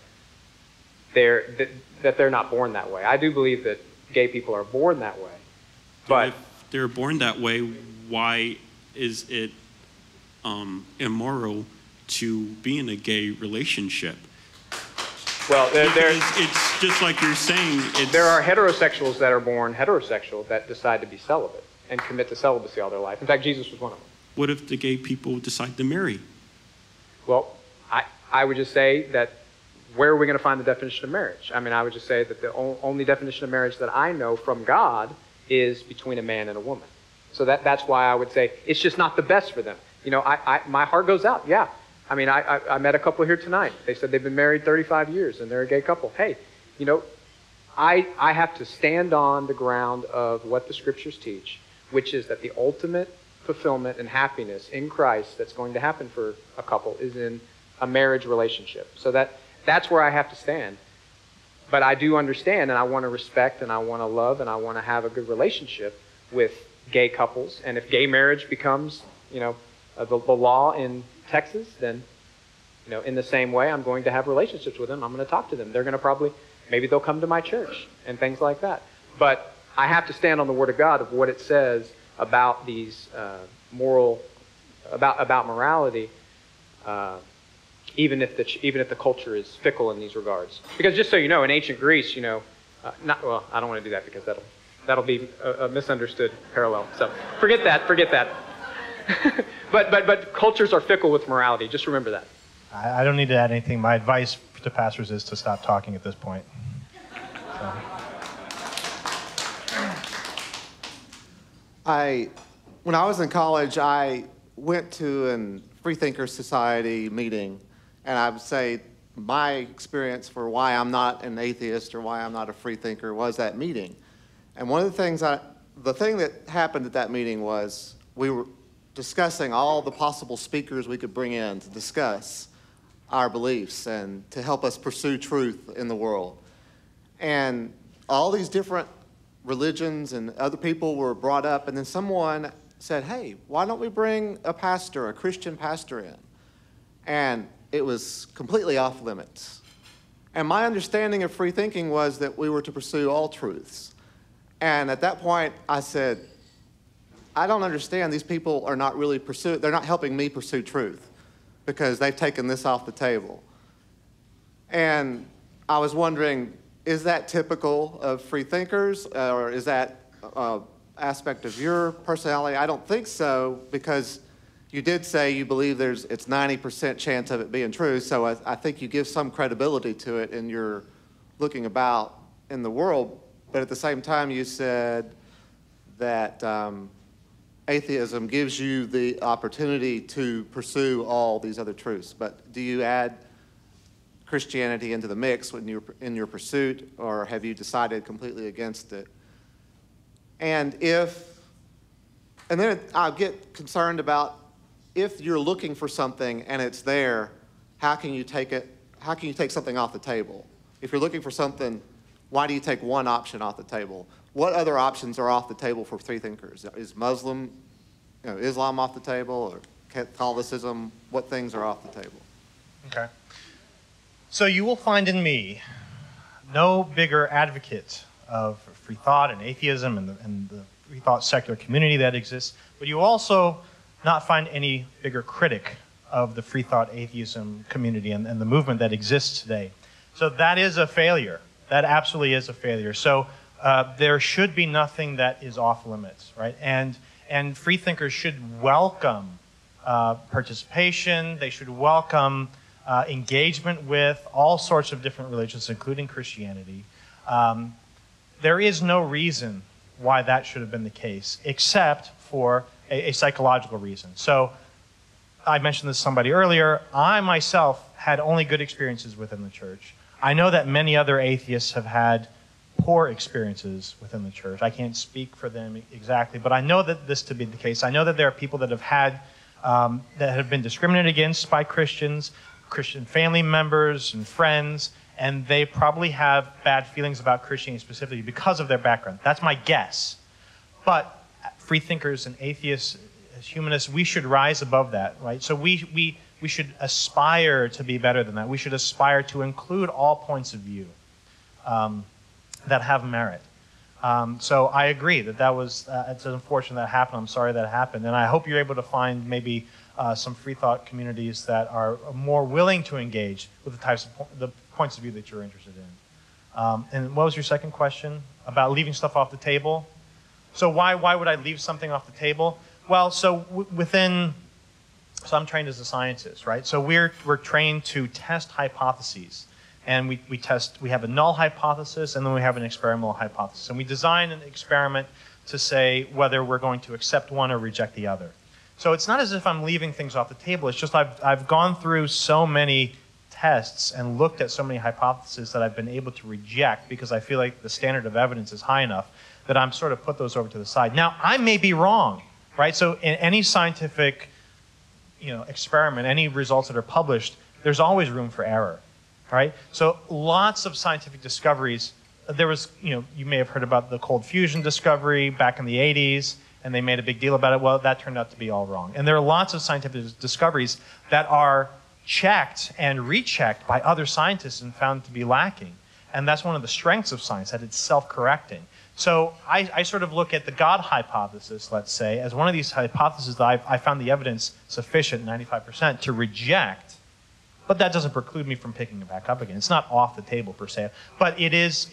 that they're not born that way. I do believe that gay people are born that way. But if they're born that way, why is it immoral to be in a gay relationship? Well, it's just like you're saying. There are heterosexuals that are born heterosexual that decide to be celibate and commit to celibacy all their life. In fact, Jesus was one of them. What if the gay people decide to marry? Well, I would just say that where are we going to find the definition of marriage? I mean, I would just say that the only definition of marriage that I know from God is between a man and a woman. So that's why I would say it's just not the best for them. My heart goes out, yeah. I mean, I met a couple here tonight. They said they've been married 35 years, and they're a gay couple. Hey, I have to stand on the ground of what the Scriptures teach, which is that the ultimate fulfillment and happiness in Christ that's going to happen for a couple is in a marriage relationship. So that's where I have to stand. But I do understand, and I want to respect, and I want to love, and I want to have a good relationship with gay couples. And if gay marriage becomes, the law in Texas, then, in the same way, I'm going to have relationships with them. I'm going to talk to them. They're going to maybe they'll come to my church and things like that. But I have to stand on the Word of God of what it says about these about morality, even if the culture is fickle in these regards. Because just so you know, in ancient Greece, I don't want to do that because that'll be a misunderstood parallel. So forget that. But cultures are fickle with morality. Just remember that. I don't need to add anything. My advice to pastors is to stop talking at this point. So. When I was in college, I went to a Freethinker Society meeting, and I would say my experience for why I'm not an atheist or why I'm not a freethinker was that meeting. And one of the things the thing that happened at that meeting was we were discussing all the possible speakers we could bring in to discuss our beliefs and to help us pursue truth in the world. And all these different religions and other people were brought up, and then someone said, hey, why don't we bring a pastor, a Christian pastor in? And it was completely off limits. And my understanding of free thinking was that we were to pursue all truths. And at that point, I said, I don't understand. These people are not really they're not helping me pursue truth because they've taken this off the table. And I was wondering, is that typical of free thinkers, or is that an aspect of your personality? I don't think so, because you did say you believe it's 90% chance of it being true, so I think you give some credibility to it in your looking about in the world, but at the same time you said that atheism gives you the opportunity to pursue all these other truths. But do you add Christianity into the mix in your pursuit, or have you decided completely against it? And then I'll get concerned about if you're looking for something and it's there, how can you take something off the table? If you're looking for something, why do you take one option off the table? What other options are off the table for free thinkers? Is Islam off the table, or Catholicism? What things are off the table? Okay. So you will find in me no bigger advocate of free thought and atheism and the free thought secular community that exists, but you will also not find any bigger critic of the free thought atheism community and the movement that exists today. So that is a failure. That absolutely is a failure. So there should be nothing that is off limits, right? And free thinkers should welcome participation. They should welcome engagement with all sorts of different religions, including Christianity. There is no reason why that should have been the case, except for a psychological reason. So I mentioned this to somebody earlier. I myself had only good experiences within the church. I know that many other atheists have had poor experiences within the church. I can't speak for them exactly, but I know that this to be the case. I know that there are people that have been discriminated against by Christians, Christian family members and friends, and they probably have bad feelings about Christianity specifically because of their background. That's my guess. But free thinkers and atheists, as humanists, we should rise above that, right? So we should aspire to be better than that. We should aspire to include all points of view that have merit. So I agree that was, it's unfortunate that happened. I'm sorry that happened. And I hope you're able to find maybe some free thought communities that are more willing to engage with the types of the points of view that you're interested in. And what was your second question? About leaving stuff off the table? So why would I leave something off the table? Well, so so I'm trained as a scientist, right? So we're trained to test hypotheses. And we have a null hypothesis, and then we have an experimental hypothesis. And we design an experiment to say whether we're going to accept one or reject the other. So it's not as if I'm leaving things off the table. It's just I've gone through so many tests and looked at so many hypotheses that I've been able to reject because I feel like the standard of evidence is high enough that I'm sort of put those over to the side. Now, I may be wrong, right? So in any scientific experiment, any results that are published, there's always room for error. Right? So lots of scientific discoveries. There was, you may have heard about the cold fusion discovery back in the 80s, and they made a big deal about it. Well, that turned out to be all wrong. And there are lots of scientific discoveries that are checked and rechecked by other scientists and found to be lacking. And that's one of the strengths of science, that it's self-correcting. So I sort of look at the God hypothesis, let's say, as one of these hypotheses that I found the evidence sufficient, 95%, to reject. But that doesn't preclude me from picking it back up again. It's not off the table per se, but it is.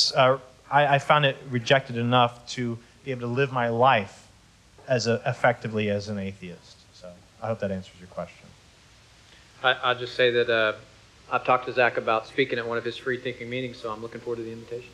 I found it rejected enough to be able to live my life effectively as an atheist. So I hope that answers your question. I'll just say that I've talked to Zach about speaking at one of his free thinking meetings, so I'm looking forward to the invitation.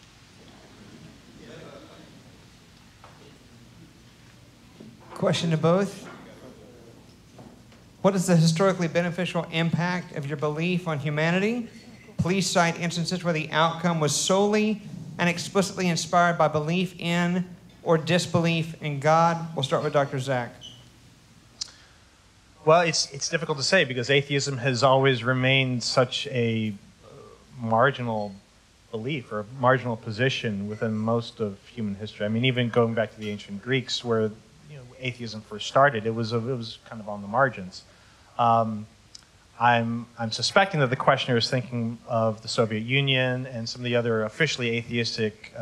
Question to both. What is the historically beneficial impact of your belief on humanity? Please cite instances where the outcome was solely and explicitly inspired by belief in or disbelief in God? We'll start with Dr. Zach. Well, it's difficult to say because atheism has always remained such a marginal belief or a marginal position within most of human history. I mean, even going back to the ancient Greeks, where atheism first started, it was kind of on the margins. I'm suspecting that the questioner is thinking of the Soviet Union and some of the other officially atheistic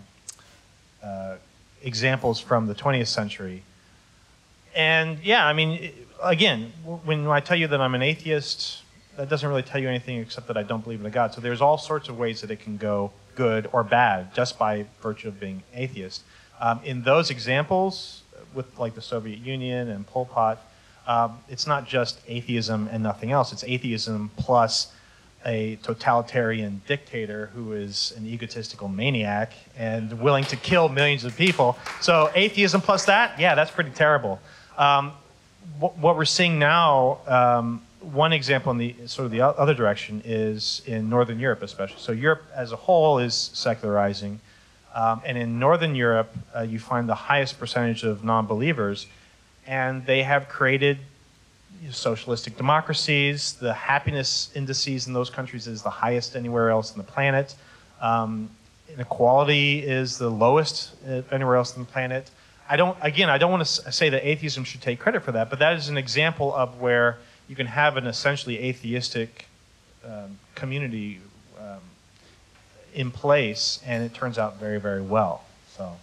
examples from the 20th century. And yeah, I mean, again, when I tell you that I'm an atheist, that doesn't really tell you anything except that I don't believe in a God. So there's all sorts of ways that it can go good or bad just by virtue of being atheist. In those examples, with like the Soviet Union and Pol Pot, it's not just atheism and nothing else. It's atheism plus a totalitarian dictator who is an egotistical maniac and willing to kill millions of people. So atheism plus that, yeah, that's pretty terrible. What we're seeing now, one example in the sort of the other direction is in Northern Europe especially. So Europe as a whole is secularizing. And in Northern Europe, you find the highest percentage of non-believers, and they have created socialistic democracies. The happiness indices in those countries is the highest anywhere else on the planet. Inequality is the lowest anywhere else on the planet. I don't want to say that atheism should take credit for that, but that is an example of where you can have an essentially atheistic community in place, and it turns out very, very well. So,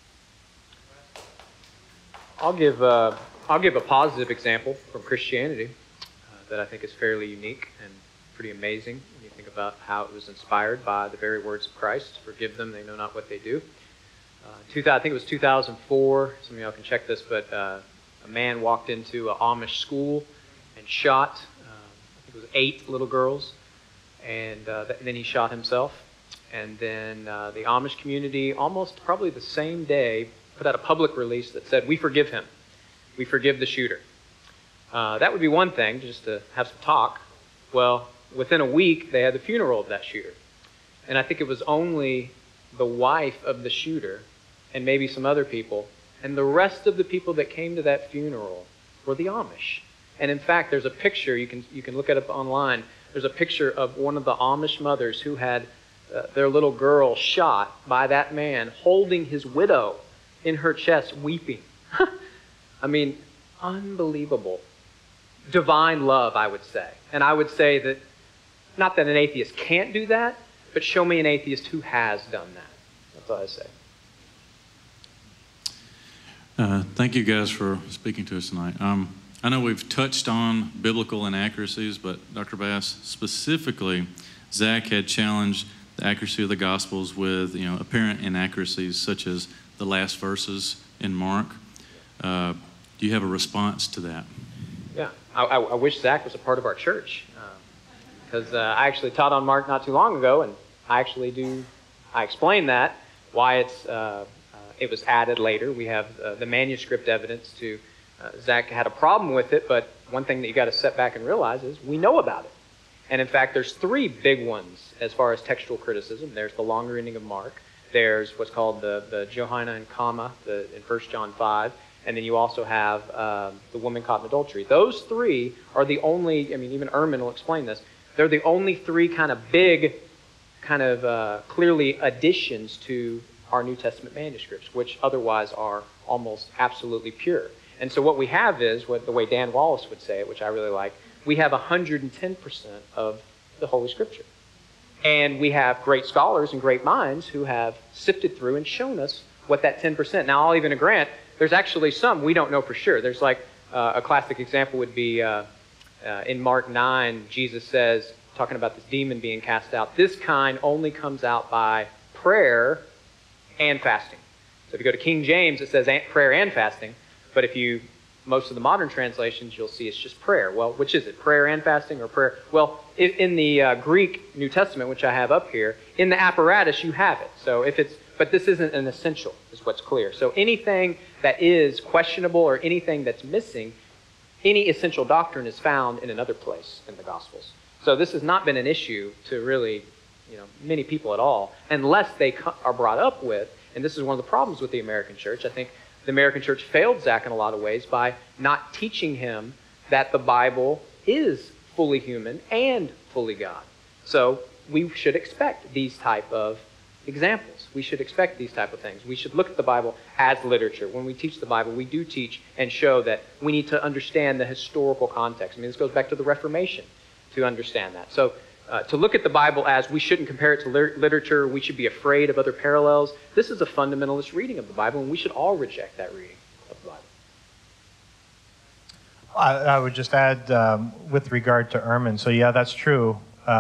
I'll give a positive example from Christianity that I think is fairly unique and pretty amazing when you think about how it was inspired by the very words of Christ. Forgive them; they know not what they do. I think it was 2004. Some of y'all can check this, but a man walked into an Amish school and shot, I think it was 8 little girls, and then he shot himself. And then the Amish community, almost probably the same day, put out a public release that said, "We forgive him. We forgive the shooter." That would be one thing, just to have some talk. Well, within a week, they had the funeral of that shooter. And I think it was only the wife of the shooter and maybe some other people, and the rest of the people that came to that funeral were the Amish. And in fact, there's a picture, you can look it up online, there's a picture of one of the Amish mothers who had their little girl shot by that man holding his widow in her chest, weeping. I mean, unbelievable. Divine love, I would say. And I would say that, not that an atheist can't do that, but show me an atheist who has done that. That's all I say. Thank you guys for speaking to us tonight. I know we've touched on biblical inaccuracies, but Dr. Bass, specifically, Zach had challenged the accuracy of the Gospels with apparent inaccuracies such as the last verses in Mark. Do you have a response to that? Yeah, I wish Zach was a part of our church because I actually taught on Mark not too long ago, and I explain that, why it was added later. We have the manuscript evidence to Zach had a problem with it, but one thing that you got to sit back and realize is we know about it. And in fact, there's 3 big ones as far as textual criticism. There's the longer ending of Mark. There's what's called the Johanna and comma in 1 John 5. And then you also have the woman caught in adultery. Those 3 are the only, even Ehrman will explain this, they're the only 3 kind of big, clearly additions to our New Testament manuscripts, which otherwise are almost absolutely pure. And so what we have is, the way Dan Wallace would say it, which I really like, we have 110% of the Holy Scripture. And we have great scholars and great minds who have sifted through and shown us what that 10%. Now, I'll even grant, there's actually some we don't know for sure. There's like a classic example would be in Mark 9, Jesus says, talking about this demon being cast out, this kind only comes out by prayer and fasting. So if you go to King James, it says prayer and fasting. But most of the modern translations, you'll see it's just prayer. Well, which is it? Prayer and fasting or prayer? Well, in the Greek New Testament, which I have up here, in the apparatus you have it. So but this isn't an essential, is what's clear. So anything that is questionable or anything that's missing, any essential doctrine is found in another place in the Gospels. So this has not been an issue to really, many people at all, unless they are brought up with, And this is one of the problems with the American church. I think the American church failed Zach in a lot of ways by not teaching him that the Bible is fully human and fully God. So we should expect these type of examples. We should expect these type of things. We should look at the Bible as literature. When we teach the Bible, we do teach and show that we need to understand the historical context. I mean, this goes back to the Reformation to understand that. So to look at the Bible as we shouldn't compare it to literature, we should be afraid of other parallels. This is a fundamentalist reading of the Bible, and we should all reject that reading of the Bible. I would just add with regard to Ehrman, so yeah, that's true.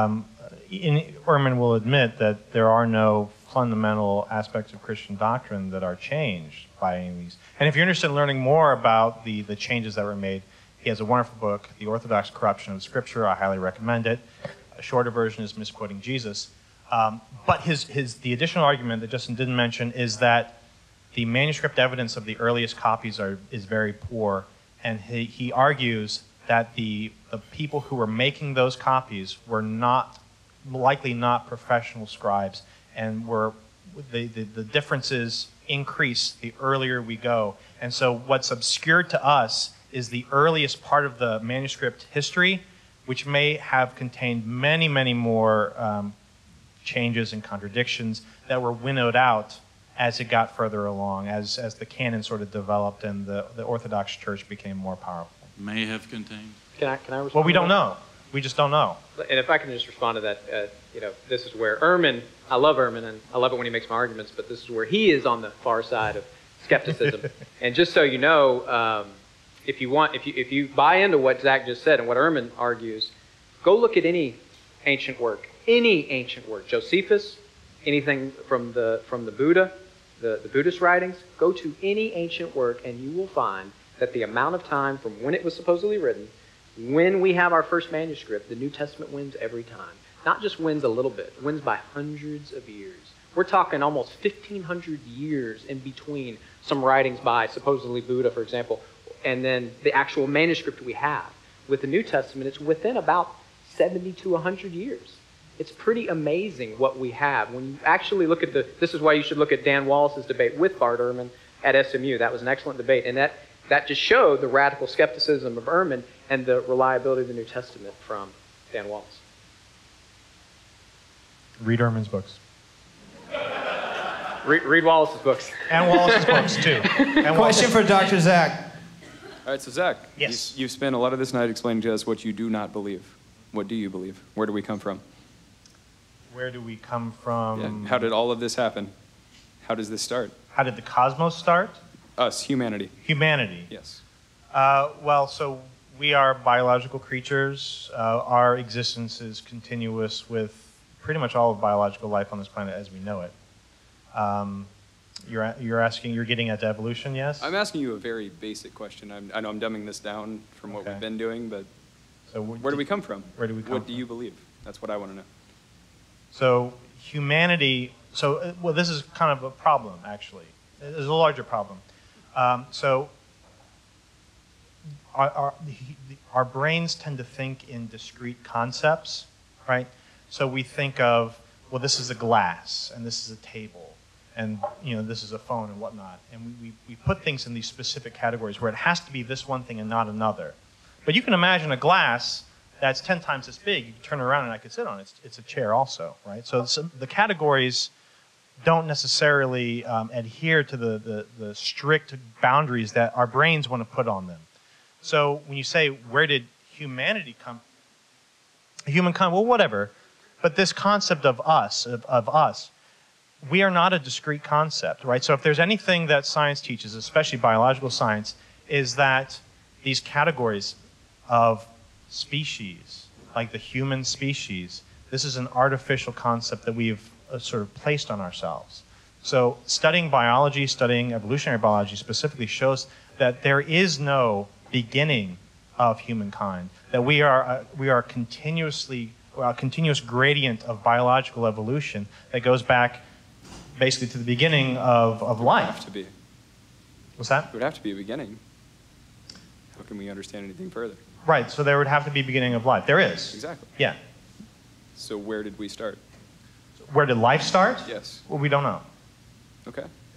Ehrman will admit that there are no fundamental aspects of Christian doctrine that are changed by any of these. And if you're interested in learning more about the changes that were made, he has a wonderful book, The Orthodox Corruption of Scripture. I highly recommend it. A shorter version is Misquoting Jesus. But the additional argument that Justin didn't mention is that the manuscript evidence of the earliest copies is very poor, and he argues that the people who were making those copies were likely not professional scribes, and the differences increase the earlier we go. And so what's obscured to us is the earliest part of the manuscript history, which may have contained many, many more changes and contradictions that were winnowed out as it got further along, as the canon sort of developed and the Orthodox Church became more powerful. May have contained. Can I respond? Well, we don't know. We just don't know. And if I can just respond to that, this is where Ehrman, I love Ehrman, and I love it when he makes my arguments, but this is where he is on the far side of skepticism. And just so you know, if you buy into what Zach just said and what Ehrman argues, go look at any ancient work, Josephus, anything from the Buddha, the Buddhist writings. Go to any ancient work, and you will find that the amount of time from when it was supposedly written, when we have our first manuscript, the New Testament wins every time. Not just wins a little bit, it wins by hundreds of years. We're talking almost 1,500 years in between some writings by supposedly Buddha, for example, and then the actual manuscript we have. With the New Testament, it's within about 70 to 100 years. It's pretty amazing what we have. When you actually look at this is why you should look at Dan Wallace's debate with Bart Ehrman at SMU. That was an excellent debate, and that just showed the radical skepticism of Ehrman and the reliability of the New Testament from Dan Wallace. Read Ehrman's books. Read Wallace's books. And Wallace's books, too. Question for Dr. Zach. All right, so Zach, yes. You've spent a lot of this night explaining to us what you do not believe. What do you believe? Where do we come from? Where do we come from? Yeah. How did all of this happen? How does this start? How did the cosmos start? Us, humanity. Humanity. Yes. Well, so we are biological creatures. Our existence is continuous with pretty much all of biological life on this planet as we know it. You're getting at evolution, yes? I'm asking you a very basic question. I know I'm dumbing this down from what we've been doing, but so where do we come from? Where do we come from? What do you believe? That's what I want to know. So humanity, well, this is kind of a problem, actually. There's a larger problem. So our brains tend to think in discrete concepts, right? So we think of, well, this is a glass, and this is a table, and this is a phone and whatnot. And we put things in these specific categories where it has to be this one thing and not another. But you can imagine a glass that's 10 times this big. You can turn it around and I could sit on it. It's a chair also, right? So the categories don't necessarily adhere to the strict boundaries that our brains want to put on them. So when you say, where did humanity come? Humankind, well, whatever. But this concept of us, we are not a discrete concept, right? So if there's anything that science teaches, especially biological science, is that these categories of species, like the human species, this is an artificial concept that we've sort of placed on ourselves. So studying biology, studying evolutionary biology specifically shows that there is no beginning of humankind, that we are a continuous gradient of biological evolution that goes back basically to the beginning of life. It would have to be. What's that? It would have to be a beginning. How can we understand anything further? Right, so there would have to be a beginning of life. There is. Exactly. Yeah. So where did we start? Where did life start? Yes. Well, we don't know. Okay.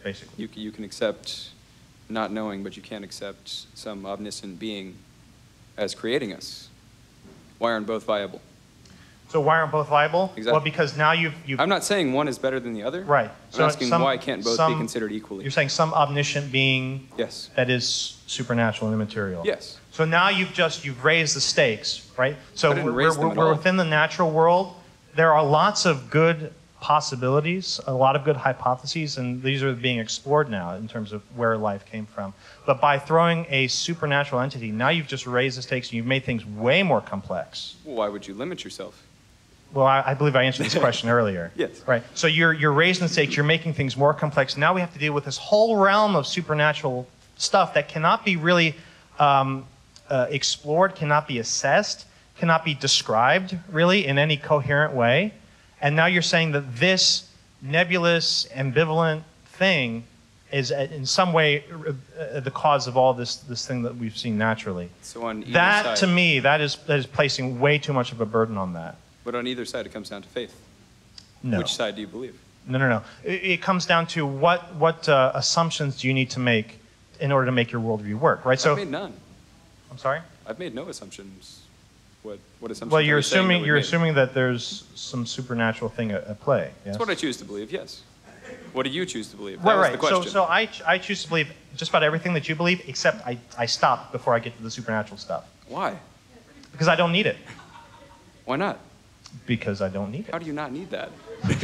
basically. You can accept not knowing, but you can't accept some omniscient being as creating us. Why aren't both viable? So why aren't both viable? Exactly. Well, because now you've I'm not saying one is better than the other. right. I'm asking why can't both be considered equally? You're saying some omniscient being Yes. that is supernatural and immaterial. Yes. So now you've raised the stakes, right? So I didn't raise them at we're all. within the natural world. There are lots of good possibilities, a lot of good hypotheses, and these are being explored now in terms of where life came from. But by throwing a supernatural entity, now you've just raised the stakes and you've made things way more complex. Well, why would you limit yourself? Well, I believe I answered this question earlier. Yes. Right. So you're raising the stakes, you're making things more complex. Now we have to deal with this whole realm of supernatural stuff that cannot be really explored, cannot be assessed, cannot be described really in any coherent way. And now you're saying that this nebulous, ambivalent thing is in some way the cause of all this thing that we've seen naturally. So on either That, side, to me, that is placing way too much of a burden on that. but on either side, it comes down to faith. No. Which side do you believe? No. It comes down to what assumptions do you need to make in order to make your worldview work, right? So I've made none. I'm sorry? I've made no assumptions. What assumptions? Well, are you're you saying that assuming we you're made? assuming that there's some supernatural thing at play. Yes. That's what I choose to believe. Yes. What do you choose to believe? That Right, was right. the question. So I choose to believe just about everything that you believe, except I stop before I get to the supernatural stuff. Why? Because I don't need it. Why not? Because I don't need it. How do you not need that?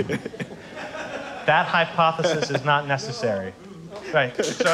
That hypothesis is not necessary. Right. So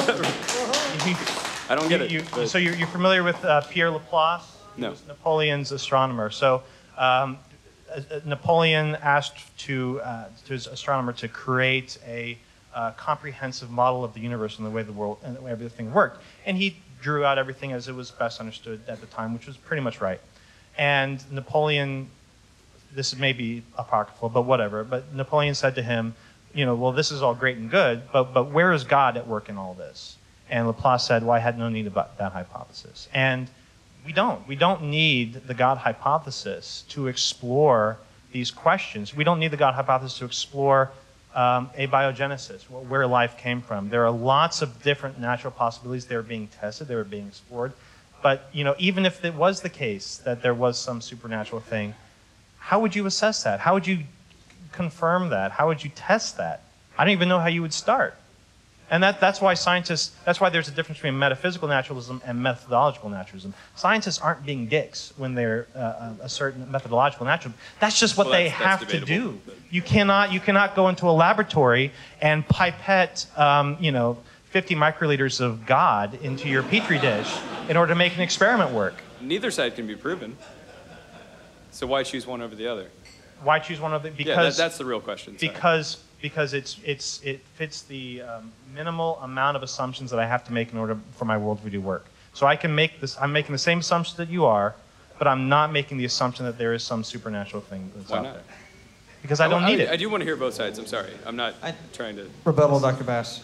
I don't get it. So you're familiar with Pierre Laplace? No. He was Napoleon's astronomer. So Napoleon asked to his astronomer to create a comprehensive model of the universe and the way the world and the way everything worked. And he drew out everything as it was best understood at the time, which was pretty much right. And Napoleon, this may be apocryphal, but whatever. But Napoleon said to him, well, this is all great and good, but where is God at work in all this? And Laplace said, well, I had no need about that hypothesis. And we don't. We don't need the God hypothesis to explore these questions. We don't need the God hypothesis to explore abiogenesis, where life came from. There are lots of different natural possibilities. They were being tested. They were being explored. But even if it was the case that there was some supernatural thing, how would you assess that? How would you confirm that? How would you test that? I don't even know how you would start. And that's why there's a difference between metaphysical naturalism and methodological naturalism. Scientists aren't being dicks when they're a certain methodological naturalism. That's just what they have to do. You cannot go into a laboratory and pipette 50 microliters of God into your petri dish in order to make an experiment work. Neither side can be proven. So why choose one over the other? Why choose one over the? Because that's the real question. Sorry. Because it fits the minimal amount of assumptions that I have to make in order for my worldview to work. So I can make this. I'm making the same assumption that you are, but I'm not making the assumption that there is some supernatural thing that's Why out not? there. Because I don't need it. I do want to hear both sides. I'm sorry. I'm not trying to. Rebuttal, Dr. Bass.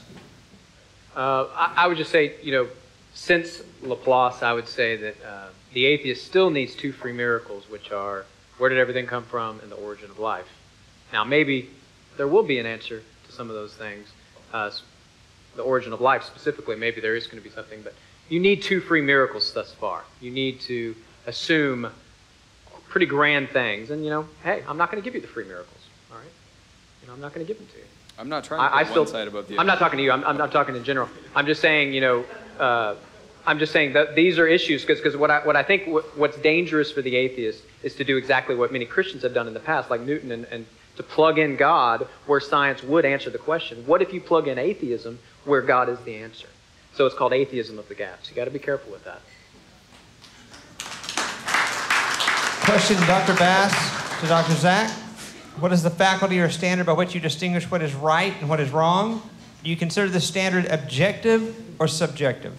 I would just say, since Laplace, I would say that the atheist still needs two free miracles, which are where did everything come from and the origin of life. Now, maybe there will be an answer to some of those things. The origin of life specifically, maybe there is going to be something, but you need two free miracles thus far. You need to assume pretty grand things, and hey, I'm not going to give you the free miracles, all right? I'm not going to give them to you. I'm not trying to put one side above the other. I'm not talking to you. I'm not talking in general. I'm just saying, I'm just saying that these are issues because what I think what's dangerous for the atheist is to do exactly what many Christians have done in the past, like Newton, and to plug in God where science would answer the question. What if you plug in atheism where God is the answer? So it's called atheism of the gaps. You got to be careful with that. Question, Dr. Bass to Dr. Zach. What is the faculty or standard by which you distinguish what is right and what is wrong? Do you consider the standard objective or subjective?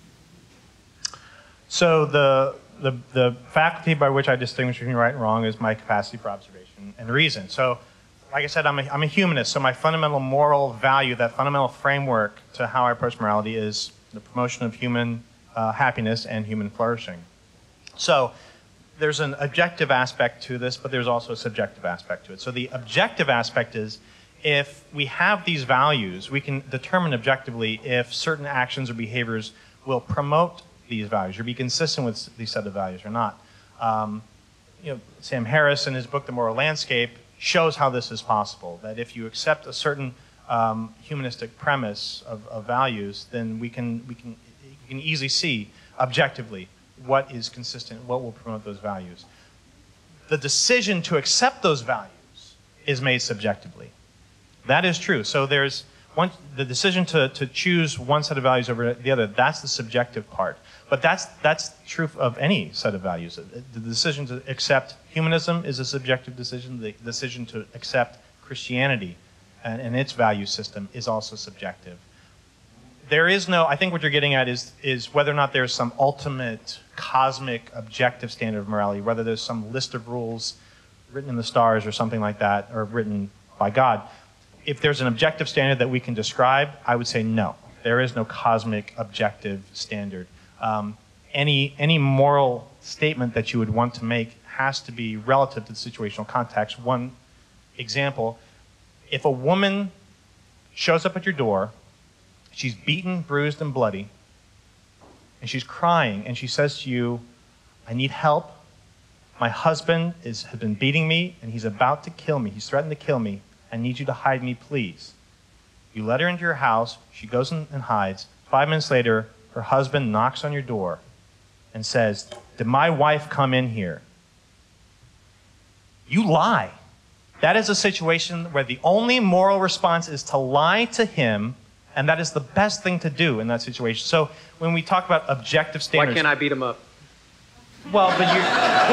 So the faculty by which I distinguish between right and wrong is my capacity for observation and reason. So, like I said, I'm a humanist, so my fundamental moral value, that fundamental framework to how I approach morality is the promotion of human happiness and human flourishing. So there's an objective aspect to this, but there's also a subjective aspect to it. So the objective aspect is if we have these values, we can determine objectively if certain actions or behaviors will promote these values or be consistent with these set of values or not. Sam Harris, in his book, The Moral Landscape, shows how this is possible, that if you accept a certain humanistic premise of values, then we can easily see objectively what is consistent, what will promote those values. The decision to accept those values is made subjectively. That is true. So there's the decision to choose one set of values over the other, that's the subjective part. But that's true of any set of values. The decision to accept humanism is a subjective decision. The decision to accept Christianity and its value system is also subjective. There is no, I think what you're getting at is whether or not there's some ultimate cosmic objective standard of morality, whether there's some list of rules written in the stars or something like that, or written by God. If there's an objective standard that we can describe, I would say no. There is no cosmic objective standard. Any moral statement that you would want to make has to be relative to the situational context. One example, if a woman shows up at your door, she's beaten, bruised, and bloody, and she's crying, and she says to you, I need help. My husband has been beating me, and he's about to kill me. He's threatened to kill me. I need you to hide me, please. You let her into your house. She goes and hides. 5 minutes later, her husband knocks on your door and says, did my wife come in here? You lie. That is a situation where the only moral response is to lie to him, and that is the best thing to do in that situation. So when we talk about objective standards... Why can't I beat him up? Well, but you...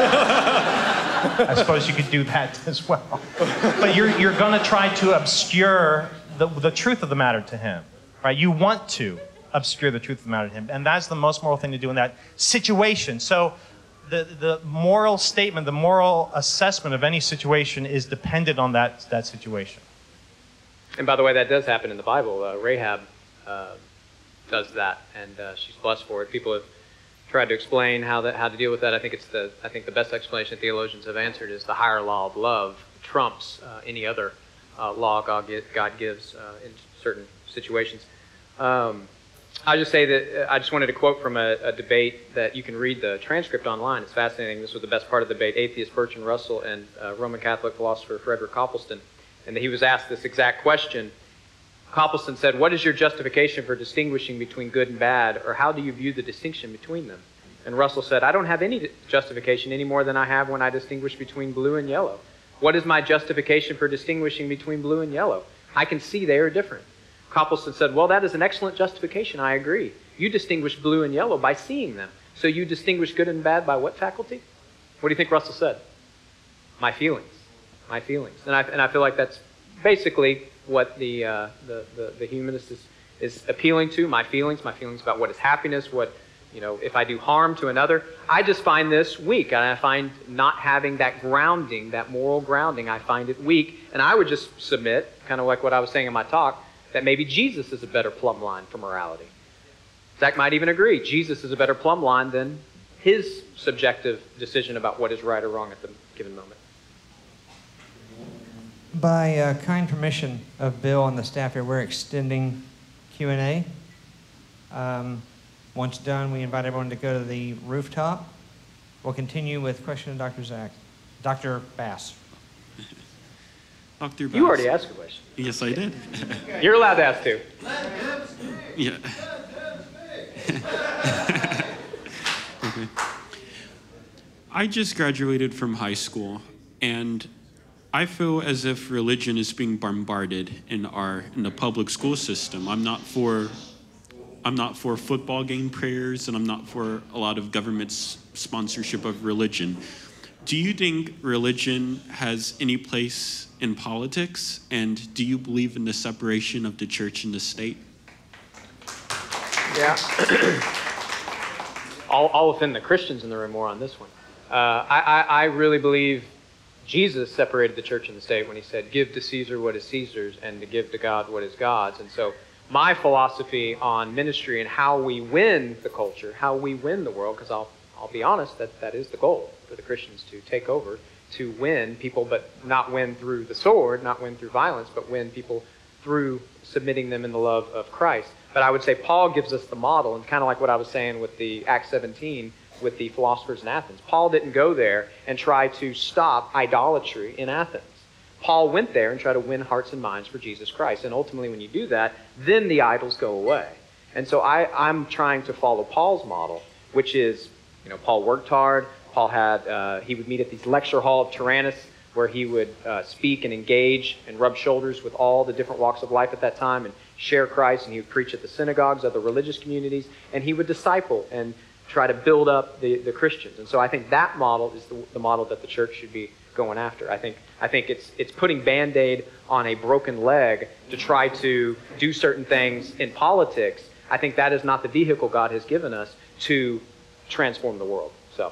I suppose you could do that as well. But you're going to try to obscure the truth of the matter to him, right? You want to obscure the truth of the matter to him, and that's the most moral thing to do in that situation. So the moral statement, the moral assessment of any situation is dependent on that situation. And by the way, that does happen in the Bible. Rahab does that, and she's blessed for it. People have tried to explain how to deal with that. I think the best explanation theologians have answered is the higher law of love trumps any other law God gives in certain situations. I just say that I just wanted to quote from a debate that you can read the transcript online. It's fascinating. This was the best part of the debate. Atheist Bertrand Russell and Roman Catholic philosopher Frederick Copleston. And he was asked this exact question. Copleston said, what is your justification for distinguishing between good and bad, or how do you view the distinction between them? And Russell said, I don't have any justification any more than I have when I distinguish between blue and yellow. What is my justification for distinguishing between blue and yellow? I can see they are different. Copleston said, well, that is an excellent justification. I agree. You distinguish blue and yellow by seeing them. So you distinguish good and bad by what faculty? What do you think Russell said? My feelings. My feelings. And I feel like that's basically what the humanist is appealing to. My feelings about what is happiness, if I do harm to another. I just find this weak, and I find not having that grounding, that moral grounding, I find it weak. And I would just submit, kind of like what I was saying in my talk, that maybe Jesus is a better plumb line for morality. Zach might even agree. Jesus is a better plumb line than his subjective decision about what is right or wrong at the given moment. By kind permission of Bill and the staff here, we're extending Q&A. Once done, we invite everyone to go to the rooftop. We'll continue with question of Dr. Bass. Dr. Bass. You already asked a question. Yes, I did. You're allowed to ask too. Yeah. Okay. I just graduated from high school, and I feel as if religion is being bombarded in the public school system. I'm not for football game prayers, and I'm not for a lot of government's sponsorship of religion. Do you think religion has any place in politics, and do you believe in the separation of the church and the state? Yeah. I'll offend the Christians in the room more on this one. I really believe Jesus separated the church and the state when he said, give to Caesar what is Caesar's and to give to God what is God's. And so my philosophy on ministry and how we win the culture, how we win the world, because I'll be honest, that is the goal for the Christians to take over, to win people, but not win through the sword, not win through violence, but win people through submitting them in the love of Christ. But I would say Paul gives us the model, and kind of like what I was saying with the Acts 17 with the philosophers in Athens. Paul didn't go there and try to stop idolatry in Athens. Paul went there and tried to win hearts and minds for Jesus Christ. And ultimately, when you do that, then the idols go away. And so I'm trying to follow Paul's model, which is, Paul worked hard. Paul had, he would meet at these lecture hall of Tyrannus, where he would speak and engage and rub shoulders with all the different walks of life at that time and share Christ. And he would preach at the synagogues, other religious communities, and he would disciple and try to build up the Christians. And so I think that model is the model that the church should be going after. I think it's putting Band-Aid on a broken leg to try to do certain things in politics. I think that is not the vehicle God has given us to transform the world. So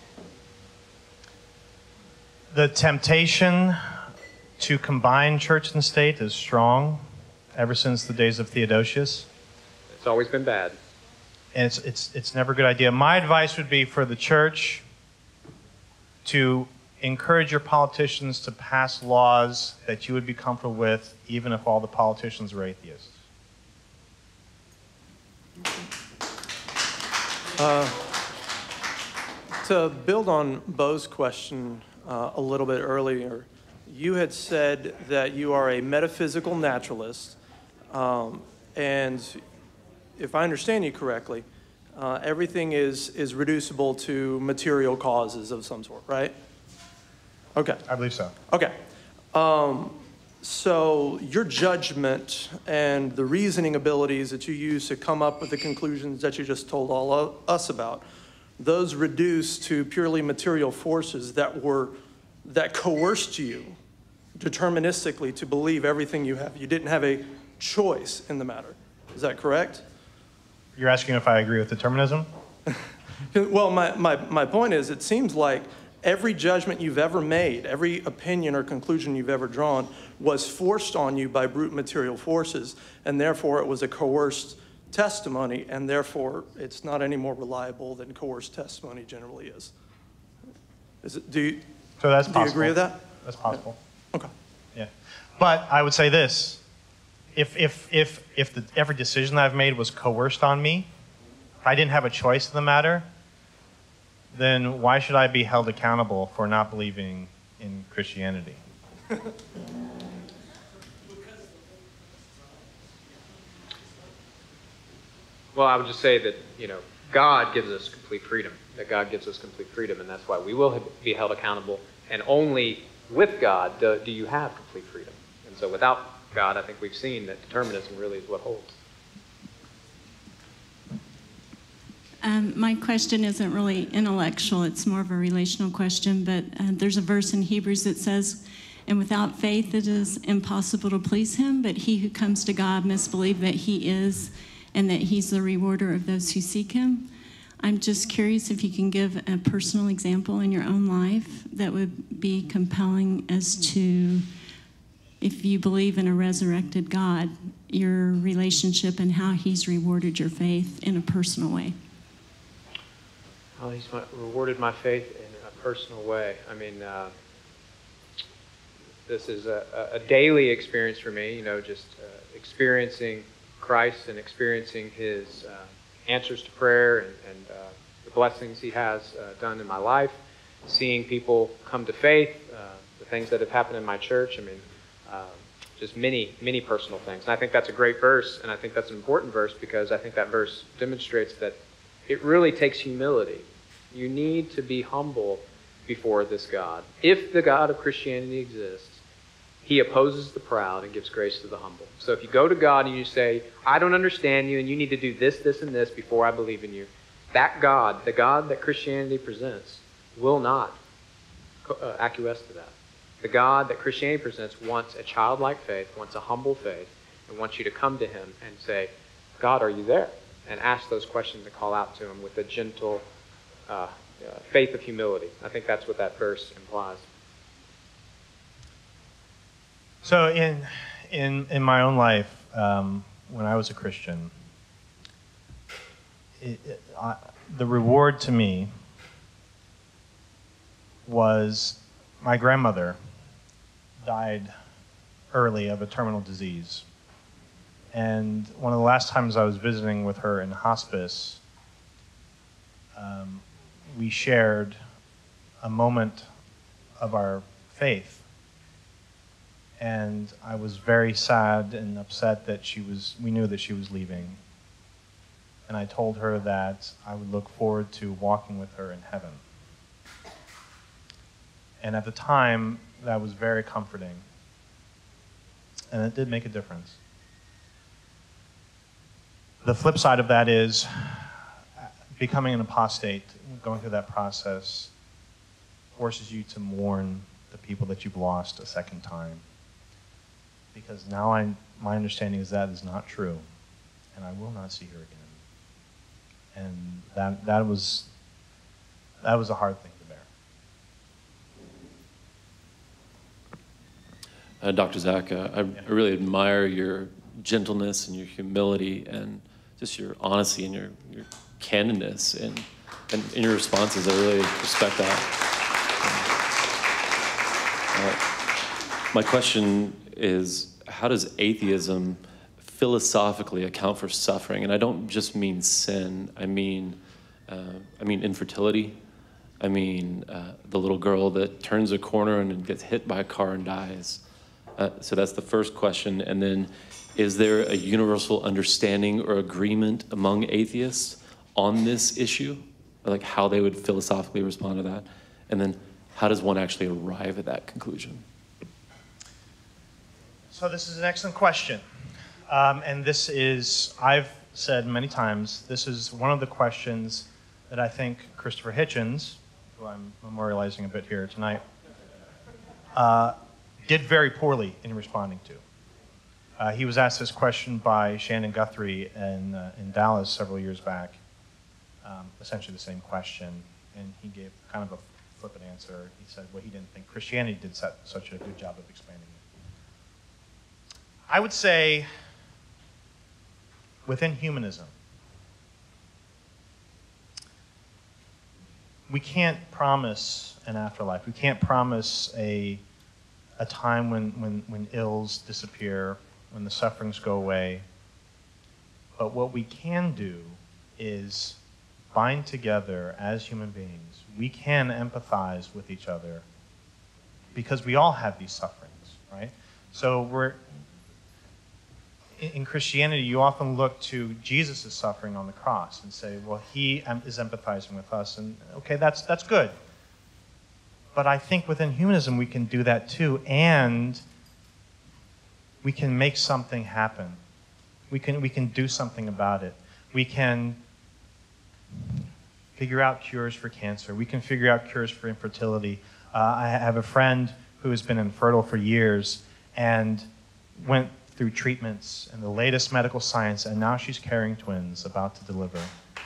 the temptation to combine church and state is strong ever since the days of Theodosius. It's always been bad. And it's never a good idea. My advice would be for the church to encourage your politicians to pass laws that you would be comfortable with, even if all the politicians were atheists. To build on Bo's question a little bit earlier, you had said that you are a metaphysical naturalist, and if I understand you correctly, everything is reducible to material causes of some sort, right? Okay. I believe so. Okay. So your judgment and the reasoning abilities that you use to come up with the conclusions that you just told all of us about, those reduce to purely material forces that coerced you deterministically to believe everything you have. You didn't have a choice in the matter. Is that correct? You're asking if I agree with determinism? Well, my point is, it seems like every judgment you've ever made, every opinion or conclusion you've ever drawn was forced on you by brute material forces, and therefore it was a coerced testimony, and therefore it's not any more reliable than coerced testimony generally is. Do you agree with that? That's possible. Okay. Yeah. But I would say this. If every decision that I've made was coerced on me, if I didn't have a choice in the matter, then why should I be held accountable for not believing in Christianity? Well, I would just say that, God gives us complete freedom, and that's why we will be held accountable, and only with God do you have complete freedom. And so without God, I think we've seen that determinism really is what holds. My question isn't really intellectual, it's more of a relational question, but there's a verse in Hebrews that says, "And without faith it is impossible to please him, but he who comes to God must believe that he is, and that he's the rewarder of those who seek him." I'm just curious if you can give a personal example in your own life that would be compelling as to, if you believe in a resurrected God, your relationship and how he's rewarded your faith in a personal way. Oh, he's rewarded my faith in a personal way. I mean, this is a daily experience for me, just experiencing Christ and experiencing his answers to prayer and the blessings he has done in my life, seeing people come to faith, the things that have happened in my church. I mean, just many, many personal things. And I think that's a great verse, and I think that's an important verse because I think that verse demonstrates that it really takes humility. You need to be humble before this God. If the God of Christianity exists, he opposes the proud and gives grace to the humble. So if you go to God and you say, I don't understand you and you need to do this, this, and this before I believe in you, that God, the God that Christianity presents, will not acquiesce to that. The God that Christianity presents wants a childlike faith, wants a humble faith, and wants you to come to him and say, God, are you there? And ask those questions and call out to him with a gentle faith of humility. I think that's what that verse implies. So in my own life, when I was a Christian, the reward to me was my grandmother died early of a terminal disease. And one of the last times I was visiting with her in hospice, we shared a moment of our faith. And I was very sad and upset that we knew that she was leaving. And I told her that I would look forward to walking with her in heaven. And at the time, that was very comforting. And it did make a difference. The flip side of that is becoming an apostate, going through that process, forces you to mourn the people that you've lost a second time. Because now my understanding is that is not true, and I will not see her again. And that was a hard thing to bear. Dr. Zach, I really admire your gentleness and your humility and just your honesty and your candidness and in your responses. I really respect that. My question is, how does atheism philosophically account for suffering? And I don't just mean sin. I mean infertility. I mean the little girl that turns a corner and gets hit by a car and dies. So that's the first question. And then, is there a universal understanding or agreement among atheists on this issue? Like how they would philosophically respond to that? And then, how does one actually arrive at that conclusion? So this is an excellent question. And this is, I've said many times, this is one of the questions that I think Christopher Hitchens, who I'm memorializing a bit here tonight, did very poorly in responding to. He was asked this question by Shannon Guthrie in Dallas several years back, essentially the same question, and he gave kind of a flippant answer. He said, well, he didn't think Christianity did such a good job of explaining it. I would say within humanism, we can't promise an afterlife. We can't promise a time when ills disappear, when the sufferings go away. But what we can do is bind together as human beings. We can empathize with each other because we all have these sufferings, right? So in Christianity, you often look to Jesus' suffering on the cross and say, well, he is empathizing with us, and okay, that's good. But I think within humanism, we can do that too, and we can make something happen. We can do something about it. We can figure out cures for cancer. We can figure out cures for infertility. I have a friend who has been infertile for years and went through treatments and the latest medical science, and now she's carrying twins, about to deliver.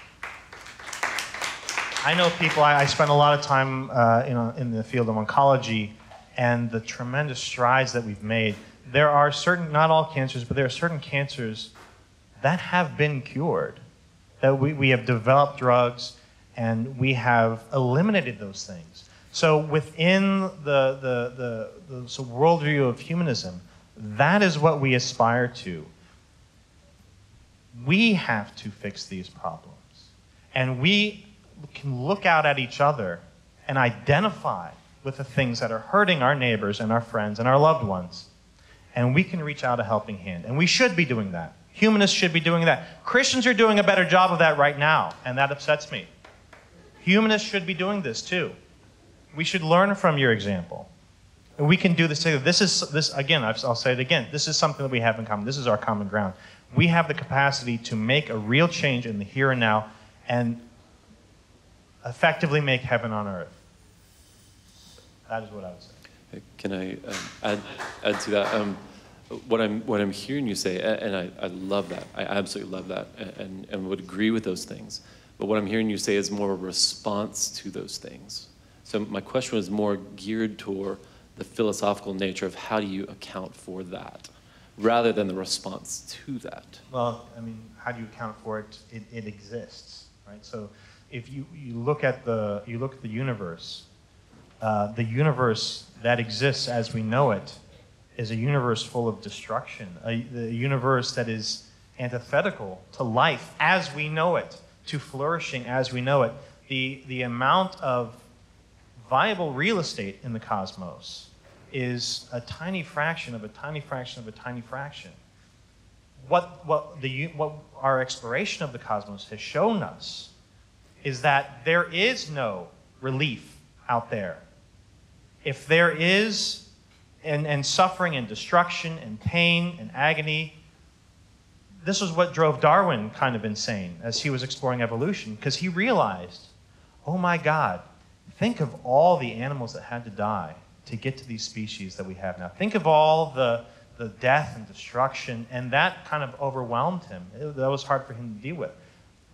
I know people, I spent a lot of time in the field of oncology, and the tremendous strides that we've made. There are certain, not all cancers, but there are certain cancers that have been cured, that we have developed drugs, and we have eliminated those things. So within the worldview of humanism, that is what we aspire to. We have to fix these problems. And we can look out at each other and identify with the things that are hurting our neighbors and our friends and our loved ones. And we can reach out a helping hand. And we should be doing that. Humanists should be doing that. Christians are doing a better job of that right now, and that upsets me. Humanists should be doing this too. We should learn from your example. And we can do this together. Again, I'll say it again. This is something that we have in common. This is our common ground. We have the capacity to make a real change in the here and now and effectively make heaven on earth. That is what I would say. Can I add to that? What I'm hearing you say, and I love that. I absolutely love that, and would agree with those things. But what I'm hearing you say is more a response to those things. So my question was more geared toward the philosophical nature of how do you account for that, rather than the response to that. Well, I mean, how do you account for it? It exists, right? So if you look at the universe, the universe that exists as we know it is a universe full of destruction, a universe that is antithetical to life as we know it, to flourishing as we know it. The amount of viable real estate in the cosmos is a tiny fraction of a tiny fraction of a tiny fraction. What our exploration of the cosmos has shown us is that there is no relief out there. If there is, and suffering and destruction and pain and agony, this was what drove Darwin kind of insane as he was exploring evolution, because he realized, oh my God, think of all the animals that had to die to get to these species that we have now. Think of all the death and destruction, and that kind of overwhelmed him. That was hard for him to deal with.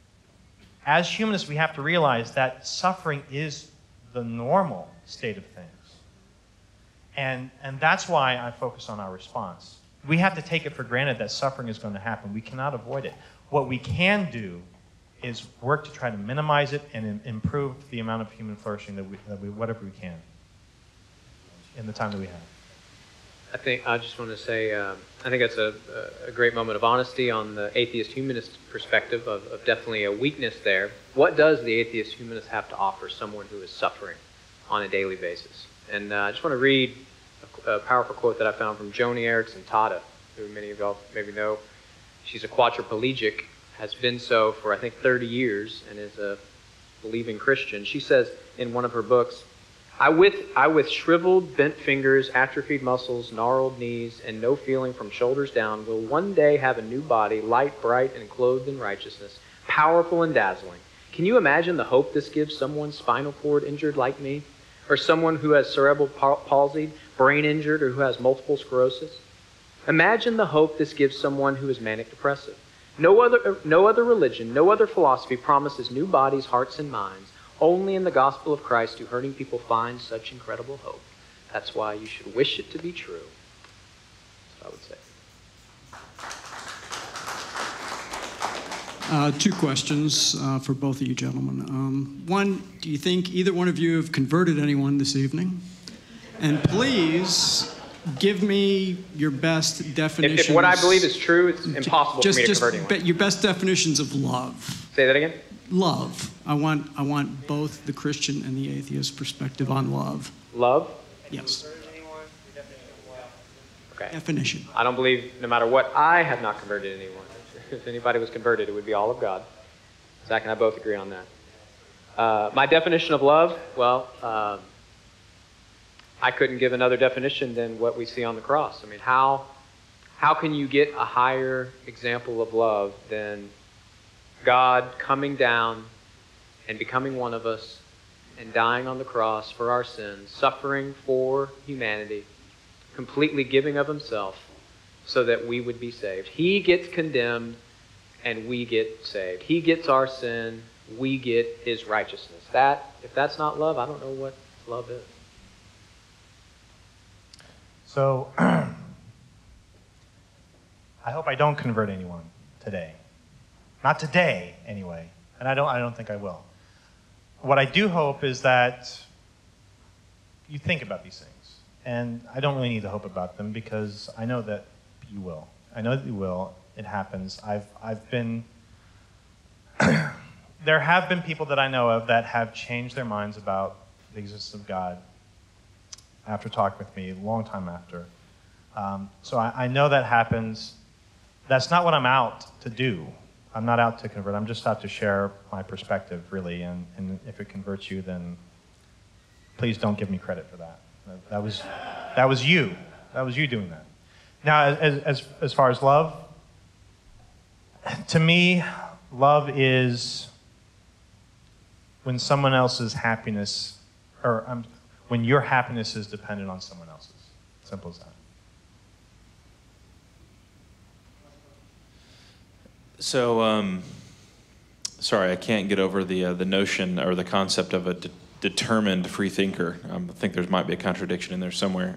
As humanists, we have to realize that suffering is the normal state of things. And that's why I focus on our response. We have to take it for granted that suffering is going to happen. We cannot avoid it. What we can do is work to try to minimize it and improve the amount of human flourishing that we whatever we can in the time that we have. I just want to say, I think that's a great moment of honesty on the atheist humanist perspective of definitely a weakness there. What does the atheist humanist have to offer someone who is suffering on a daily basis? And I just want to read a powerful quote that I found from Joni Eareckson Tada, who many of y'all maybe know. She's a quadriplegic, has been so for I think 30 years, and is a believing Christian. She says in one of her books, I with shriveled, bent fingers, atrophied muscles, gnarled knees, and no feeling from shoulders down, will one day have a new body, light, bright, and clothed in righteousness, powerful and dazzling. Can you imagine the hope this gives someone spinal cord injured like me? Or someone who has cerebral palsy, brain injured, or who has multiple sclerosis? Imagine the hope this gives someone who is manic depressive. No other religion, no other philosophy promises new bodies, hearts, and minds. Only in the gospel of Christ do hurting people find such incredible hope. That's why you should wish it to be true. That's what I would say. Two questions for both of you gentlemen. One, do you think either one of you have converted anyone this evening? And please give me your best definitions. If what I believe is true, it's impossible for me to convert anyone. Your best definitions of love. Say that again? Love. I want both the Christian and the atheist perspective on love. Love? Yes. Okay. Definition. I don't believe, no matter what, I have not converted anyone. If anybody was converted, it would be all of God. Zach and I both agree on that. My definition of love, well, I couldn't give another definition than what we see on the cross. I mean, how can you get a higher example of love than God coming down and becoming one of us and dying on the cross for our sins, suffering for humanity, completely giving of himself so that we would be saved. He gets condemned and we get saved. He gets our sin, we get his righteousness. If that's not love, I don't know what love is. So, I hope I don't convert anyone today. Not today, anyway, and I don't think I will. What I do hope is that you think about these things, and I don't really need to hope about them because I know that you will. I know that you will. It happens. I've been. There have been people that I know of that have changed their minds about the existence of God after talking with me, a long time after. So I know that happens. That's not what I'm out to do. I'm not out to convert. I'm just out to share my perspective, really. And if it converts you, then please don't give me credit for that. That was you. That was you doing that. Now, as far as love, to me, love is when someone else's happiness, or when your happiness is dependent on someone else's. Simple as that. So, sorry, I can't get over the notion or the concept of a determined free thinker. I think there might be a contradiction in there somewhere.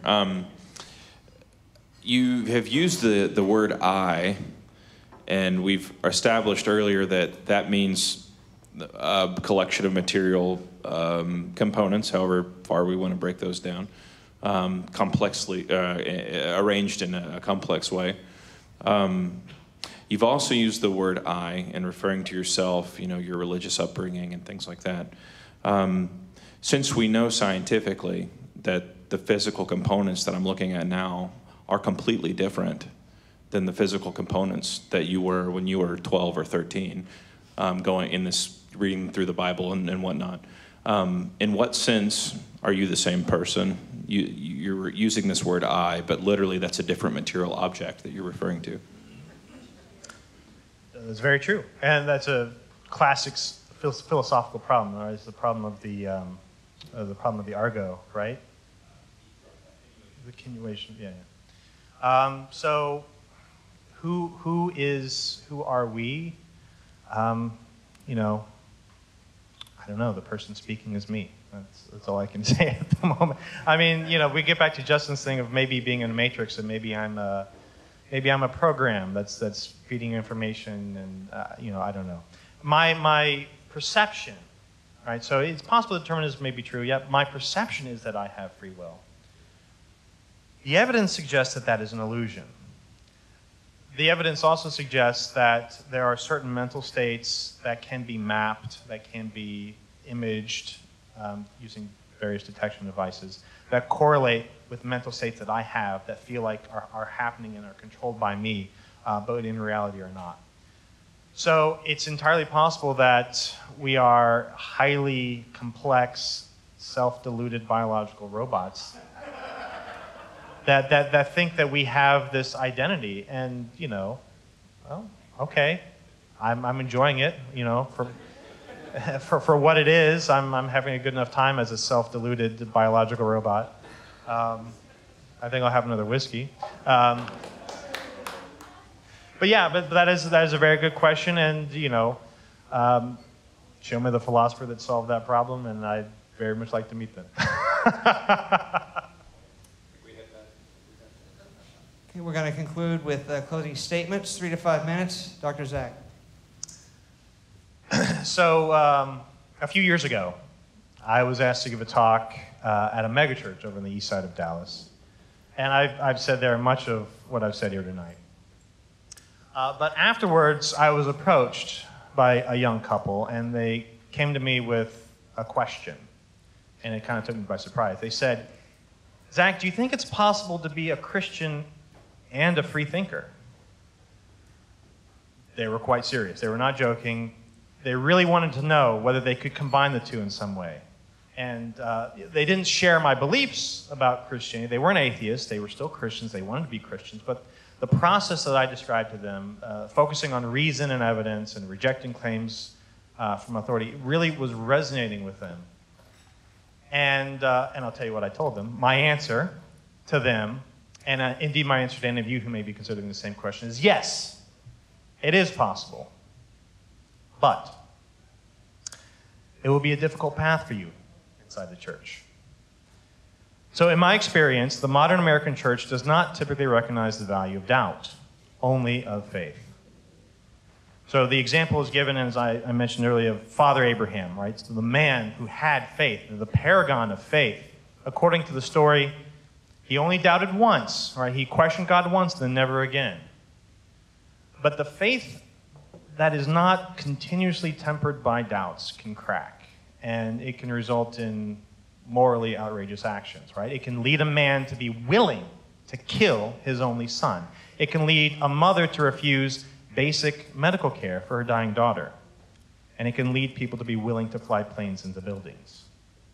You have used the word I, and we've established earlier that means collection of material components, however far we want to break those down, complexly arranged in a complex way. You've also used the word I in referring to yourself, your religious upbringing and things like that. Since we know scientifically that the physical components that I'm looking at now are completely different than the physical components that you were when you were 12 or 13, reading through the Bible and whatnot. In what sense are you the same person? You're using this word I, but literally that's a different material object that you're referring to. That's very true. And that's a classic philosophical problem, right? It's the problem of the argo, right? The continuation, yeah. So who are we? I don't know, the person speaking is me. That's all I can say at the moment. I mean, we get back to Justin's thing of maybe being in a matrix, and maybe I'm a program that's feeding information, and I don't know. My perception, right? So it's possible determinism may be true. Yet my perception is that I have free will. The evidence suggests that that is an illusion. The evidence also suggests that there are certain mental states that can be mapped, that can be imaged using various detection devices, that correlate with mental states that I have that feel like are happening and are controlled by me, but in reality are not. So it's entirely possible that we are highly complex, self-deluded biological robots that think that we have this identity, and well, okay, I'm enjoying it, for what it is. I'm having a good enough time as a self-deluded biological robot. I think I'll have another whiskey. But that is a very good question, and show me the philosopher that solved that problem, and I'd very much like to meet them. Okay, we're going to conclude with closing statements, 3 to 5 minutes. Dr. Zach. So a few years ago, I was asked to give a talk at a megachurch over on the east side of Dallas. And I've said there much of what I've said here tonight. But afterwards, I was approached by a young couple, and they came to me with a question. And it kind of took me by surprise. They said, Zach, do you think it's possible to be a Christian and a free thinker? They were quite serious. They were not joking. They really wanted to know whether they could combine the two in some way. And they didn't share my beliefs about Christianity. They weren't atheists. They were still Christians. They wanted to be Christians. But the process that I described to them, focusing on reason and evidence and rejecting claims from authority, really was resonating with them. And I'll tell you what I told them. My answer to them, and indeed my answer to any of you who may be considering the same question, is yes, it is possible. But it will be a difficult path for you inside the church. So in my experience, the modern American church does not typically recognize the value of doubt, only of faith. So the example is given, as I mentioned earlier, of Father Abraham, right? So the man who had faith, the paragon of faith. According to the story, he only doubted once, right? He questioned God once, then never again. But the faith that is not continuously tempered by doubts can crack, and it can result in morally outrageous actions, right? It can lead a man to be willing to kill his only son. It can lead a mother to refuse basic medical care for her dying daughter. And it can lead people to be willing to fly planes into buildings.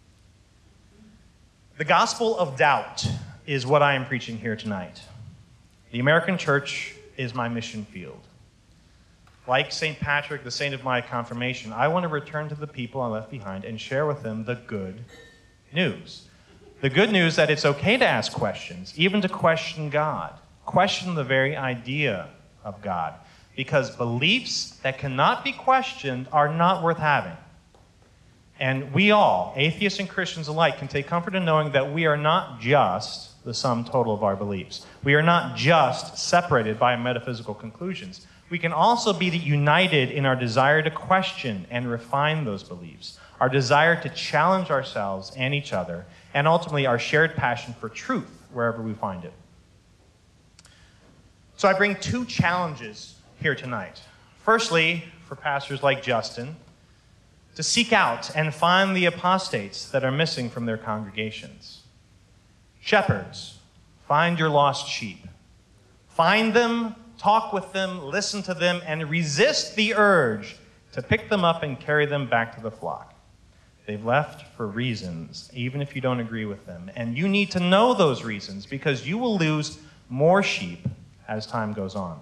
The gospel of doubt is what I am preaching here tonight. The American church is my mission field. Like St. Patrick, the saint of my confirmation, I want to return to the people I left behind and share with them the good news. The good news that it's okay to ask questions, even to question God, question the very idea of God, because beliefs that cannot be questioned are not worth having. And we all, atheists and Christians alike, can take comfort in knowing that we are not just the sum total of our beliefs. We are not just separated by metaphysical conclusions. We can also be united in our desire to question and refine those beliefs, our desire to challenge ourselves and each other, and ultimately our shared passion for truth wherever we find it. So I bring two challenges here tonight. Firstly, for pastors like Justin, to seek out and find the apostates that are missing from their congregations. Shepherds, find your lost sheep. Find them, talk with them, listen to them, and resist the urge to pick them up and carry them back to the flock. They've left for reasons, even if you don't agree with them. And you need to know those reasons because you will lose more sheep as time goes on.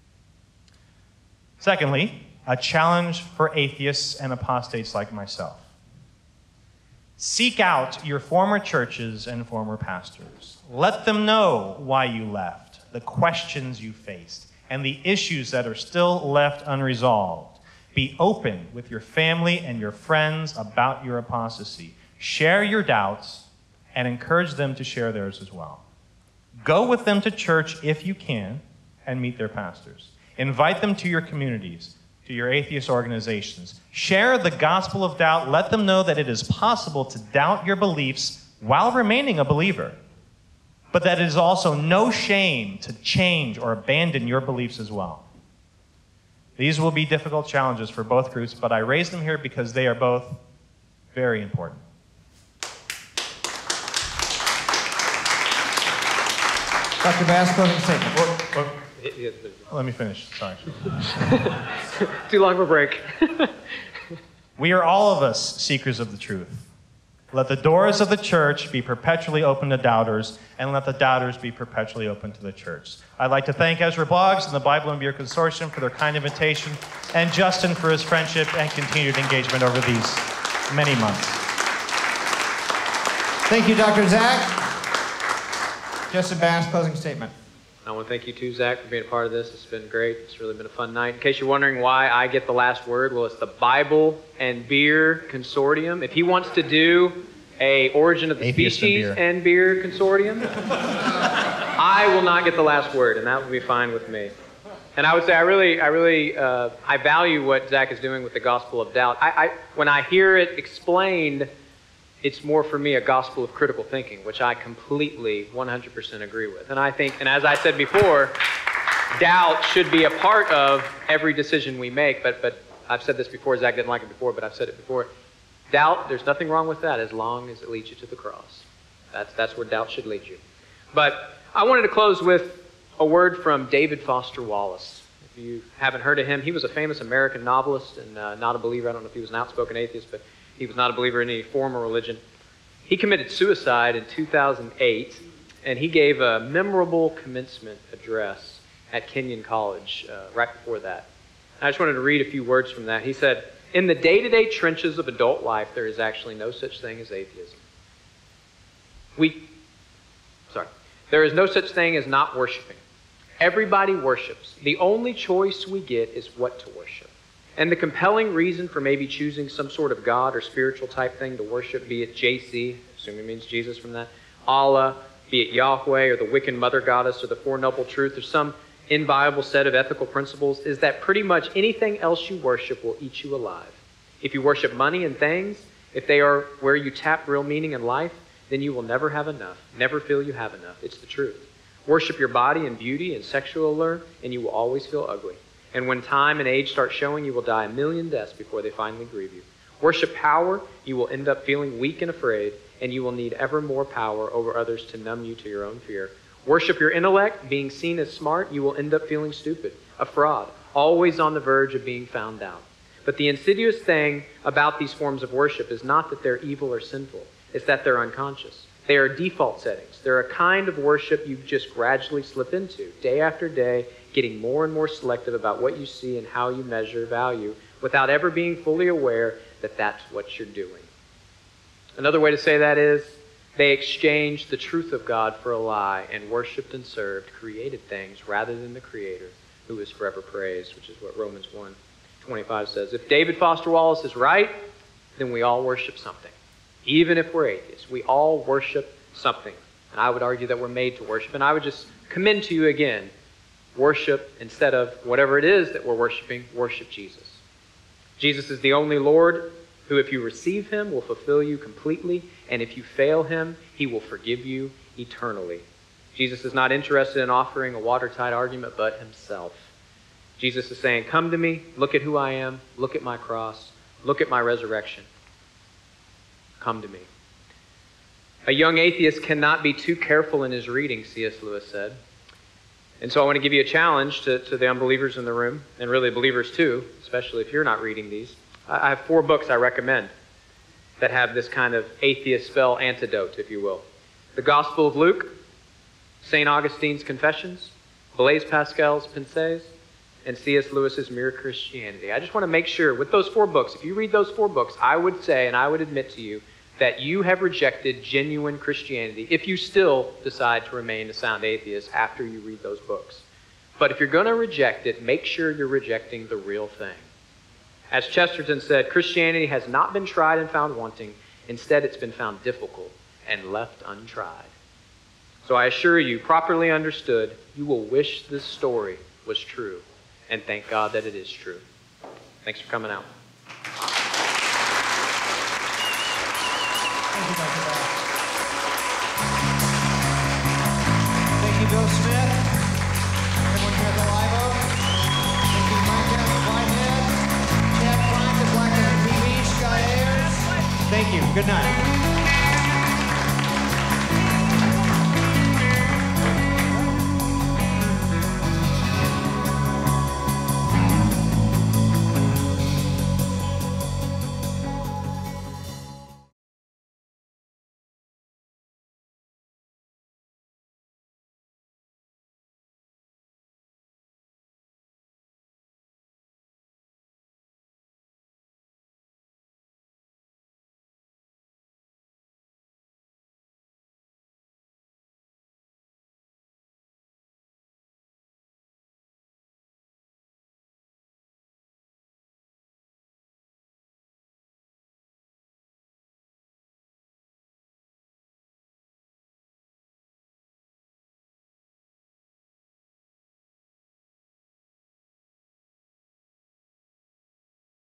Secondly, a challenge for atheists and apostates like myself. Seek out your former churches and former pastors. Let them know why you left, the questions you faced, and the issues that are still left unresolved. Be open with your family and your friends about your apostasy. Share your doubts and encourage them to share theirs as well. Go with them to church if you can and meet their pastors. Invite them to your communities, to your atheist organizations. Share the gospel of doubt. Let them know that it is possible to doubt your beliefs while remaining a believer, but that it is also no shame to change or abandon your beliefs as well. These will be difficult challenges for both groups, but I raise them here because they are both very important. Dr. Bass, closing statement. Let me finish. Sorry. Too long of a break. We are all of us seekers of the truth. Let the doors of the church be perpetually open to doubters, and let the doubters be perpetually open to the church. I'd like to thank Ezra Boggs and the Bible Beer Consortium for their kind invitation, and Justin for his friendship and continued engagement over these many months. Thank you, Dr. Zach. Justin Bass, closing statement. I want to thank you too, Zach, for being a part of this. It's been great. It's really been a fun night. In case you're wondering why I get the last word, well, it's the Bible and Beer Consortium. If he wants to do a Origin of the Species and Beer Consortium, I will not get the last word, and that would be fine with me. And I would say I value what Zach is doing with the gospel of doubt. When I hear it explained, it's more for me a gospel of critical thinking, which I completely 100% agree with. And I think, and as I said before, doubt should be a part of every decision we make. But I've said this before. Zach didn't like it before, but I've said it before. Doubt, there's nothing wrong with that as long as it leads you to the cross. That's where doubt should lead you. But I wanted to close with a word from David Foster Wallace. If you haven't heard of him, he was a famous American novelist and not a believer. I don't know if he was an outspoken atheist, but he was not a believer in any form or religion. He committed suicide in 2008, and he gave a memorable commencement address at Kenyon College right before that. I just wanted to read a few words from that. He said, "In the day-to-day trenches of adult life, there is actually no such thing as atheism. There is no such thing as not worshiping. Everybody worships. The only choice we get is what to worship. And the compelling reason for maybe choosing some sort of God or spiritual type thing to worship, be it JC, assuming it means Jesus from that, Allah, be it Yahweh or the Wiccan Mother Goddess or the Four Noble Truth or some inviolable set of ethical principles, is that pretty much anything else you worship will eat you alive. If you worship money and things, if they are where you tap real meaning in life, then you will never have enough, never feel you have enough. It's the truth. Worship your body and beauty and sexual allure, and you will always feel ugly. And when time and age start showing, you will die a million deaths before they finally grieve you. Worship power, you will end up feeling weak and afraid, and you will need ever more power over others to numb you to your own fear. Worship your intellect, being seen as smart, you will end up feeling stupid, a fraud, always on the verge of being found out. But the insidious thing about these forms of worship is not that they're evil or sinful, it's that they're unconscious. They are default settings. They're a kind of worship you just gradually slip into, day after day, getting more and more selective about what you see and how you measure value without ever being fully aware that that's what you're doing. Another way to say that is they exchanged the truth of God for a lie and worshipped and served created things rather than the Creator, who is forever praised, which is what Romans 1:25 says. If David Foster Wallace is right, then we all worship something. Even if we're atheists, we all worship something. And I would argue that we're made to worship. And I would just commend to you again worship, instead of whatever it is that we're worshiping, worship Jesus. Jesus is the only Lord who, if you receive him, will fulfill you completely, and if you fail him, he will forgive you eternally. Jesus is not interested in offering a watertight argument, but himself. Jesus is saying, come to me, look at who I am, look at my cross, look at my resurrection. Come to me. A young atheist cannot be too careful in his reading, C.S. Lewis said. And so I want to give you a challenge to the unbelievers in the room, and really believers too, especially if you're not reading these. I have 4 books I recommend that have this kind of atheist spell antidote, if you will. The Gospel of Luke, St. Augustine's Confessions, Blaise Pascal's Pensées, and C.S. Lewis's Mere Christianity. I just want to make sure with those 4 books, if you read those 4 books, I would say and I would admit to you that you have rejected genuine Christianity if you still decide to remain a sound atheist after you read those books. But if you're going to reject it, make sure you're rejecting the real thing. As Chesterton said, Christianity has not been tried and found wanting. Instead, it's been found difficult and left untried. So I assure you, properly understood, you will wish this story was true. And thank God that it is true. Thanks for coming out. Thank you, Dr. Bass.